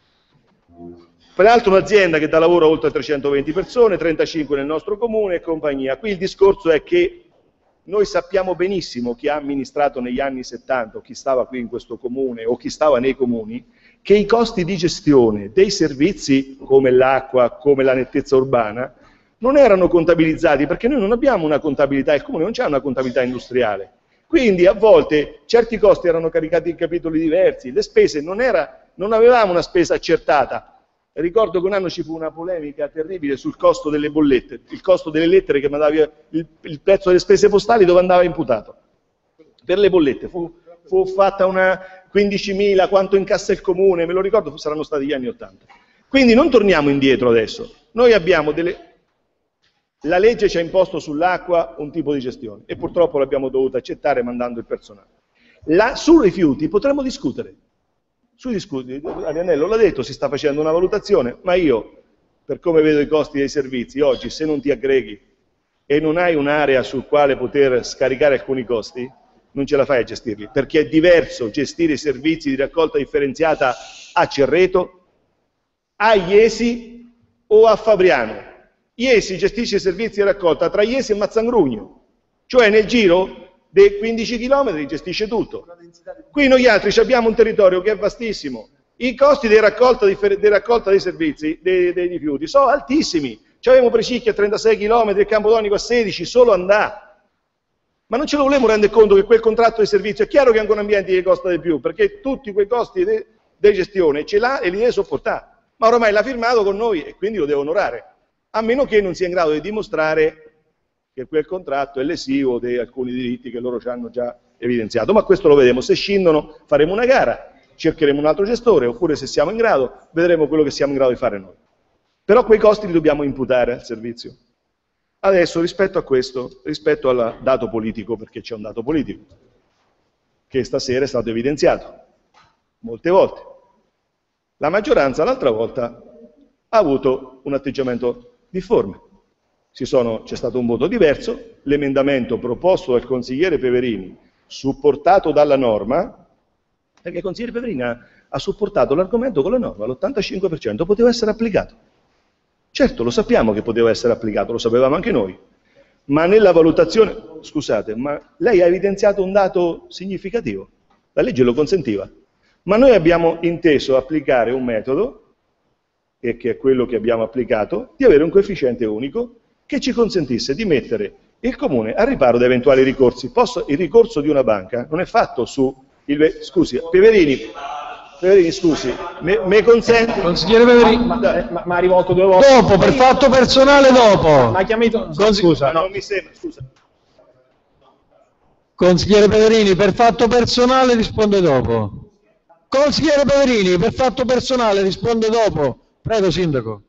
Peraltro un'azienda che dà lavoro a oltre trecentoventi persone, trentacinque nel nostro comune e compagnia. Qui il discorso è che noi sappiamo benissimo chi ha amministrato negli anni settanta, o chi stava qui in questo comune, o chi stava nei comuni, che i costi di gestione dei servizi, come l'acqua, come la nettezza urbana, non erano contabilizzati, perché noi non abbiamo una contabilità, il comune non c'ha una contabilità industriale. Quindi a volte certi costi erano caricati in capitoli diversi, le spese non, era, non avevamo una spesa accertata. Ricordo che un anno ci fu una polemica terribile sul costo delle bollette, il costo delle lettere che mandava via, il, il prezzo delle spese postali dove andava imputato. Per le bollette fu, fu fatta una quindicimila, quanto incassa il comune, me lo ricordo, saranno stati gli anni ottanta. Quindi non torniamo indietro adesso, noi abbiamo delle... La legge ci ha imposto sull'acqua un tipo di gestione e purtroppo l'abbiamo dovuta accettare mandando il personale. La, sui rifiuti potremmo discutere. Sui discuti, Arianello l'ha detto, si sta facendo una valutazione, ma io, per come vedo i costi dei servizi, oggi se non ti aggreghi e non hai un'area sul quale poter scaricare alcuni costi, non ce la fai a gestirli, perché è diverso gestire i servizi di raccolta differenziata a Cerreto, a Iesi o a Fabriano. Iesi gestisce i servizi di raccolta tra Iesi e Mazzangrugno, cioè nel giro dei quindici chilometri gestisce tutto. Qui noi altri abbiamo un territorio che è vastissimo, i costi di raccolta, di, di raccolta dei servizi, dei, dei rifiuti, sono altissimi. Avevamo Precicchi a trentasei chilometri e Campodonico a sedici, solo andà. Ma non ce lo volevamo rendere conto che quel contratto di servizio, è chiaro che anche un ambiente gli costa di più, perché tutti quei costi di de gestione ce l'ha e li deve sopportare. Ma ormai l'ha firmato con noi e quindi lo deve onorare. A meno che non sia in grado di dimostrare che quel contratto è lesivo di alcuni diritti che loro ci hanno già evidenziato. Ma questo lo vedremo, se scindono faremo una gara, cercheremo un altro gestore, oppure se siamo in grado, vedremo quello che siamo in grado di fare noi. Però quei costi li dobbiamo imputare al servizio. Adesso rispetto a questo, rispetto al dato politico, perché c'è un dato politico, che stasera è stato evidenziato, molte volte. La maggioranza l'altra volta ha avuto un atteggiamento difforme. C'è stato un voto diverso, l'emendamento proposto dal consigliere Peverini, supportato dalla norma, perché il consigliere Peverini ha, ha supportato l'argomento con la norma, l'ottantacinque per cento poteva essere applicato. Certo, lo sappiamo che poteva essere applicato, lo sapevamo anche noi, ma nella valutazione, scusate, ma lei ha evidenziato un dato significativo, la legge lo consentiva, ma noi abbiamo inteso applicare un metodo, e che è quello che abbiamo applicato, di avere un coefficiente unico che ci consentisse di mettere il Comune al riparo da eventuali ricorsi. Posso, il ricorso di una banca non è fatto su... Il, scusi, Peverini, Peverini scusi, me, me consente... Consigliere Peverini, ma, ma, ma, ma ha rivolto due volte. Dopo, per fatto personale dopo. Ma ha chiamato... Scusa, no. Non mi sembra, scusa. Consigliere Peverini, per fatto personale risponde dopo. Consigliere Peverini, per fatto personale risponde dopo. Prego, Sindaco.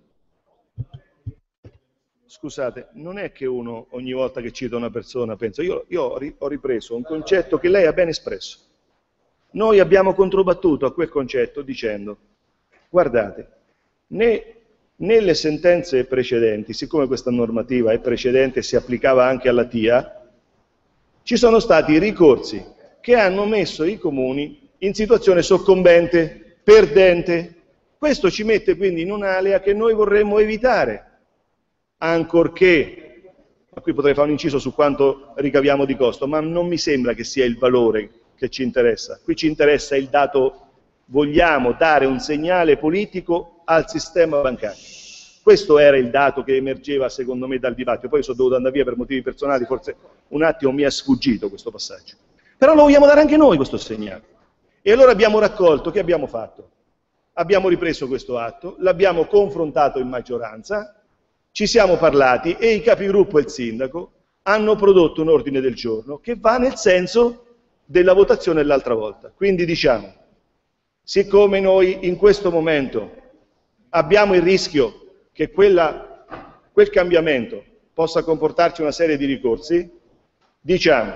Scusate, non è che uno ogni volta che cita una persona pensa, io, io ho ripreso un concetto che lei ha ben espresso. Noi abbiamo controbattuto a quel concetto dicendo, guardate, né, nelle sentenze precedenti, siccome questa normativa è precedente e si applicava anche alla T I A, ci sono stati ricorsi che hanno messo i comuni in situazione soccombente, perdente. Questo ci mette quindi in un'area che noi vorremmo evitare. Ancorché, qui potrei fare un inciso su quanto ricaviamo di costo, ma non mi sembra che sia il valore che ci interessa. Qui ci interessa il dato, vogliamo dare un segnale politico al sistema bancario. Questo era il dato che emergeva secondo me dal dibattito, poi sono dovuto andare via per motivi personali, forse un attimo mi è sfuggito questo passaggio. Però lo vogliamo dare anche noi questo segnale. E allora abbiamo raccolto, che abbiamo fatto? Abbiamo ripreso questo atto, l'abbiamo confrontato in maggioranza, ci siamo parlati e i capigruppo e il sindaco hanno prodotto un ordine del giorno che va nel senso della votazione dell'altra volta. Quindi diciamo, siccome noi in questo momento abbiamo il rischio che quella, quel cambiamento possa comportarci una serie di ricorsi, diciamo,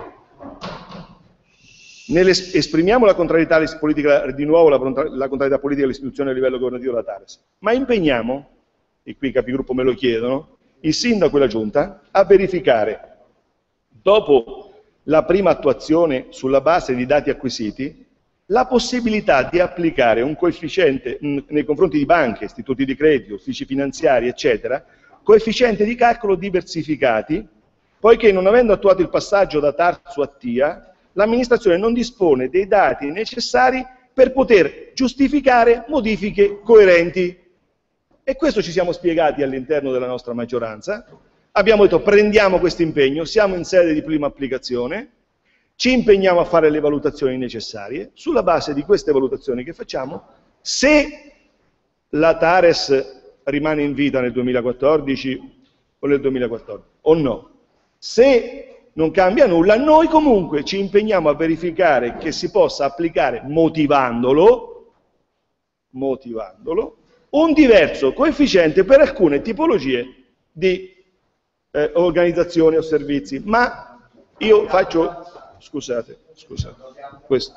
esprimiamo la contrarietà politica, di nuovo la, la contrarietà politica all'istituzione a livello governativo della TARES, ma impegniamo, e qui i capigruppo me lo chiedono, il sindaco e la giunta a verificare, dopo la prima attuazione sulla base di dati acquisiti, la possibilità di applicare un coefficiente mh, nei confronti di banche, istituti di credito, uffici finanziari, eccetera, coefficiente di calcolo diversificati, poiché non avendo attuato il passaggio da T A R S a T I A, l'amministrazione non dispone dei dati necessari per poter giustificare modifiche coerenti. E questo ci siamo spiegati all'interno della nostra maggioranza, abbiamo detto prendiamo questo impegno, siamo in sede di prima applicazione, ci impegniamo a fare le valutazioni necessarie, sulla base di queste valutazioni che facciamo, se la TARES rimane in vita nel duemilaquattordici o nel duemilaquattordici o no, se non cambia nulla, noi comunque ci impegniamo a verificare che si possa applicare motivandolo, motivandolo, un diverso coefficiente per alcune tipologie di eh, organizzazioni o servizi. Ma io faccio, scusate, scusate, questo.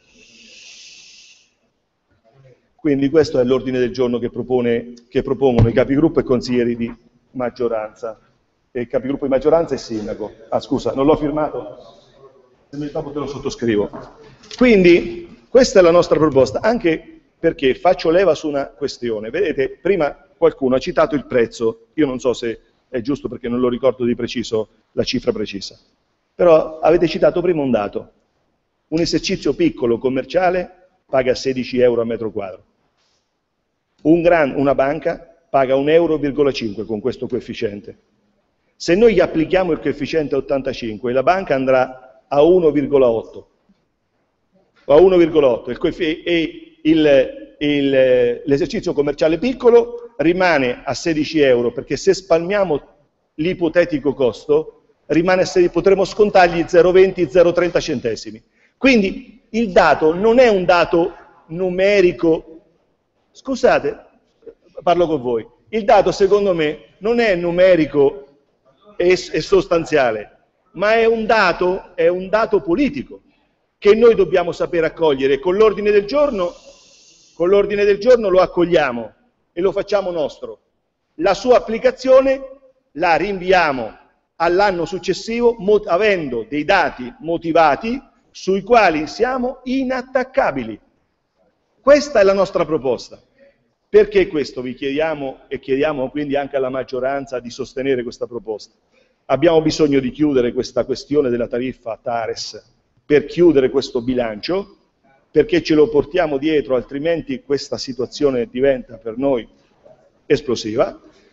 Quindi questo è l'ordine del giorno che, propone, che propongono i capigruppo e consiglieri di maggioranza. E il capigruppo di maggioranza e sindaco. Ah scusa, non l'ho firmato? Se mi dopo te lo sottoscrivo. Quindi questa è la nostra proposta, anche perché faccio leva su una questione. Vedete, prima qualcuno ha citato il prezzo, io non so se è giusto perché non lo ricordo di preciso, la cifra precisa, però avete citato prima un dato, un esercizio piccolo commerciale paga sedici euro a metro quadro, un gran, una banca paga un euro virgola cinque con questo coefficiente. Se noi gli applichiamo il coefficiente ottantacinque, la banca andrà a uno virgola otto, o a uno virgola otto, e l'esercizio commerciale piccolo rimane a sedici euro, perché se spalmiamo l'ipotetico costo, rimane a sedici, potremo scontargli zero virgola venti zero virgola trenta centesimi. Quindi il dato non è un dato numerico, scusate, parlo con voi, il dato secondo me non è numerico e, e sostanziale, ma è un dato, è un dato politico che noi dobbiamo sapere accogliere. Con l'ordine del giorno, con l'ordine del giorno lo accogliamo e lo facciamo nostro. La sua applicazione la rinviamo all'anno successivo, avendo dei dati motivati sui quali siamo inattaccabili. Questa è la nostra proposta. Perché questo vi chiediamo e chiediamo quindi anche alla maggioranza di sostenere questa proposta? Abbiamo bisogno di chiudere questa questione della tariffa TARES per chiudere questo bilancio, perché ce lo portiamo dietro, altrimenti questa situazione diventa per noi esplosiva.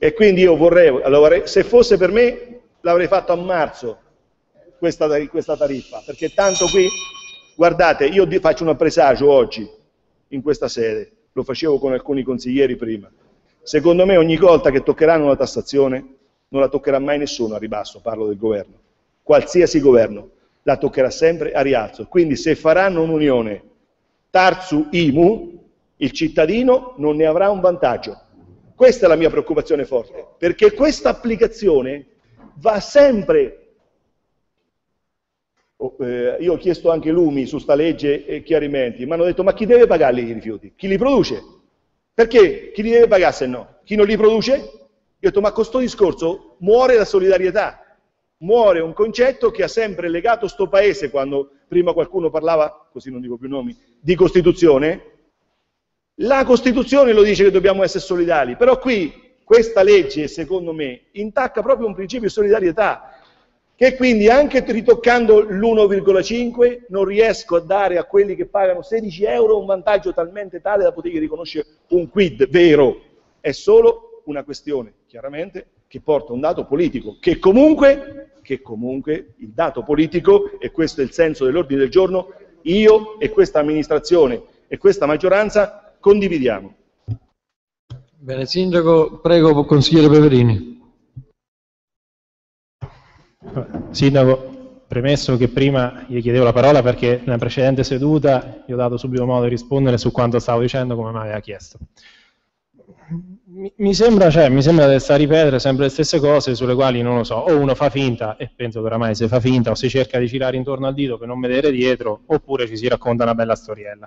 E quindi io vorrei, allora, se fosse per me, l'avrei fatto a marzo questa, questa tariffa, perché tanto qui, guardate, io faccio un presagio oggi, in questa sede, lo facevo con alcuni consiglieri prima, secondo me ogni volta che toccheranno la tassazione, non la toccherà mai nessuno a ribasso, parlo del governo, qualsiasi governo, la toccherà sempre a rialzo, quindi se faranno un'unione Tarsu-I M U, il cittadino non ne avrà un vantaggio. Questa è la mia preoccupazione forte, perché questa applicazione va sempre, oh, eh, io ho chiesto anche l'Umi su sta legge e chiarimenti, mi hanno detto ma chi deve pagarli i rifiuti? Chi li produce? Perché? Chi li deve pagare se no? Chi non li produce? Io ho detto ma con questo discorso muore la solidarietà, muore un concetto che ha sempre legato sto paese, quando prima qualcuno parlava, così non dico più nomi, di Costituzione. La Costituzione lo dice che dobbiamo essere solidali, però qui questa legge, secondo me, intacca proprio un principio di solidarietà, che quindi anche ritoccando l'uno virgola cinque non riesco a dare a quelli che pagano sedici euro un vantaggio talmente tale da poter riconoscere un quid vero. È solo una questione, chiaramente, che porta un dato politico, che comunque, che comunque il dato politico, e questo è il senso dell'ordine del giorno, io e questa amministrazione e questa maggioranza condividiamo. Bene, Sindaco, prego, consigliere Peverini. Sindaco, premesso che prima gli chiedevo la parola perché nella precedente seduta gli ho dato subito modo di rispondere su quanto stavo dicendo come mi aveva chiesto. Mi, mi sembra, cioè, mi sembra di stare a ripetere sempre le stesse cose sulle quali non lo so, o uno fa finta, e penso che oramai si fa finta, o si cerca di girare intorno al dito per non vedere dietro, oppure ci si racconta una bella storiella.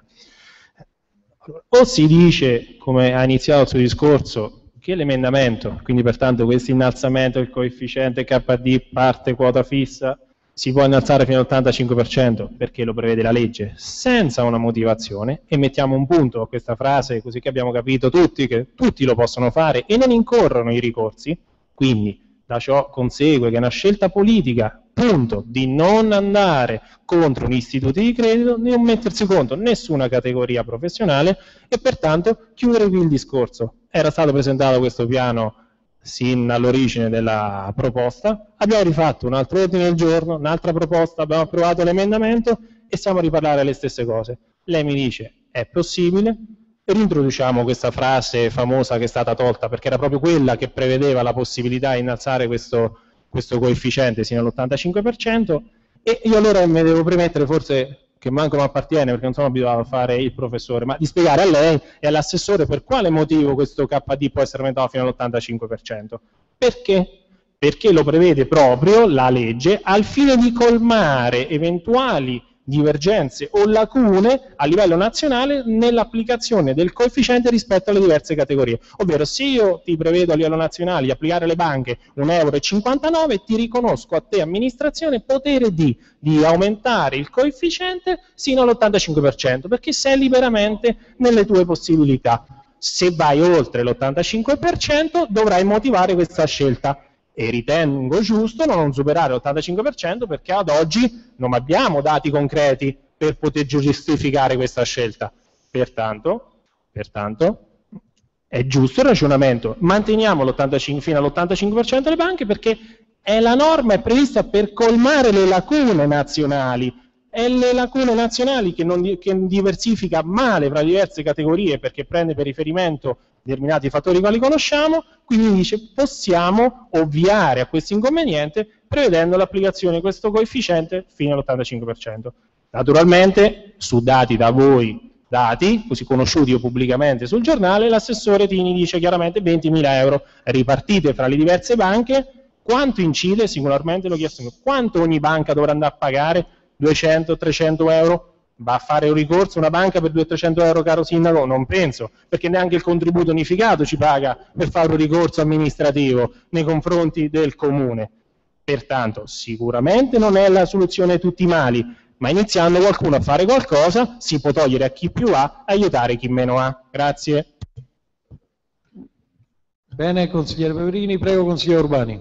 O si dice, come ha iniziato il suo discorso, che l'emendamento, quindi pertanto questo innalzamento del coefficiente K D parte quota fissa, si può innalzare fino all'ottantacinque per cento perché lo prevede la legge, senza una motivazione, e mettiamo un punto a questa frase così che abbiamo capito tutti che tutti lo possono fare e non incorrono i ricorsi. Quindi da ciò consegue che è una scelta politica, punto, di non andare contro gli istituti di credito, di non mettersi contro nessuna categoria professionale e pertanto chiudere qui il discorso. Era stato presentato questo piano sin all'origine della proposta, abbiamo rifatto un altro ordine del giorno, un'altra proposta, abbiamo approvato l'emendamento e stiamo a riparlare le stesse cose. Lei mi dice è possibile, rintroduciamo questa frase famosa che è stata tolta perché era proprio quella che prevedeva la possibilità di innalzare questo, questo coefficiente sino all'ottantacinque per cento, e io allora mi devo premettere, forse che manco mi appartiene perché non sono abituato a fare il professore, ma di spiegare a lei e all'assessore per quale motivo questo K D può essere aumentato fino all'ottantacinque per cento. Perché? Perché lo prevede proprio la legge al fine di colmare eventuali divergenze o lacune a livello nazionale nell'applicazione del coefficiente rispetto alle diverse categorie. Ovvero, se io ti prevedo a livello nazionale di applicare alle banche un euro e cinquantanove, ti riconosco a te amministrazione potere di, di aumentare il coefficiente sino all'ottantacinque per cento, perché sei liberamente nelle tue possibilità. Se vai oltre l'ottantacinque per cento dovrai motivare questa scelta. E ritengo giusto non superare l'ottantacinque per cento perché ad oggi non abbiamo dati concreti per poter giustificare questa scelta. Pertanto, pertanto è giusto il ragionamento, manteniamo l'ottantacinque fino all'ottantacinque per cento delle banche perché è la norma è prevista per colmare le lacune nazionali, e le lacune nazionali che, non, che diversifica male fra diverse categorie perché prende per riferimento determinati fattori quali conosciamo, quindi dice possiamo ovviare a questo inconveniente prevedendo l'applicazione di questo coefficiente fino all'ottantacinque per cento. Naturalmente, su dati da voi dati, così conosciuti o pubblicamente sul giornale, l'assessore Tini dice chiaramente ventimila euro ripartite fra le diverse banche. Quanto incide? Singolarmente l'ho chiesto, quanto ogni banca dovrà andare a pagare? duecento trecento euro? Va a fare un ricorso una banca per duecento trecento euro, caro sindaco? Non penso, perché neanche il contributo unificato ci paga per fare un ricorso amministrativo nei confronti del comune. Pertanto sicuramente non è la soluzione a tutti i mali, ma iniziando qualcuno a fare qualcosa si può togliere a chi più ha, aiutare chi meno ha. Grazie. Bene, consigliere Peverini, prego consigliere Urbani.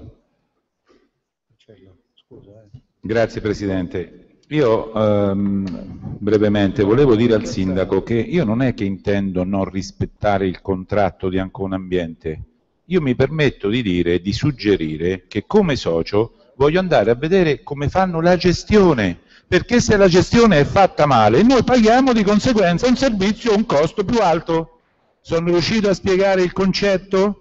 Grazie Presidente. Io ehm, brevemente volevo dire al Sindaco che io non è che intendo non rispettare il contratto di Ancona Ambiente, io mi permetto di dire, di suggerire che come socio voglio andare a vedere come fanno la gestione, perché se la gestione è fatta male noi paghiamo di conseguenza un servizio, un costo più alto. Sono riuscito a spiegare il concetto?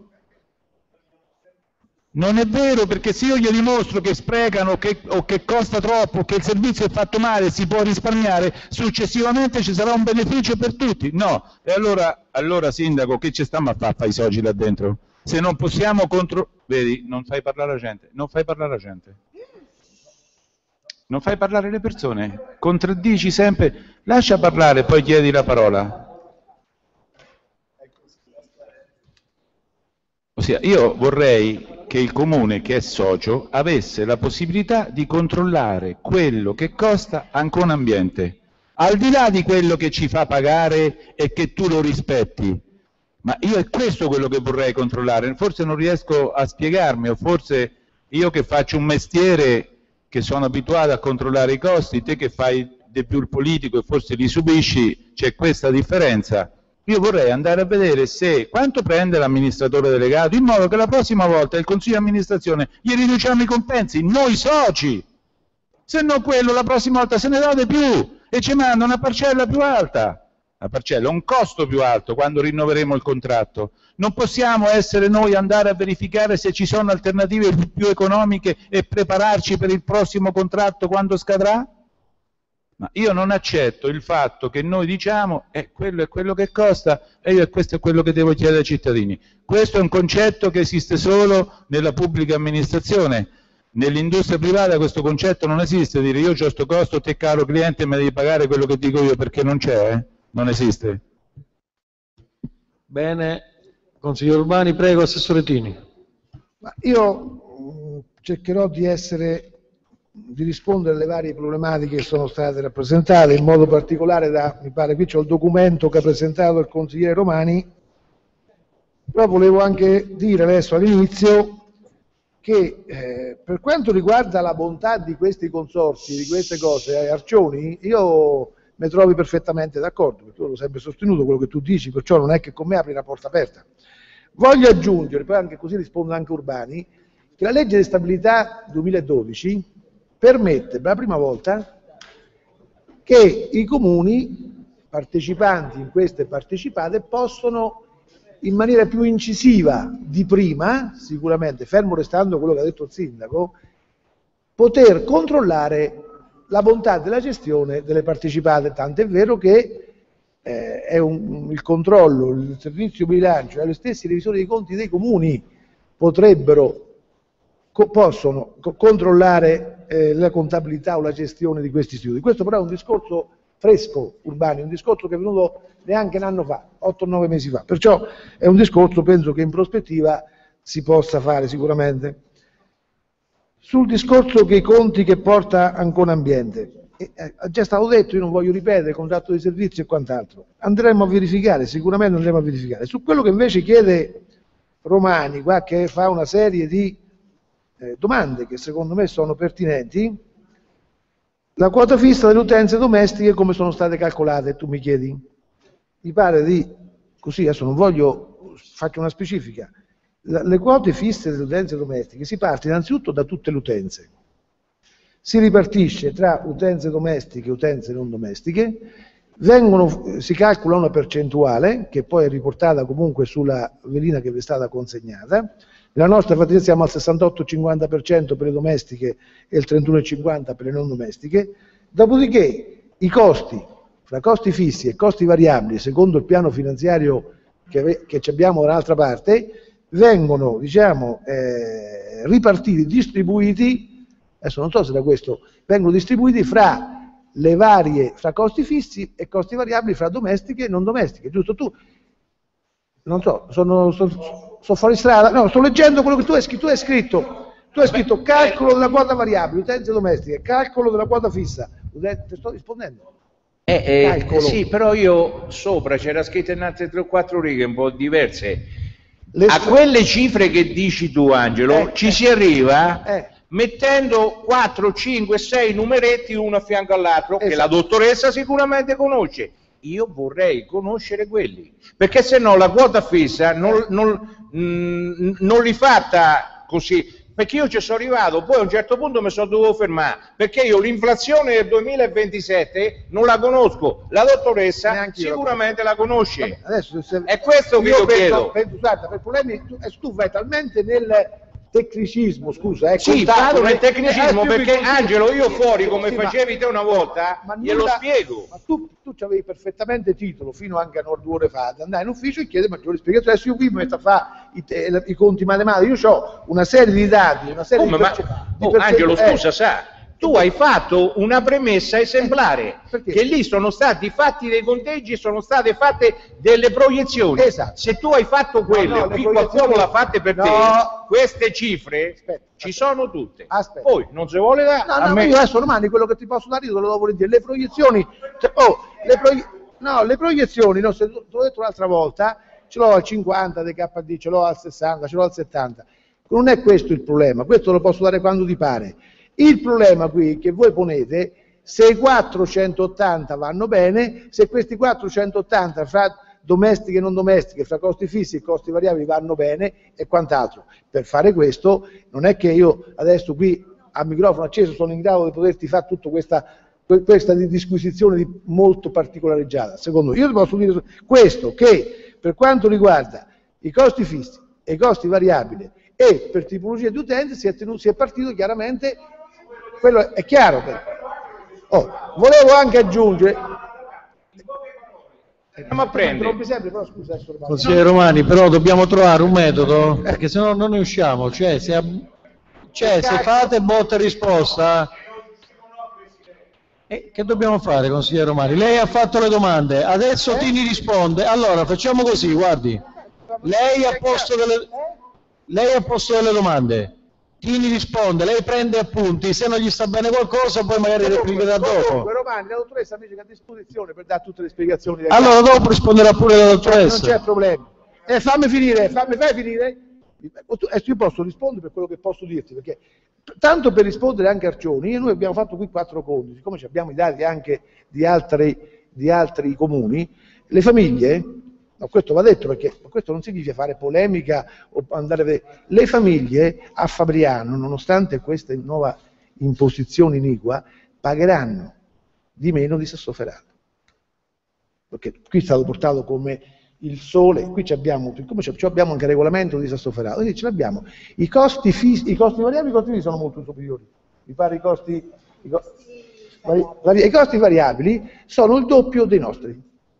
Non è vero, perché se io gli dimostro che sprecano che, o che costa troppo, o che il servizio è fatto male, si può risparmiare, successivamente ci sarà un beneficio per tutti. No, e allora, allora sindaco, che ci stiamo a fare fai i soci là dentro? Se non possiamo contro... Vedi, non fai parlare la gente, non fai parlare la gente. Non fai parlare le persone, contraddici sempre, lascia parlare e poi chiedi la parola. Ossia, io vorrei che il comune che è socio avesse la possibilità di controllare quello che costa Ancona Ambiente, al di là di quello che ci fa pagare e che tu lo rispetti. Ma io è questo quello che vorrei controllare, forse non riesco a spiegarmi, o forse io che faccio un mestiere che sono abituato a controllare i costi, te che fai di più il politico e forse li subisci, c'è questa differenza. Io vorrei andare a vedere se quanto prende l'amministratore delegato, in modo che la prossima volta il consiglio di amministrazione gli riduciamo i compensi, noi soci. Se no quello la prossima volta se ne dà di più e ci manda una parcella più alta. La parcella, un costo più alto quando rinnoveremo il contratto. Non possiamo essere noi andare a verificare se ci sono alternative più economiche e prepararci per il prossimo contratto quando scadrà? Ma io non accetto il fatto che noi diciamo eh, quello è quello che costa e io questo è quello che devo chiedere ai cittadini. Questo è un concetto che esiste solo nella pubblica amministrazione. Nell'industria privata questo concetto non esiste, dire io ho questo costo, te caro cliente mi devi pagare quello che dico io, perché non c'è, eh? Non esiste. Bene, consigliere Urbani, prego, assessore Tini. Ma io mh, cercherò di essere, di rispondere alle varie problematiche che sono state rappresentate, in modo particolare da, mi pare qui c'è il documento che ha presentato il consigliere Romani, però volevo anche dire adesso all'inizio che eh, per quanto riguarda la bontà di questi consorzi, di queste cose, Arcioni, io mi trovi perfettamente d'accordo, perché io l'ho sempre sostenuto quello che tu dici, perciò non è che con me apri una porta aperta. Voglio aggiungere, poi anche così rispondo anche Urbani, che la legge di stabilità duemiladodici permette per la prima volta che i comuni partecipanti in queste partecipate possono in maniera più incisiva di prima, sicuramente, fermo restando quello che ha detto il sindaco, poter controllare la bontà della gestione delle partecipate, tant'è vero che eh, è un, il controllo, il servizio bilancio e gli stessi revisori dei conti dei comuni potrebbero, co possono co controllare eh, la contabilità o la gestione di questi istituti. Questo però è un discorso fresco, Urbani, un discorso che è venuto neanche un anno fa, otto o nove mesi fa, perciò è un discorso, penso che in prospettiva si possa fare sicuramente. Sul discorso che i conti che porta Ancona Ambiente, eh, è già stato detto, io non voglio ripetere, contratto di servizio e quant'altro, andremo a verificare, sicuramente andremo a verificare. Su quello che invece chiede Romani, qua, che fa una serie di eh, domande che secondo me sono pertinenti, la quota fissa delle utenze domestiche come sono state calcolate, tu mi chiedi? Mi pare di, così adesso non voglio, faccio una specifica, la, le quote fisse delle utenze domestiche si parte innanzitutto da tutte le utenze, si ripartisce tra utenze domestiche e utenze non domestiche, vengono, si calcola una percentuale che poi è riportata comunque sulla velina che vi è stata consegnata. Nella nostra fattispecie siamo al sessantotto cinquanta per cento per le domestiche e il trentuno cinquanta per cento per le non domestiche, dopodiché i costi, fra costi fissi e costi variabili, secondo il piano finanziario che, che abbiamo dall'altra parte, vengono diciamo, eh, ripartiti, distribuiti, adesso non so se da questo, vengono distribuiti fra le varie, fra costi fissi e costi variabili, fra domestiche e non domestiche, giusto? Tu, non so, sono, sono, sono fuori strada, no, sto leggendo quello che tu hai scritto, tu hai scritto, tu hai scritto calcolo della quota variabile, utenze domestiche, calcolo della quota fissa, te sto rispondendo. Eh, eh, sì, però io sopra c'era scritto in altre tre o quattro righe un po' diverse. Le a quelle cifre che dici tu, Angelo, eh, ci eh, si arriva eh. mettendo quattro, cinque, sei numeretti uno a fianco all'altro, esatto, che la dottoressa sicuramente conosce. Io vorrei conoscere quelli, perché se no la quota fissa non, non, mh, non li fatta così, perché io ci sono arrivato, poi a un certo punto mi sono dovuto fermare, perché io l'inflazione del duemilaventisette non la conosco, la dottoressa sicuramente la conosce. Adesso, se, è questo che io io penso, chiedo. Penso, guarda, per problemi, tu, tu vai talmente nel tecnicismo, scusa, eh, sì, contato nel tecnicismo, eh, perché così, Angelo, io fuori, come sì, facevi ma, te una volta, ma glielo nulla, spiego. Ma tu, tu avevi perfettamente titolo, fino anche a due ore fa, ad andare in ufficio e chiedere maggiori spiegazioni. Adesso io qui mi metto a fare i, i, i conti matematici, io ho una serie di dati, una serie come, di, ma, di oh, Angelo, eh, scusa, sa, tu hai fatto una premessa esemplare, eh, che lì sono stati fatti dei conteggi e sono state fatte delle proiezioni. Esatto. Se tu hai fatto quelle, no, no, qui qualcuno l'ha fatte per no. te, queste cifre aspetta, ci aspetta. sono tutte. Aspetta. Poi non si vuole dare. No, a no, me... io adesso domani quello che ti posso dare io te lo do volentieri. Le proiezioni, cioè, oh, le, proie... no, le proiezioni, no, se, te l'ho detto l'altra volta, ce l'ho al cinquanta dei K D, ce l'ho al sessanta, ce l'ho al settanta. Non è questo il problema, questo lo posso dare quando ti pare. Il problema qui che voi ponete, se i quattrocentottanta vanno bene, se questi quattrocentottanta fra domestiche e non domestiche, fra costi fissi e costi variabili vanno bene e quant'altro. Per fare questo non è che io adesso qui a microfono acceso sono in grado di poterti fare tutta questa, questa disquisizione di molto particolareggiata. Secondo me, io ti posso dire questo, che per quanto riguarda i costi fissi e i costi variabili e per tipologia di utente si è, tenuto, si è partito chiaramente, quello è chiaro. Oh, volevo anche aggiungere, andiamo a prendere. Sempre, però, scusa, Consigliere Romani, però dobbiamo trovare un metodo, perché se no non ne usciamo, cioè se, cioè, se fate botta e risposta, eh, che dobbiamo fare, consigliere Romani? Lei ha fatto le domande, adesso Tini risponde, allora facciamo così, guardi, lei ha posto delle, lei ha posto delle domande, Tini risponde, lei prende appunti, se non gli sta bene qualcosa poi magari replicherà dopo. Comunque, Romani, la dottoressa mi dice che è a disposizione per dare tutte le spiegazioni. Allora caso. Dopo risponderà pure la dottoressa. Non c'è problema. Eh, fammi finire, fammi fai finire. Adesso io posso rispondere per quello che posso dirti, perché tanto per rispondere anche a Arcioni, noi abbiamo fatto qui quattro conti, siccome abbiamo i dati anche di altri, di altri comuni, le famiglie, no, questo va detto perché questo non significa fare polemica o andare a vedere, le famiglie a Fabriano, nonostante questa nuova imposizione iniqua, pagheranno di meno di Sassoferrato, perché qui è stato portato come il sole, qui abbiamo, come abbiamo anche il regolamento di Sassoferrato, quindi ce l'abbiamo. I costi fissi, i costi variabili, i costi fissi sono molto superiori. Mi pare i costi, i, co vari, i costi variabili sono il doppio dei nostri.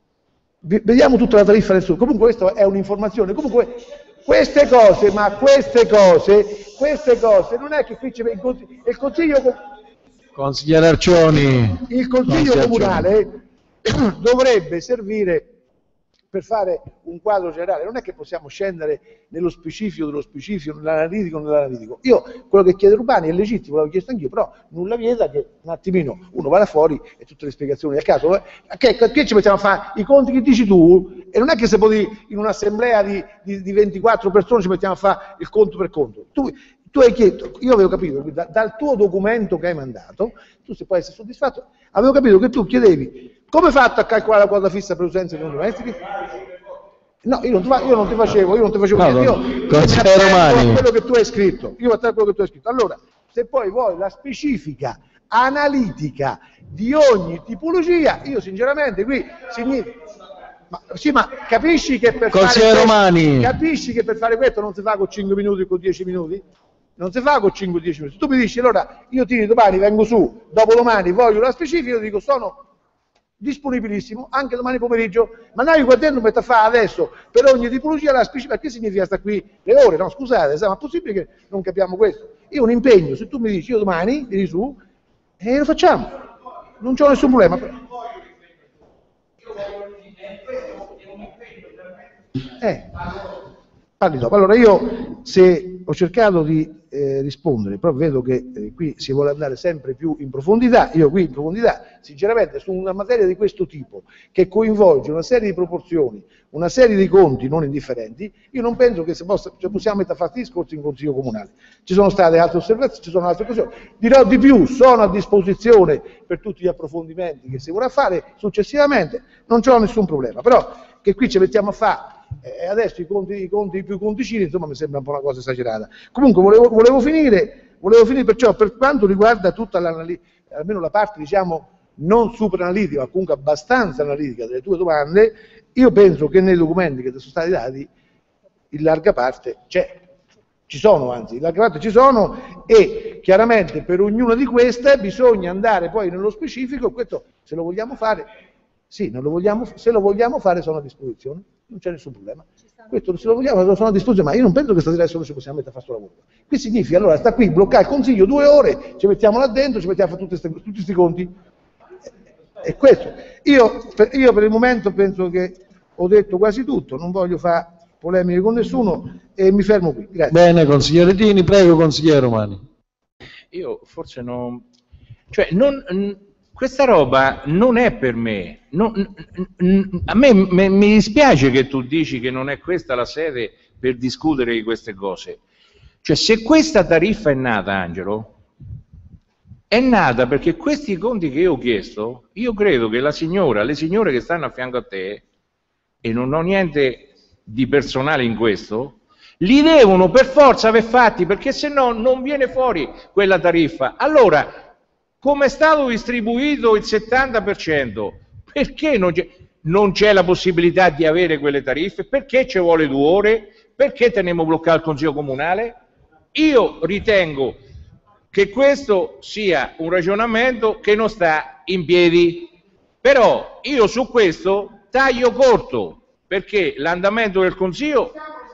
Vediamo tutta la tariffa del sud. Comunque questa è un'informazione. Comunque queste cose, ma queste cose, queste cose, non è che qui c'è il consiglio, il consiglio, consigliere Arcioni, il consiglio comunale dovrebbe servire per fare un quadro generale, non è che possiamo scendere nello specifico dello specifico, nell'analitico, nell'analitico. Io quello che chiede Urbani è legittimo, l'avevo chiesto anch'io, però nulla vieta che un attimino uno vada fuori e tutte le spiegazioni a caso. Che, che ci mettiamo a fare i conti che dici tu? E non è che se poi in un'assemblea di, di, di ventiquattro persone ci mettiamo a fare il conto per conto. Tu, tu hai chiesto, io avevo capito, da, dal tuo documento che hai mandato, tu se puoi essere soddisfatto, avevo capito che tu chiedevi come hai fatto a calcolare la quota fissa per usenze non domestiche? No, io non ti, io non ti facevo, io non ti facevo no, niente, io mi quello che tu hai scritto, io a quello che tu hai scritto. Allora, se poi vuoi la specifica analitica di ogni tipologia, io sinceramente qui significa ma, sì, ma capisci che per fare questo, capisci che per fare questo non si fa con cinque minuti o con dieci minuti? Non si fa con cinque dieci minuti. Tu mi dici, allora io ti domani vengo su, dopodomani voglio la specifica, io dico sono disponibilissimo anche domani pomeriggio, ma noi qua dentro metto a fare adesso per ogni tipologia la specifica. Che significa stare qui le ore? No, scusate, ma è possibile che non capiamo questo? Io un impegno, se tu mi dici io domani vieni su e lo facciamo, non c'ho nessun problema. Eh, parli dopo. Allora io se ho cercato di eh, rispondere, però vedo che eh, qui si vuole andare sempre più in profondità, io qui in profondità, sinceramente, su una materia di questo tipo, che coinvolge una serie di proporzioni, una serie di conti non indifferenti, io non penso che si possa, cioè possiamo mettere a fare discorsi in Consiglio Comunale. Ci sono state altre osservazioni, ci sono altre cose. Dirò di più, sono a disposizione per tutti gli approfondimenti che si vorrà fare successivamente, non c'ho nessun problema, però che qui ci mettiamo a fare E adesso i conti, i conti più conticini, insomma, mi sembra un po' una cosa esagerata. Comunque volevo, volevo finire, volevo finire perciò per quanto riguarda tutta l'analisi, almeno la parte, diciamo, non super analitica, ma comunque abbastanza analitica delle tue domande, io penso che nei documenti che ti sono stati dati, in larga parte c'è. Ci sono, anzi, in larga parte ci sono, e chiaramente per ognuna di queste bisogna andare poi nello specifico. Questo, se lo vogliamo fare, sì, non lo vogliamo, se lo vogliamo fare sono a disposizione, non c'è nessun problema. Questo, se lo vogliamo, sono a disposizione, ma io non penso che stasera solo ci possiamo mettere a fare questo lavoro. Qui significa, allora, sta qui, bloccare il Consiglio due ore, ci mettiamo là dentro, ci mettiamo a fare tutti questi conti. E questo. Io per, io per il momento penso che ho detto quasi tutto, non voglio fare polemiche con nessuno e mi fermo qui. Grazie. Bene, consigliere Tini, prego, consigliere Romani. Io forse non... Cioè, non, questa roba non è per me. Non, a me me mi dispiace che tu dici che non è questa la sede per discutere di queste cose. Cioè, se questa tariffa è nata, Angelo, è nata perché questi conti che io ho chiesto, io credo che la signora, le signore che stanno a fianco a te, e non ho niente di personale in questo, li devono per forza aver fatti, perché se no non viene fuori quella tariffa. Allora, come è stato distribuito il settanta per cento, perché non c'è, non c'è la possibilità di avere quelle tariffe? Perché ci vuole due ore? Perché teniamo bloccato il Consiglio Comunale? Io ritengo che questo sia un ragionamento che non sta in piedi, però io su questo taglio corto, perché l'andamento del Consiglio...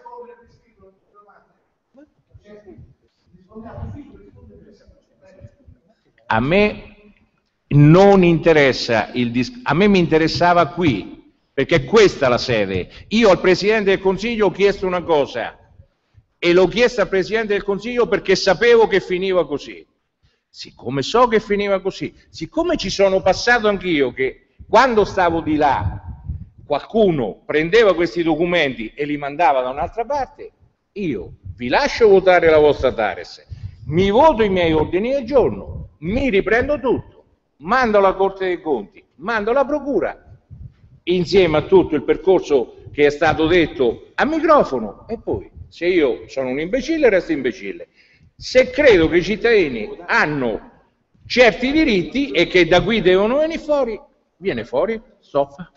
A me non interessa il dis... a me mi interessava qui, perché questa è la sede. Io al Presidente del Consiglio ho chiesto una cosa, e l'ho chiesta al Presidente del Consiglio perché sapevo che finiva così. Siccome so che finiva così, siccome ci sono passato anch'io che quando stavo di là qualcuno prendeva questi documenti e li mandava da un'altra parte, io vi lascio votare la vostra Tares, mi voto i miei ordini del giorno, mi riprendo tutto, mando alla Corte dei Conti, mando alla Procura, insieme a tutto il percorso che è stato detto a microfono, e poi se io sono un imbecille resto imbecille. Se credo che i cittadini hanno certi diritti e che da qui devono venire fuori, viene fuori, stop.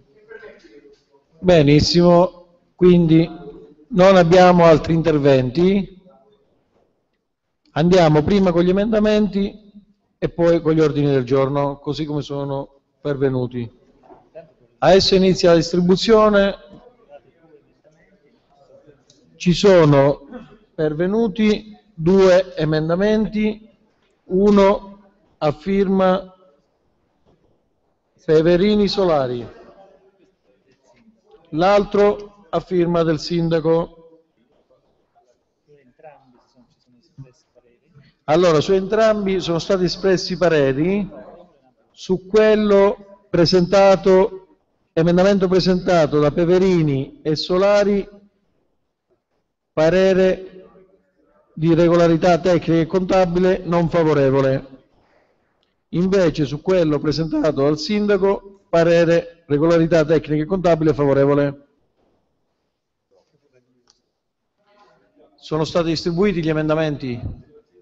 Benissimo, quindi non abbiamo altri interventi. Andiamo prima con gli emendamenti e poi con gli ordini del giorno, così come sono pervenuti. Adesso inizia la distribuzione. Ci sono pervenuti due emendamenti, uno a firma Peverini Solari, l'altro a firma del sindaco. Allora, su entrambi sono stati espressi pareri. Su quello presentato, emendamento presentato da Peverini e Solari, parere di regolarità tecnica e contabile non favorevole. Invece su quello presentato dal sindaco, parere regolarità tecnica e contabile favorevole. Sono stati distribuiti gli emendamenti?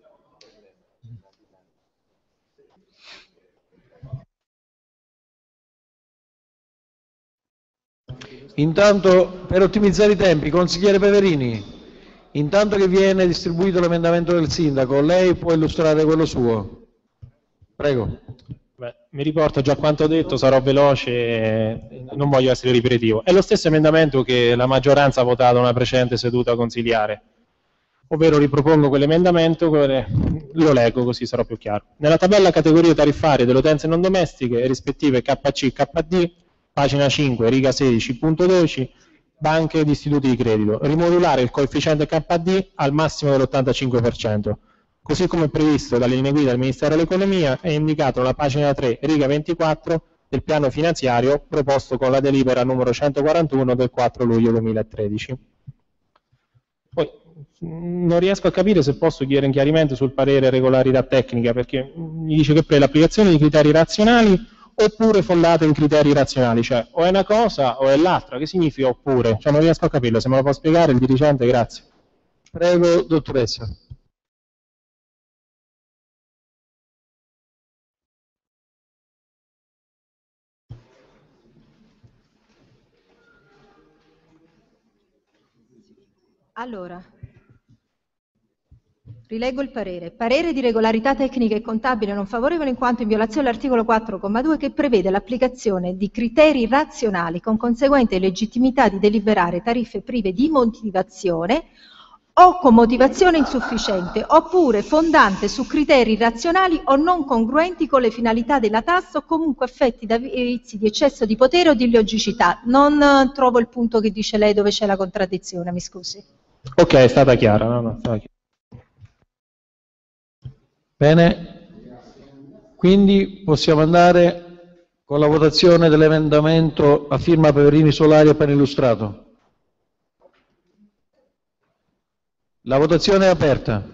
Intanto, per ottimizzare i tempi, consigliere Peverini, intanto che viene distribuito l'emendamento del sindaco, lei può illustrare quello suo. Prego. Beh, mi riporto già quanto detto, sarò veloce, non voglio essere ripetitivo. È lo stesso emendamento che la maggioranza ha votato nella precedente seduta consiliare, ovvero ripropongo quell'emendamento, lo leggo così sarò più chiaro. Nella tabella categorie tariffarie delle utenze non domestiche, rispettive K C, K D, pagina cinque, riga sedici punto dodici, banche ed istituti di credito, rimodulare il coefficiente K D al massimo dell'ottantacinque per cento, così come previsto dalle linee guida del Ministero dell'Economia e indicato nella pagina tre, riga ventiquattro del piano finanziario proposto con la delibera numero centoquarantuno del quattro luglio duemilatredici. Poi non riesco a capire se posso chiedere un chiarimento sul parere regolarità tecnica, perché mi dice che per l'applicazione di criteri razionali oppure fondate in criteri razionali, cioè o è una cosa o è l'altra. Che significa oppure? Cioè non riesco a capirlo, se me lo può spiegare il dirigente, grazie. Prego, dottoressa. Allora, rileggo il parere. Parere di regolarità tecnica e contabile non favorevole in quanto in violazione dell'articolo quattro comma due che prevede l'applicazione di criteri razionali con conseguente legittimità di deliberare tariffe prive di motivazione o con motivazione insufficiente, oppure fondante su criteri razionali o non congruenti con le finalità della tassa o comunque affetti da vizi di eccesso di potere o di illogicità. Non eh, trovo il punto che dice lei dove c'è la contraddizione, mi scusi. Ok, è stata chiara, no, no, stata chiara. Bene, quindi possiamo andare con la votazione dell'emendamento a firma Peverini Solari appena illustrato. La votazione è aperta.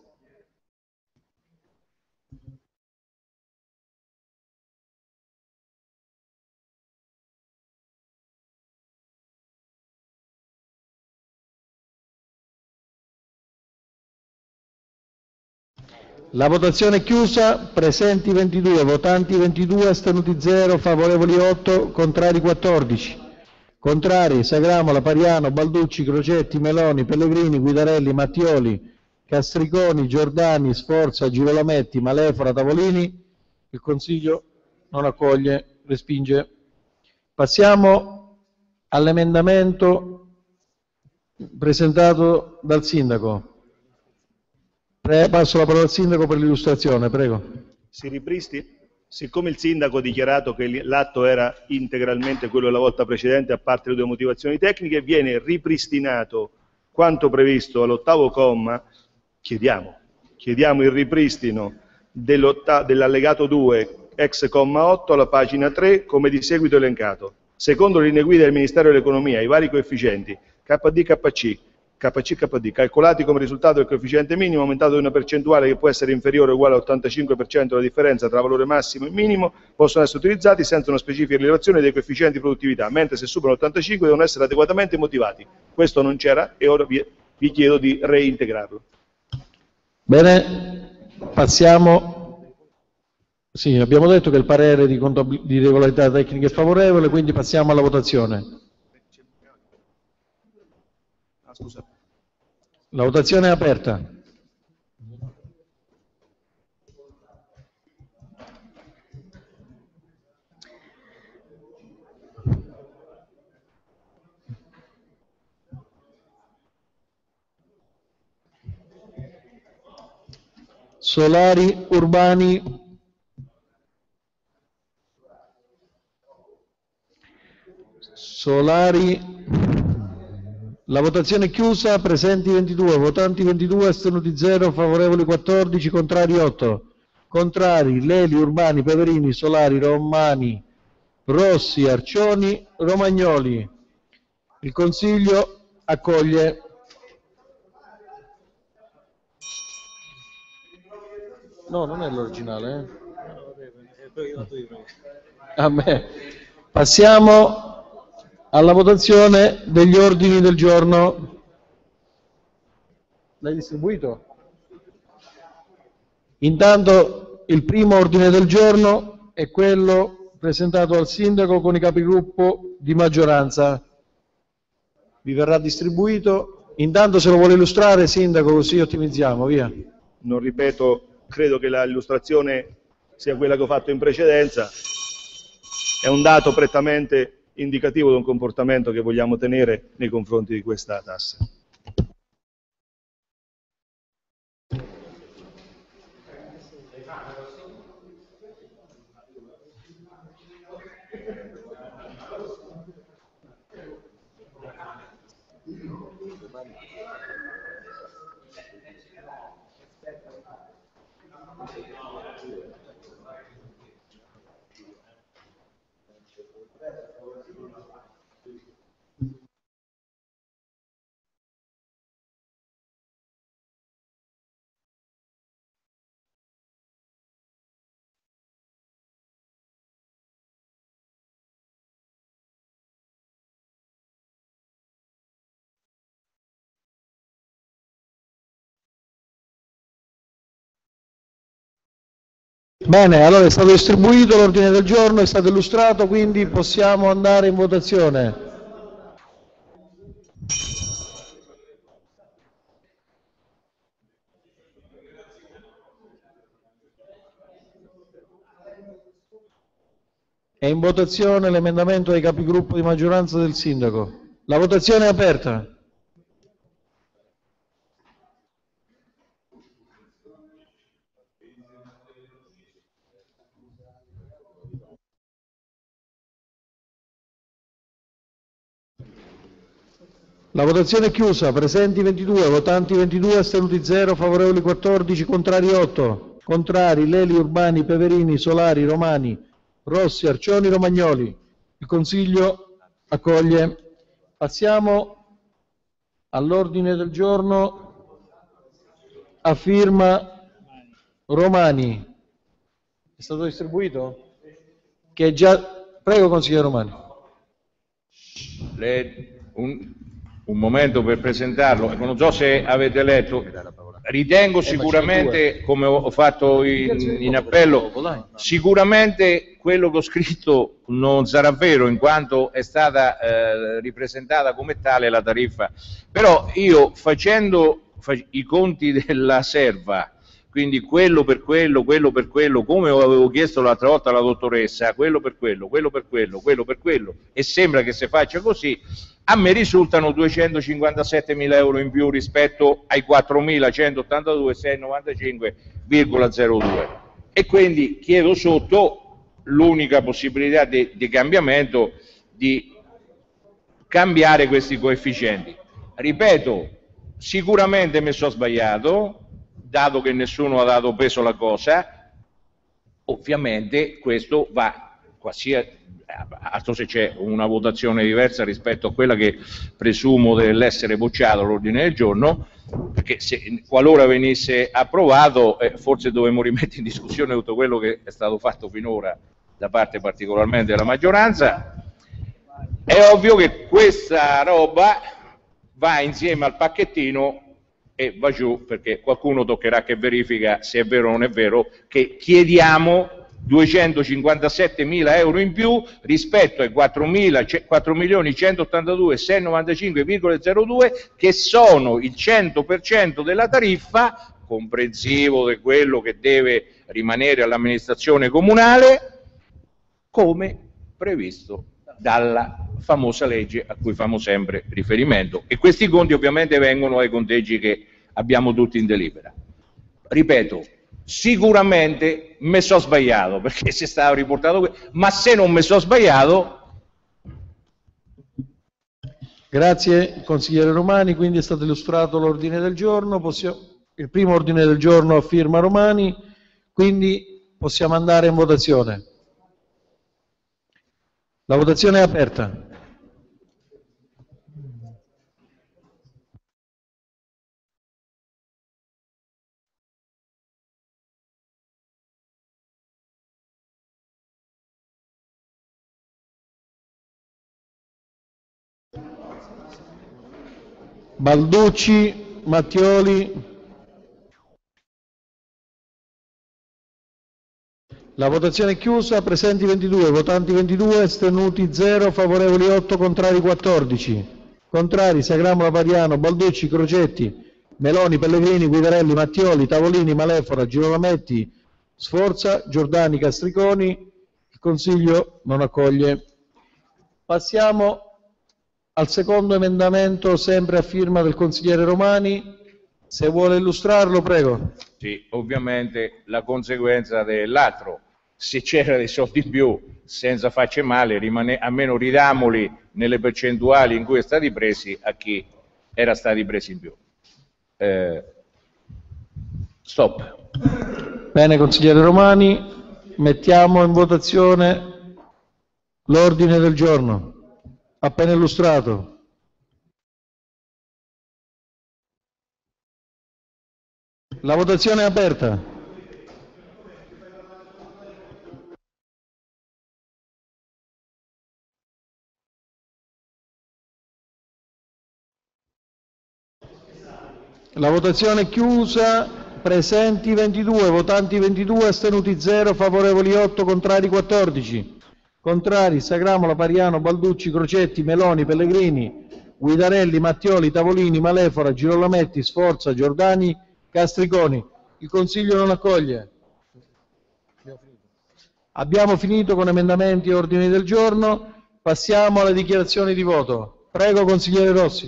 La votazione è chiusa, presenti ventidue, votanti ventidue, astenuti zero, favorevoli otto, contrari quattordici. Contrari: Sagramola, Pariano, Balducci, Crocetti, Meloni, Pellegrini, Guidarelli, Mattioli, Castriconi, Giordani, Sforza, Girolametti, Malefora, Tavolini. Il Consiglio non accoglie, respinge. Passiamo all'emendamento presentato dal Sindaco. Pre- passo la parola al Sindaco per l'illustrazione, prego. Si ripristi? Siccome il Sindaco ha dichiarato che l'atto era integralmente quello della volta precedente, a parte le due motivazioni tecniche, viene ripristinato quanto previsto all'ottavo comma, chiediamo, chiediamo il ripristino dell'allegato due, ex comma otto, alla pagina tre, come di seguito elencato. Secondo le linee guida del Ministero dell'Economia, i vari coefficienti K D K C, K C K D, calcolati come risultato del coefficiente minimo aumentato di una percentuale che può essere inferiore o uguale all'ottantacinque per cento della differenza tra valore massimo e minimo, possono essere utilizzati senza una specifica rilevazione dei coefficienti di produttività, mentre se superano l'ottantacinque devono essere adeguatamente motivati. Questo non c'era e ora vi, vi chiedo di reintegrarlo. Bene, passiamo. Sì, abbiamo detto che il parere di, contab- di regolarità tecnica è favorevole, quindi passiamo alla votazione. Ah, scusa. La votazione è aperta. Solari, Urbani. Solari. La votazione è chiusa, presenti ventidue, votanti ventidue, astenuti zero, favorevoli quattordici, contrari otto. Contrari: Leli, Urbani, Peverini, Solari, Romani, Rossi, Arcioni, Romagnoli. Il Consiglio accoglie. No, non è l'originale, eh? A me. Passiamo alla votazione degli ordini del giorno. L'hai distribuito? Intanto il primo ordine del giorno è quello presentato dal Sindaco con i capigruppo di maggioranza. Vi verrà distribuito. Intanto se lo vuole illustrare, Sindaco, così ottimizziamo, via. Non ripeto, credo che l'illustrazione sia quella che ho fatto in precedenza. È un dato prettamente indicativo di un comportamento che vogliamo tenere nei confronti di questa tassa. Bene, allora è stato distribuito l'ordine del giorno, è stato illustrato, quindi possiamo andare in votazione. È in votazione l'emendamento dei capigruppo di maggioranza del sindaco. La votazione è aperta. La votazione è chiusa, presenti ventidue, votanti ventidue, astenuti zero, favorevoli quattordici, contrari otto. Contrari Leli, Urbani, Peverini, Solari, Romani, Rossi, Arcioni, Romagnoli. Il Consiglio accoglie. Passiamo all'ordine del giorno a firma Romani. È stato distribuito? Che è già... Prego, consigliere Romani. Le... Un... un momento per presentarlo, non so se avete letto, ritengo sicuramente, come ho fatto in, in appello, sicuramente quello che ho scritto non sarà vero in quanto è stata eh, ripresentata come tale la tariffa, però io facendo i conti della serva, quindi quello per quello, quello per quello, come avevo chiesto l'altra volta alla dottoressa, quello per quello, quello per quello, quello per quello, e sembra che si faccia così, a me risultano duecentocinquantasettemila euro in più rispetto ai quattromilacentottantadue virgola seicentonovantacinque virgola zero due, e quindi chiedo sotto l'unica possibilità di, di cambiamento di cambiare questi coefficienti. Ripeto, sicuramente mi sono sbagliato, dato che nessuno ha dato peso alla cosa, ovviamente questo va, qualsiasi, altro se c'è una votazione diversa rispetto a quella che presumo dell'essere bocciato l'ordine del giorno, perché se qualora venisse approvato eh, forse dovremmo rimettere in discussione tutto quello che è stato fatto finora da parte particolarmente della maggioranza. È ovvio che questa roba va insieme al pacchettino e va giù, perché qualcuno toccherà che verifica se è vero o non è vero che chiediamo duecentocinquantasettemila euro in più rispetto ai quattro milioni centottantadue virgola seicentonovantacinque virgola zero due, che sono il cento per cento della tariffa, comprensivo di quello che deve rimanere all'amministrazione comunale, come previsto dalla famosa legge a cui famo sempre riferimento, e questi conti ovviamente vengono dai conteggi che abbiamo tutti in delibera. Ripeto, sicuramente mi sono sbagliato perché si stava riportato qui, ma se non mi sono sbagliato... Grazie consigliere Romani, quindi è stato illustrato l'ordine del giorno, possiamo... il primo ordine del giorno a firma Romani, quindi possiamo andare in votazione. La votazione è aperta. Balducci, Mattioli. La votazione è chiusa, presenti ventidue, votanti ventidue, astenuti zero, favorevoli otto, contrari quattordici. Contrari Sagramola, Pariano, Balducci, Crocetti, Meloni, Pellegrini, Guidarelli, Mattioli, Tavolini, Malefora, Girolametti, Sforza, Giordani, Castriconi. Il Consiglio non accoglie. Passiamo al secondo emendamento, sempre a firma del consigliere Romani. Se vuole illustrarlo, prego. Sì, ovviamente la conseguenza dell'altro, se c'era dei soldi in più, senza farci male, rimane, almeno ridamoli nelle percentuali in cui è stati presi a chi era stati presi in più. Eh, stop. Bene, consigliere Romani, mettiamo in votazione l'ordine del giorno, appena illustrato. La votazione è aperta. La votazione è chiusa, presenti ventidue, votanti ventidue, astenuti zero, favorevoli otto, contrari quattordici. Contrari: Sagramola, Pariano, Balducci, Crocetti, Meloni, Pellegrini, Guidarelli, Mattioli, Tavolini, Malefora, Girolametti, Sforza, Giordani, Castriconi. Il Consiglio non accoglie. Abbiamo finito con emendamenti e ordini del giorno. Passiamo alle dichiarazioni di voto. Prego, consigliere Rossi.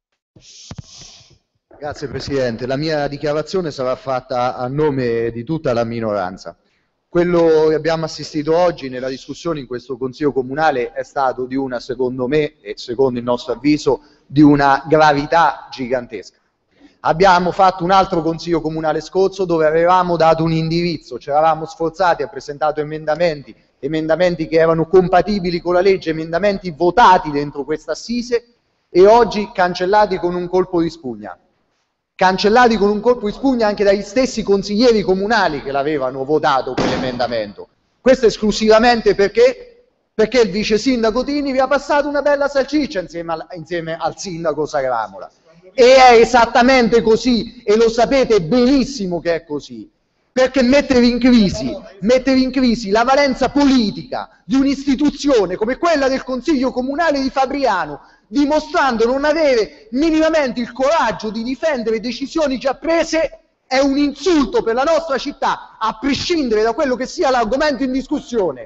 Grazie Presidente. La mia dichiarazione sarà fatta a nome di tutta la minoranza. Quello che abbiamo assistito oggi nella discussione in questo Consiglio Comunale è stato di una, secondo me, e secondo il nostro avviso, di una gravità gigantesca. Abbiamo fatto un altro Consiglio Comunale scorso dove avevamo dato un indirizzo, ci eravamo sforzati, ha presentato emendamenti, emendamenti che erano compatibili con la legge, emendamenti votati dentro questa assise e oggi cancellati con un colpo di spugna. Cancellati con un colpo di spugna anche dagli stessi consiglieri comunali che l'avevano votato quell'emendamento. Questo esclusivamente perché? Perché il vice sindaco Tini vi ha passato una bella salsiccia insieme al, insieme al sindaco Sagramola. E è esattamente così, e lo sapete benissimo che è così, perché mettere in crisi, mettere in crisi la valenza politica di un'istituzione come quella del Consiglio Comunale di Fabriano, dimostrando non avere minimamente il coraggio di difendere decisioni già prese, è un insulto per la nostra città, a prescindere da quello che sia l'argomento in discussione.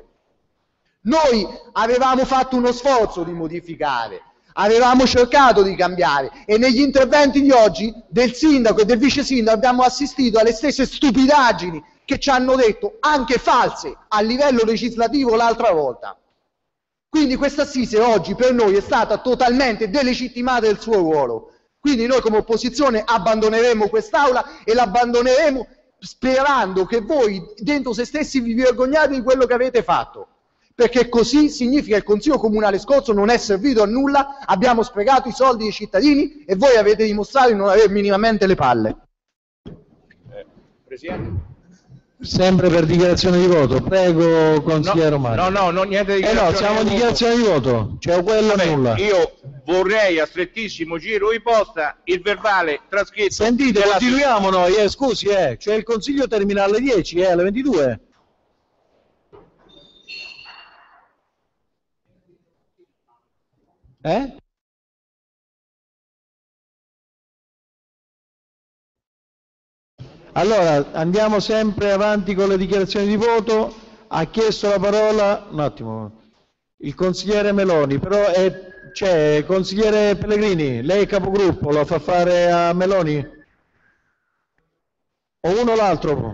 Noi avevamo fatto uno sforzo di modificare, avevamo cercato di cambiare e negli interventi di oggi del sindaco e del vice sindaco abbiamo assistito alle stesse stupidaggini che ci hanno detto, anche false, a livello legislativo l'altra volta. Quindi questa assise oggi per noi è stata totalmente delegittimata del suo ruolo. Quindi noi come opposizione abbandoneremo quest'Aula e l'abbandoneremo sperando che voi dentro se stessi vi vergognate di quello che avete fatto. Perché così significa che il Consiglio Comunale scorso non è servito a nulla, abbiamo sprecato i soldi dei cittadini e voi avete dimostrato di non avere minimamente le palle. Eh, Presidente? Sempre per dichiarazione di voto, prego consigliere no, Romano. No, no, no, niente di Eh no, siamo in dichiarazione di voto, cioè quello o nulla. Io vorrei a strettissimo giro di posta il verbale trascritto. Sentite, della... continuiamo noi, eh, scusi, eh, cioè il Consiglio termina alle dieci, eh, alle ventidue. Eh? Allora, andiamo sempre avanti con le dichiarazioni di voto. Ha chiesto la parola, un attimo, il consigliere Meloni, però è, c'è, consigliere Pellegrini, lei è capogruppo, lo fa fare a Meloni? O uno o l'altro?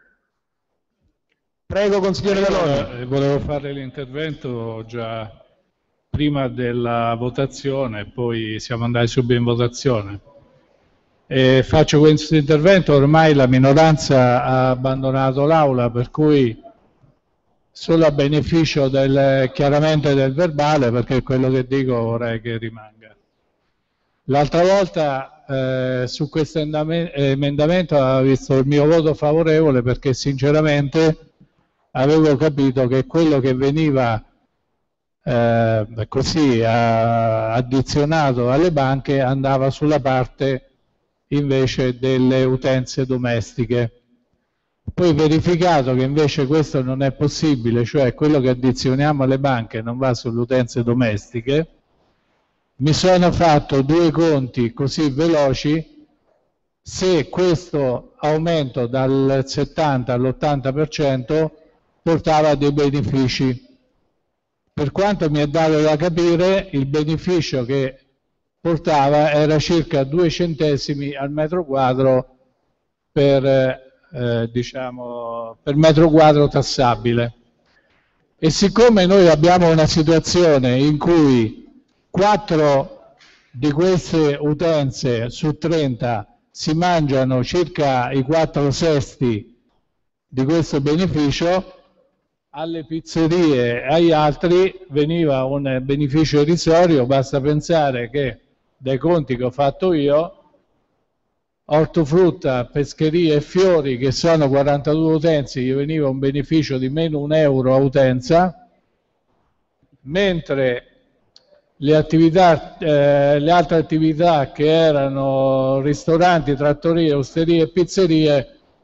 Prego, consigliere Meloni. Io volevo fare l'intervento già prima della votazione, poi siamo andati subito in votazione. E faccio questo intervento, ormai la minoranza ha abbandonato l'Aula, per cui solo a beneficio del, chiaramente del verbale, perché quello che dico vorrei che rimanga. L'altra volta eh, su questo emendamento avevo visto il mio voto favorevole perché sinceramente avevo capito che quello che veniva eh, così a, addizionato alle banche andava sulla parte invece delle utenze domestiche. Poi verificato che invece questo non è possibile, cioè quello che addizioniamo alle banche non va sulle utenze domestiche, mi sono fatto due conti così veloci: se questo aumento dal settanta all'ottanta per cento portava dei benefici. Per quanto mi è dato da capire, il beneficio che portava era circa due centesimi al metro quadro per, eh, diciamo, per metro quadro tassabile. E siccome noi abbiamo una situazione in cui quattro di queste utenze su trenta si mangiano circa i quattro sesti di questo beneficio, alle pizzerie e agli altri veniva un beneficio irrisorio. Basta pensare che dai conti che ho fatto io, ortofrutta, pescherie e fiori, che sono quarantadue utenze, gli veniva un beneficio di meno un euro a utenza, mentre le attività, eh, le altre attività che erano ristoranti, trattorie, osterie e pizzerie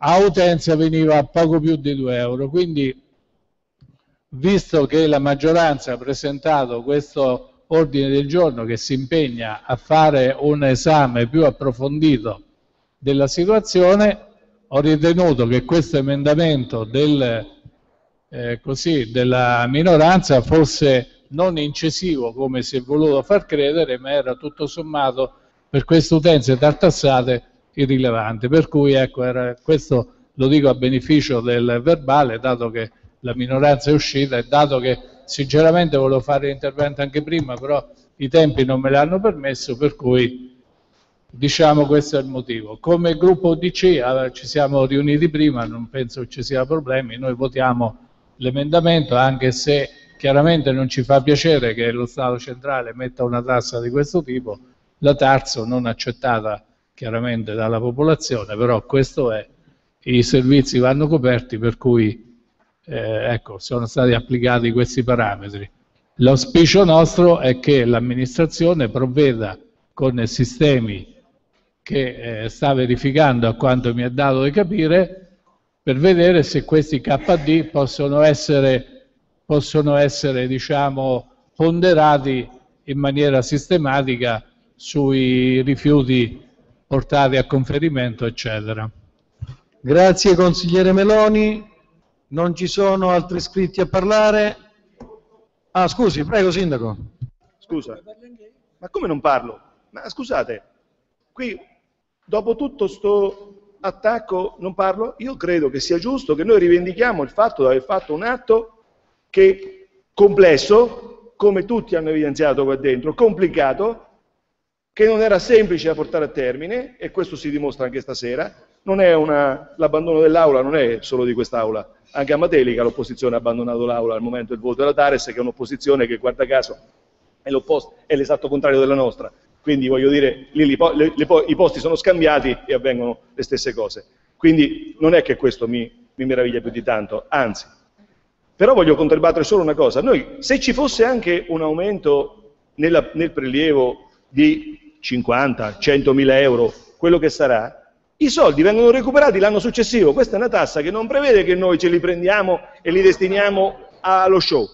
a utenza veniva a poco più di due euro. Quindi, visto che la maggioranza ha presentato questo ordine del giorno che si impegna a fare un esame più approfondito della situazione, ho ritenuto che questo emendamento del, eh, così, della minoranza fosse non incisivo come si è voluto far credere, ma era tutto sommato per queste utenze tartassate irrilevante. Per cui ecco, era, questo lo dico a beneficio del verbale, dato che la minoranza è uscita e dato che sinceramente volevo fare l'intervento anche prima, però i tempi non me l'hanno permesso, per cui diciamo questo è il motivo. Come gruppo U D C allora, ci siamo riuniti prima, non penso che ci siano problemi, noi votiamo l'emendamento, anche se chiaramente non ci fa piacere che lo Stato centrale metta una tassa di questo tipo, la Tarso non accettata chiaramente dalla popolazione, però questo è, i servizi vanno coperti, per cui eh, ecco, sono stati applicati questi parametri. L'auspicio nostro è che l'amministrazione provveda con sistemi che eh, sta verificando, a quanto mi è dato di capire, per vedere se questi K D possono essere possono essere diciamo, ponderati in maniera sistematica sui rifiuti portati a conferimento, eccetera. Grazie consigliere Meloni, non ci sono altri iscritti a parlare. Ah, scusi, prego sindaco. Scusa, ma come non parlo? Ma scusate, qui dopo tutto sto attacco non parlo? Io credo che sia giusto che noi rivendichiamo il fatto di aver fatto un atto che complesso, come tutti hanno evidenziato qua dentro, complicato, che non era semplice da portare a termine, e questo si dimostra anche stasera. Non è una, l'abbandono dell'aula non è solo di quest'aula, anche a Matelica l'opposizione ha abbandonato l'aula al momento del voto della Tares, che è un'opposizione che guarda caso è l'opposto, è l'esatto contrario della nostra. Quindi voglio dire, lì li, le, le, i posti sono scambiati e avvengono le stesse cose. Quindi non è che questo mi, mi meraviglia più di tanto, anzi. Però voglio controbattere solo una cosa, noi se ci fosse anche un aumento nella, nel prelievo di cinquanta, centomila euro, quello che sarà, i soldi vengono recuperati l'anno successivo. Questa è una tassa che non prevede che noi ce li prendiamo e li destiniamo allo show.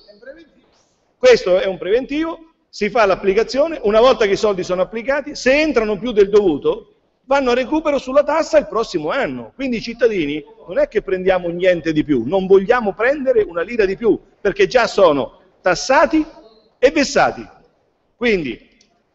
Questo è un preventivo, si fa l'applicazione, una volta che i soldi sono applicati, se entrano più del dovuto, vanno a recupero sulla tassa il prossimo anno. Quindi i cittadini non è che prendiamo niente di più, non vogliamo prendere una lira di più, perché già sono tassati e vessati. Quindi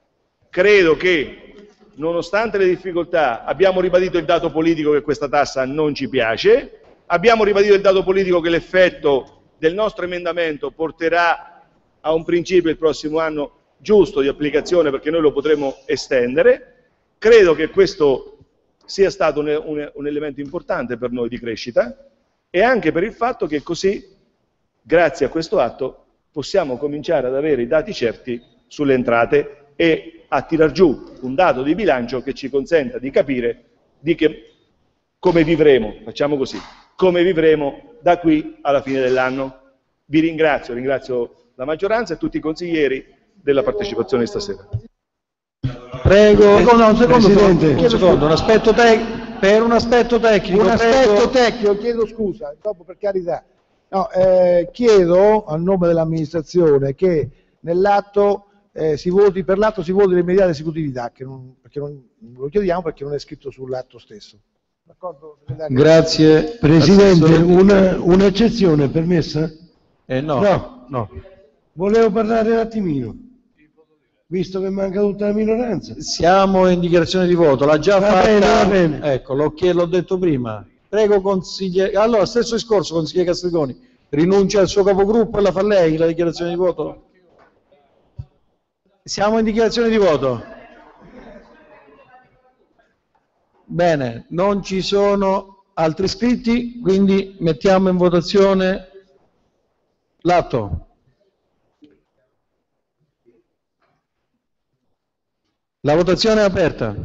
credo che, nonostante le difficoltà, abbiamo ribadito il dato politico che questa tassa non ci piace, abbiamo ribadito il dato politico che l'effetto del nostro emendamento porterà a un principio il prossimo anno giusto di applicazione, perché noi lo potremo estendere. Credo che questo sia stato un, un, un elemento importante per noi di crescita, e anche per il fatto che così, grazie a questo atto, possiamo cominciare ad avere i dati certi sulle entrate e a tirar giù un dato di bilancio che ci consenta di capire di che, come vivremo, facciamo così, come vivremo da qui alla fine dell'anno. Vi ringrazio, ringrazio la maggioranza e tutti i consiglieri della partecipazione stasera. Prego, secondo, un secondo, Presidente, un, secondo, un aspetto tec- per un aspetto tecnico. Un aspetto prego. tecnico, chiedo scusa, dopo per carità. No, eh, chiedo a nome dell'amministrazione che nell'atto eh, si voti, per l'atto si voti l'immediata esecutività, che non, perché non, lo chiediamo perché non è scritto sull'atto stesso. D'accordo? Grazie. Presidente, una, un'eccezione permessa? Eh, no. No. no. Volevo parlare un attimino, visto che manca tutta la minoranza. Siamo in dichiarazione di voto, l'ha già va fatta. Bene, va bene. Ecco, l'ho, l'ho detto prima. Prego consigliere. Allora, stesso discorso, consigliere Castiglioni. Rinuncia al suo capogruppo e la fa lei la dichiarazione di voto? Siamo in dichiarazione di voto. Bene, non ci sono altri iscritti, quindi mettiamo in votazione l'atto. La votazione è aperta.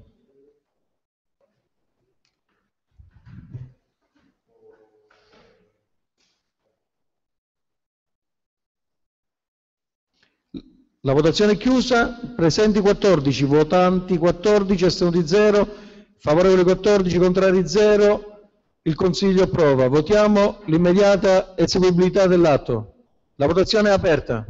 La votazione è chiusa. Presenti quattordici, votanti quattordici, astenuti zero, favorevoli quattordici, contrari zero. Il Consiglio approva. Votiamo l'immediata eseguibilità dell'atto. La votazione è aperta.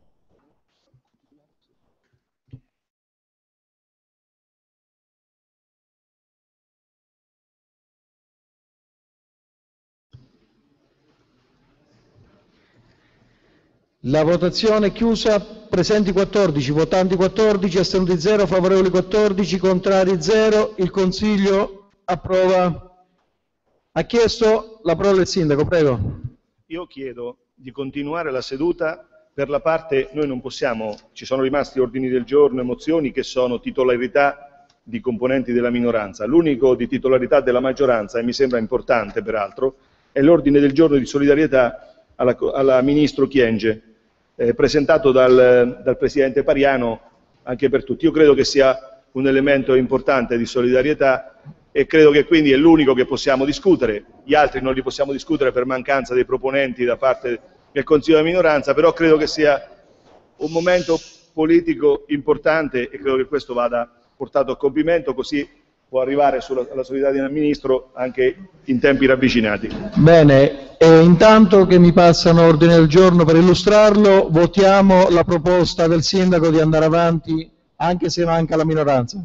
La votazione è chiusa, presenti quattordici, votanti quattordici, astenuti zero, favorevoli quattordici, contrari zero. Il Consiglio approva. Ha chiesto la parola il Sindaco, prego. Io chiedo di continuare la seduta per la parte, noi non possiamo, ci sono rimasti ordini del giorno e mozioni che sono titolarità di componenti della minoranza. L'unico di titolarità della maggioranza, e mi sembra importante peraltro, è l'ordine del giorno di solidarietà alla, alla Ministro Kyenge, eh, presentato dal, dal Presidente Pariano anche per tutti. Io credo che sia un elemento importante di solidarietà e credo che quindi è l'unico che possiamo discutere. Gli altri non li possiamo discutere per mancanza dei proponenti da parte del Consiglio della minoranza, però credo che sia un momento politico importante e credo che questo vada portato a compimento, così può arrivare sulla, alla solidarietà del Ministro anche in tempi ravvicinati. Bene, e intanto che mi passano ordine del giorno per illustrarlo, votiamo la proposta del Sindaco di andare avanti anche se manca la minoranza.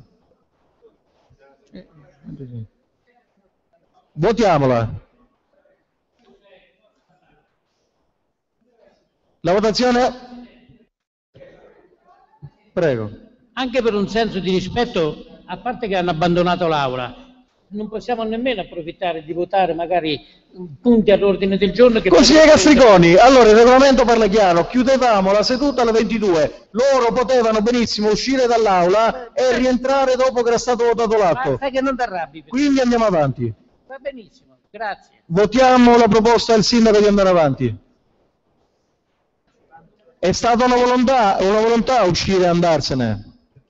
Votiamola. La votazione? Prego. Anche per un senso di rispetto, a parte che hanno abbandonato l'aula, non possiamo nemmeno approfittare di votare magari punti all'ordine del giorno che... Consigliere Castriconi, allora il regolamento parla chiaro, chiudevamo la seduta alle ventidue, loro potevano benissimo uscire dall'aula e rientrare dopo che era stato votato l'atto. Ma sai che non ti arrabbi. Quindi andiamo avanti. Va benissimo, grazie. Votiamo la proposta del Sindaco di andare avanti. È stata una volontà, una volontà uscire e andarsene.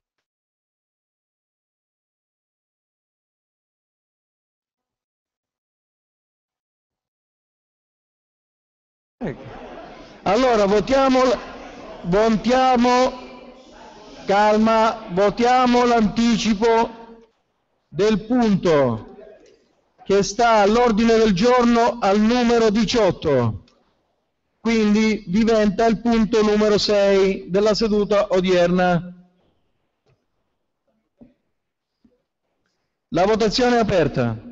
Allora votiamo, votiamo, calma, votiamo l'anticipo del punto che sta all'ordine del giorno al numero diciotto, quindi diventa il punto numero sei della seduta odierna. La votazione è aperta.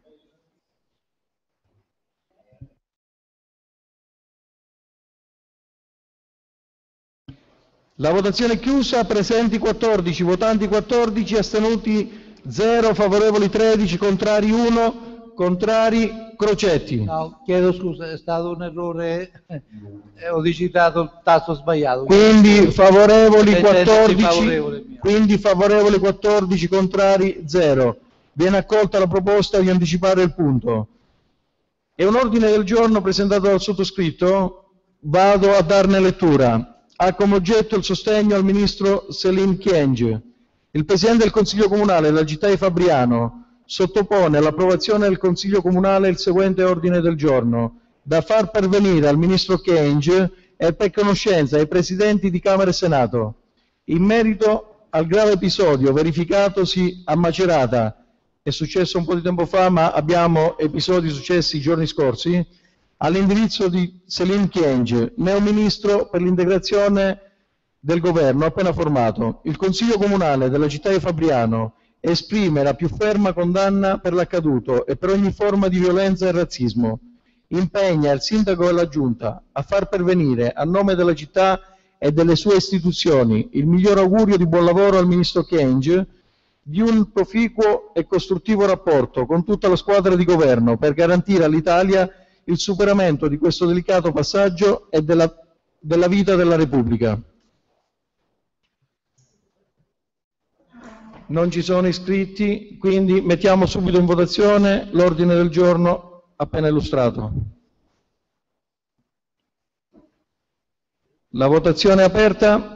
La votazione è chiusa, presenti quattordici, votanti quattordici, astenuti zero, favorevoli tredici, contrari uno, contrari Crocetti. No, chiedo scusa, è stato un errore, eh, ho digitato il tasto sbagliato. Quindi favorevoli quattordici, favorevole, quindi favorevoli quattordici, contrari zero. Viene accolta la proposta di anticipare il punto. È un ordine del giorno presentato dal sottoscritto, vado a darne lettura. Ha come oggetto il sostegno al ministro Selim Kyenge. Il Presidente del Consiglio Comunale della città di Fabriano sottopone all'approvazione del Consiglio Comunale il seguente ordine del giorno, da far pervenire al ministro Kyenge e per conoscenza ai Presidenti di Camera e Senato, in merito al grave episodio verificatosi a Macerata, è successo un po' di tempo fa, ma abbiamo episodi successi i giorni scorsi, all'indirizzo di Selim Kyenge, neo ministro per l'integrazione del governo appena formato. Il Consiglio Comunale della città di Fabriano esprime la più ferma condanna per l'accaduto e per ogni forma di violenza e razzismo. Impegna il Sindaco e la Giunta a far pervenire a nome della città e delle sue istituzioni il miglior augurio di buon lavoro al Ministro Kyenge, di un proficuo e costruttivo rapporto con tutta la squadra di governo per garantire all'Italia il superamento di questo delicato passaggio e della, della vita della Repubblica. Non ci sono iscritti, quindi mettiamo subito in votazione l'ordine del giorno appena illustrato. La votazione è aperta.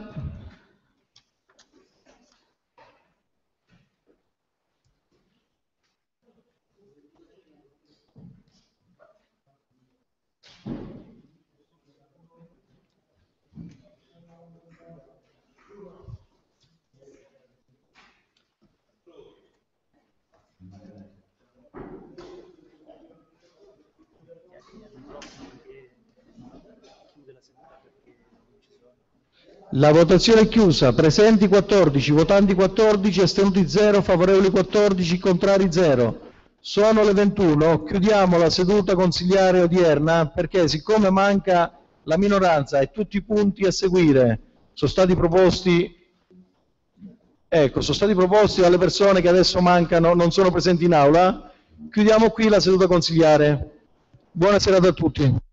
La votazione è chiusa, presenti quattordici, votanti quattordici, astenuti zero, favorevoli quattordici, contrari zero. Sono le ventuno, chiudiamo la seduta consigliare odierna perché siccome manca la minoranza e tutti i punti a seguire sono stati proposti, ecco, sono stati proposti dalle persone che adesso mancano, non sono presenti in aula, chiudiamo qui la seduta consigliare. Buona serata a tutti.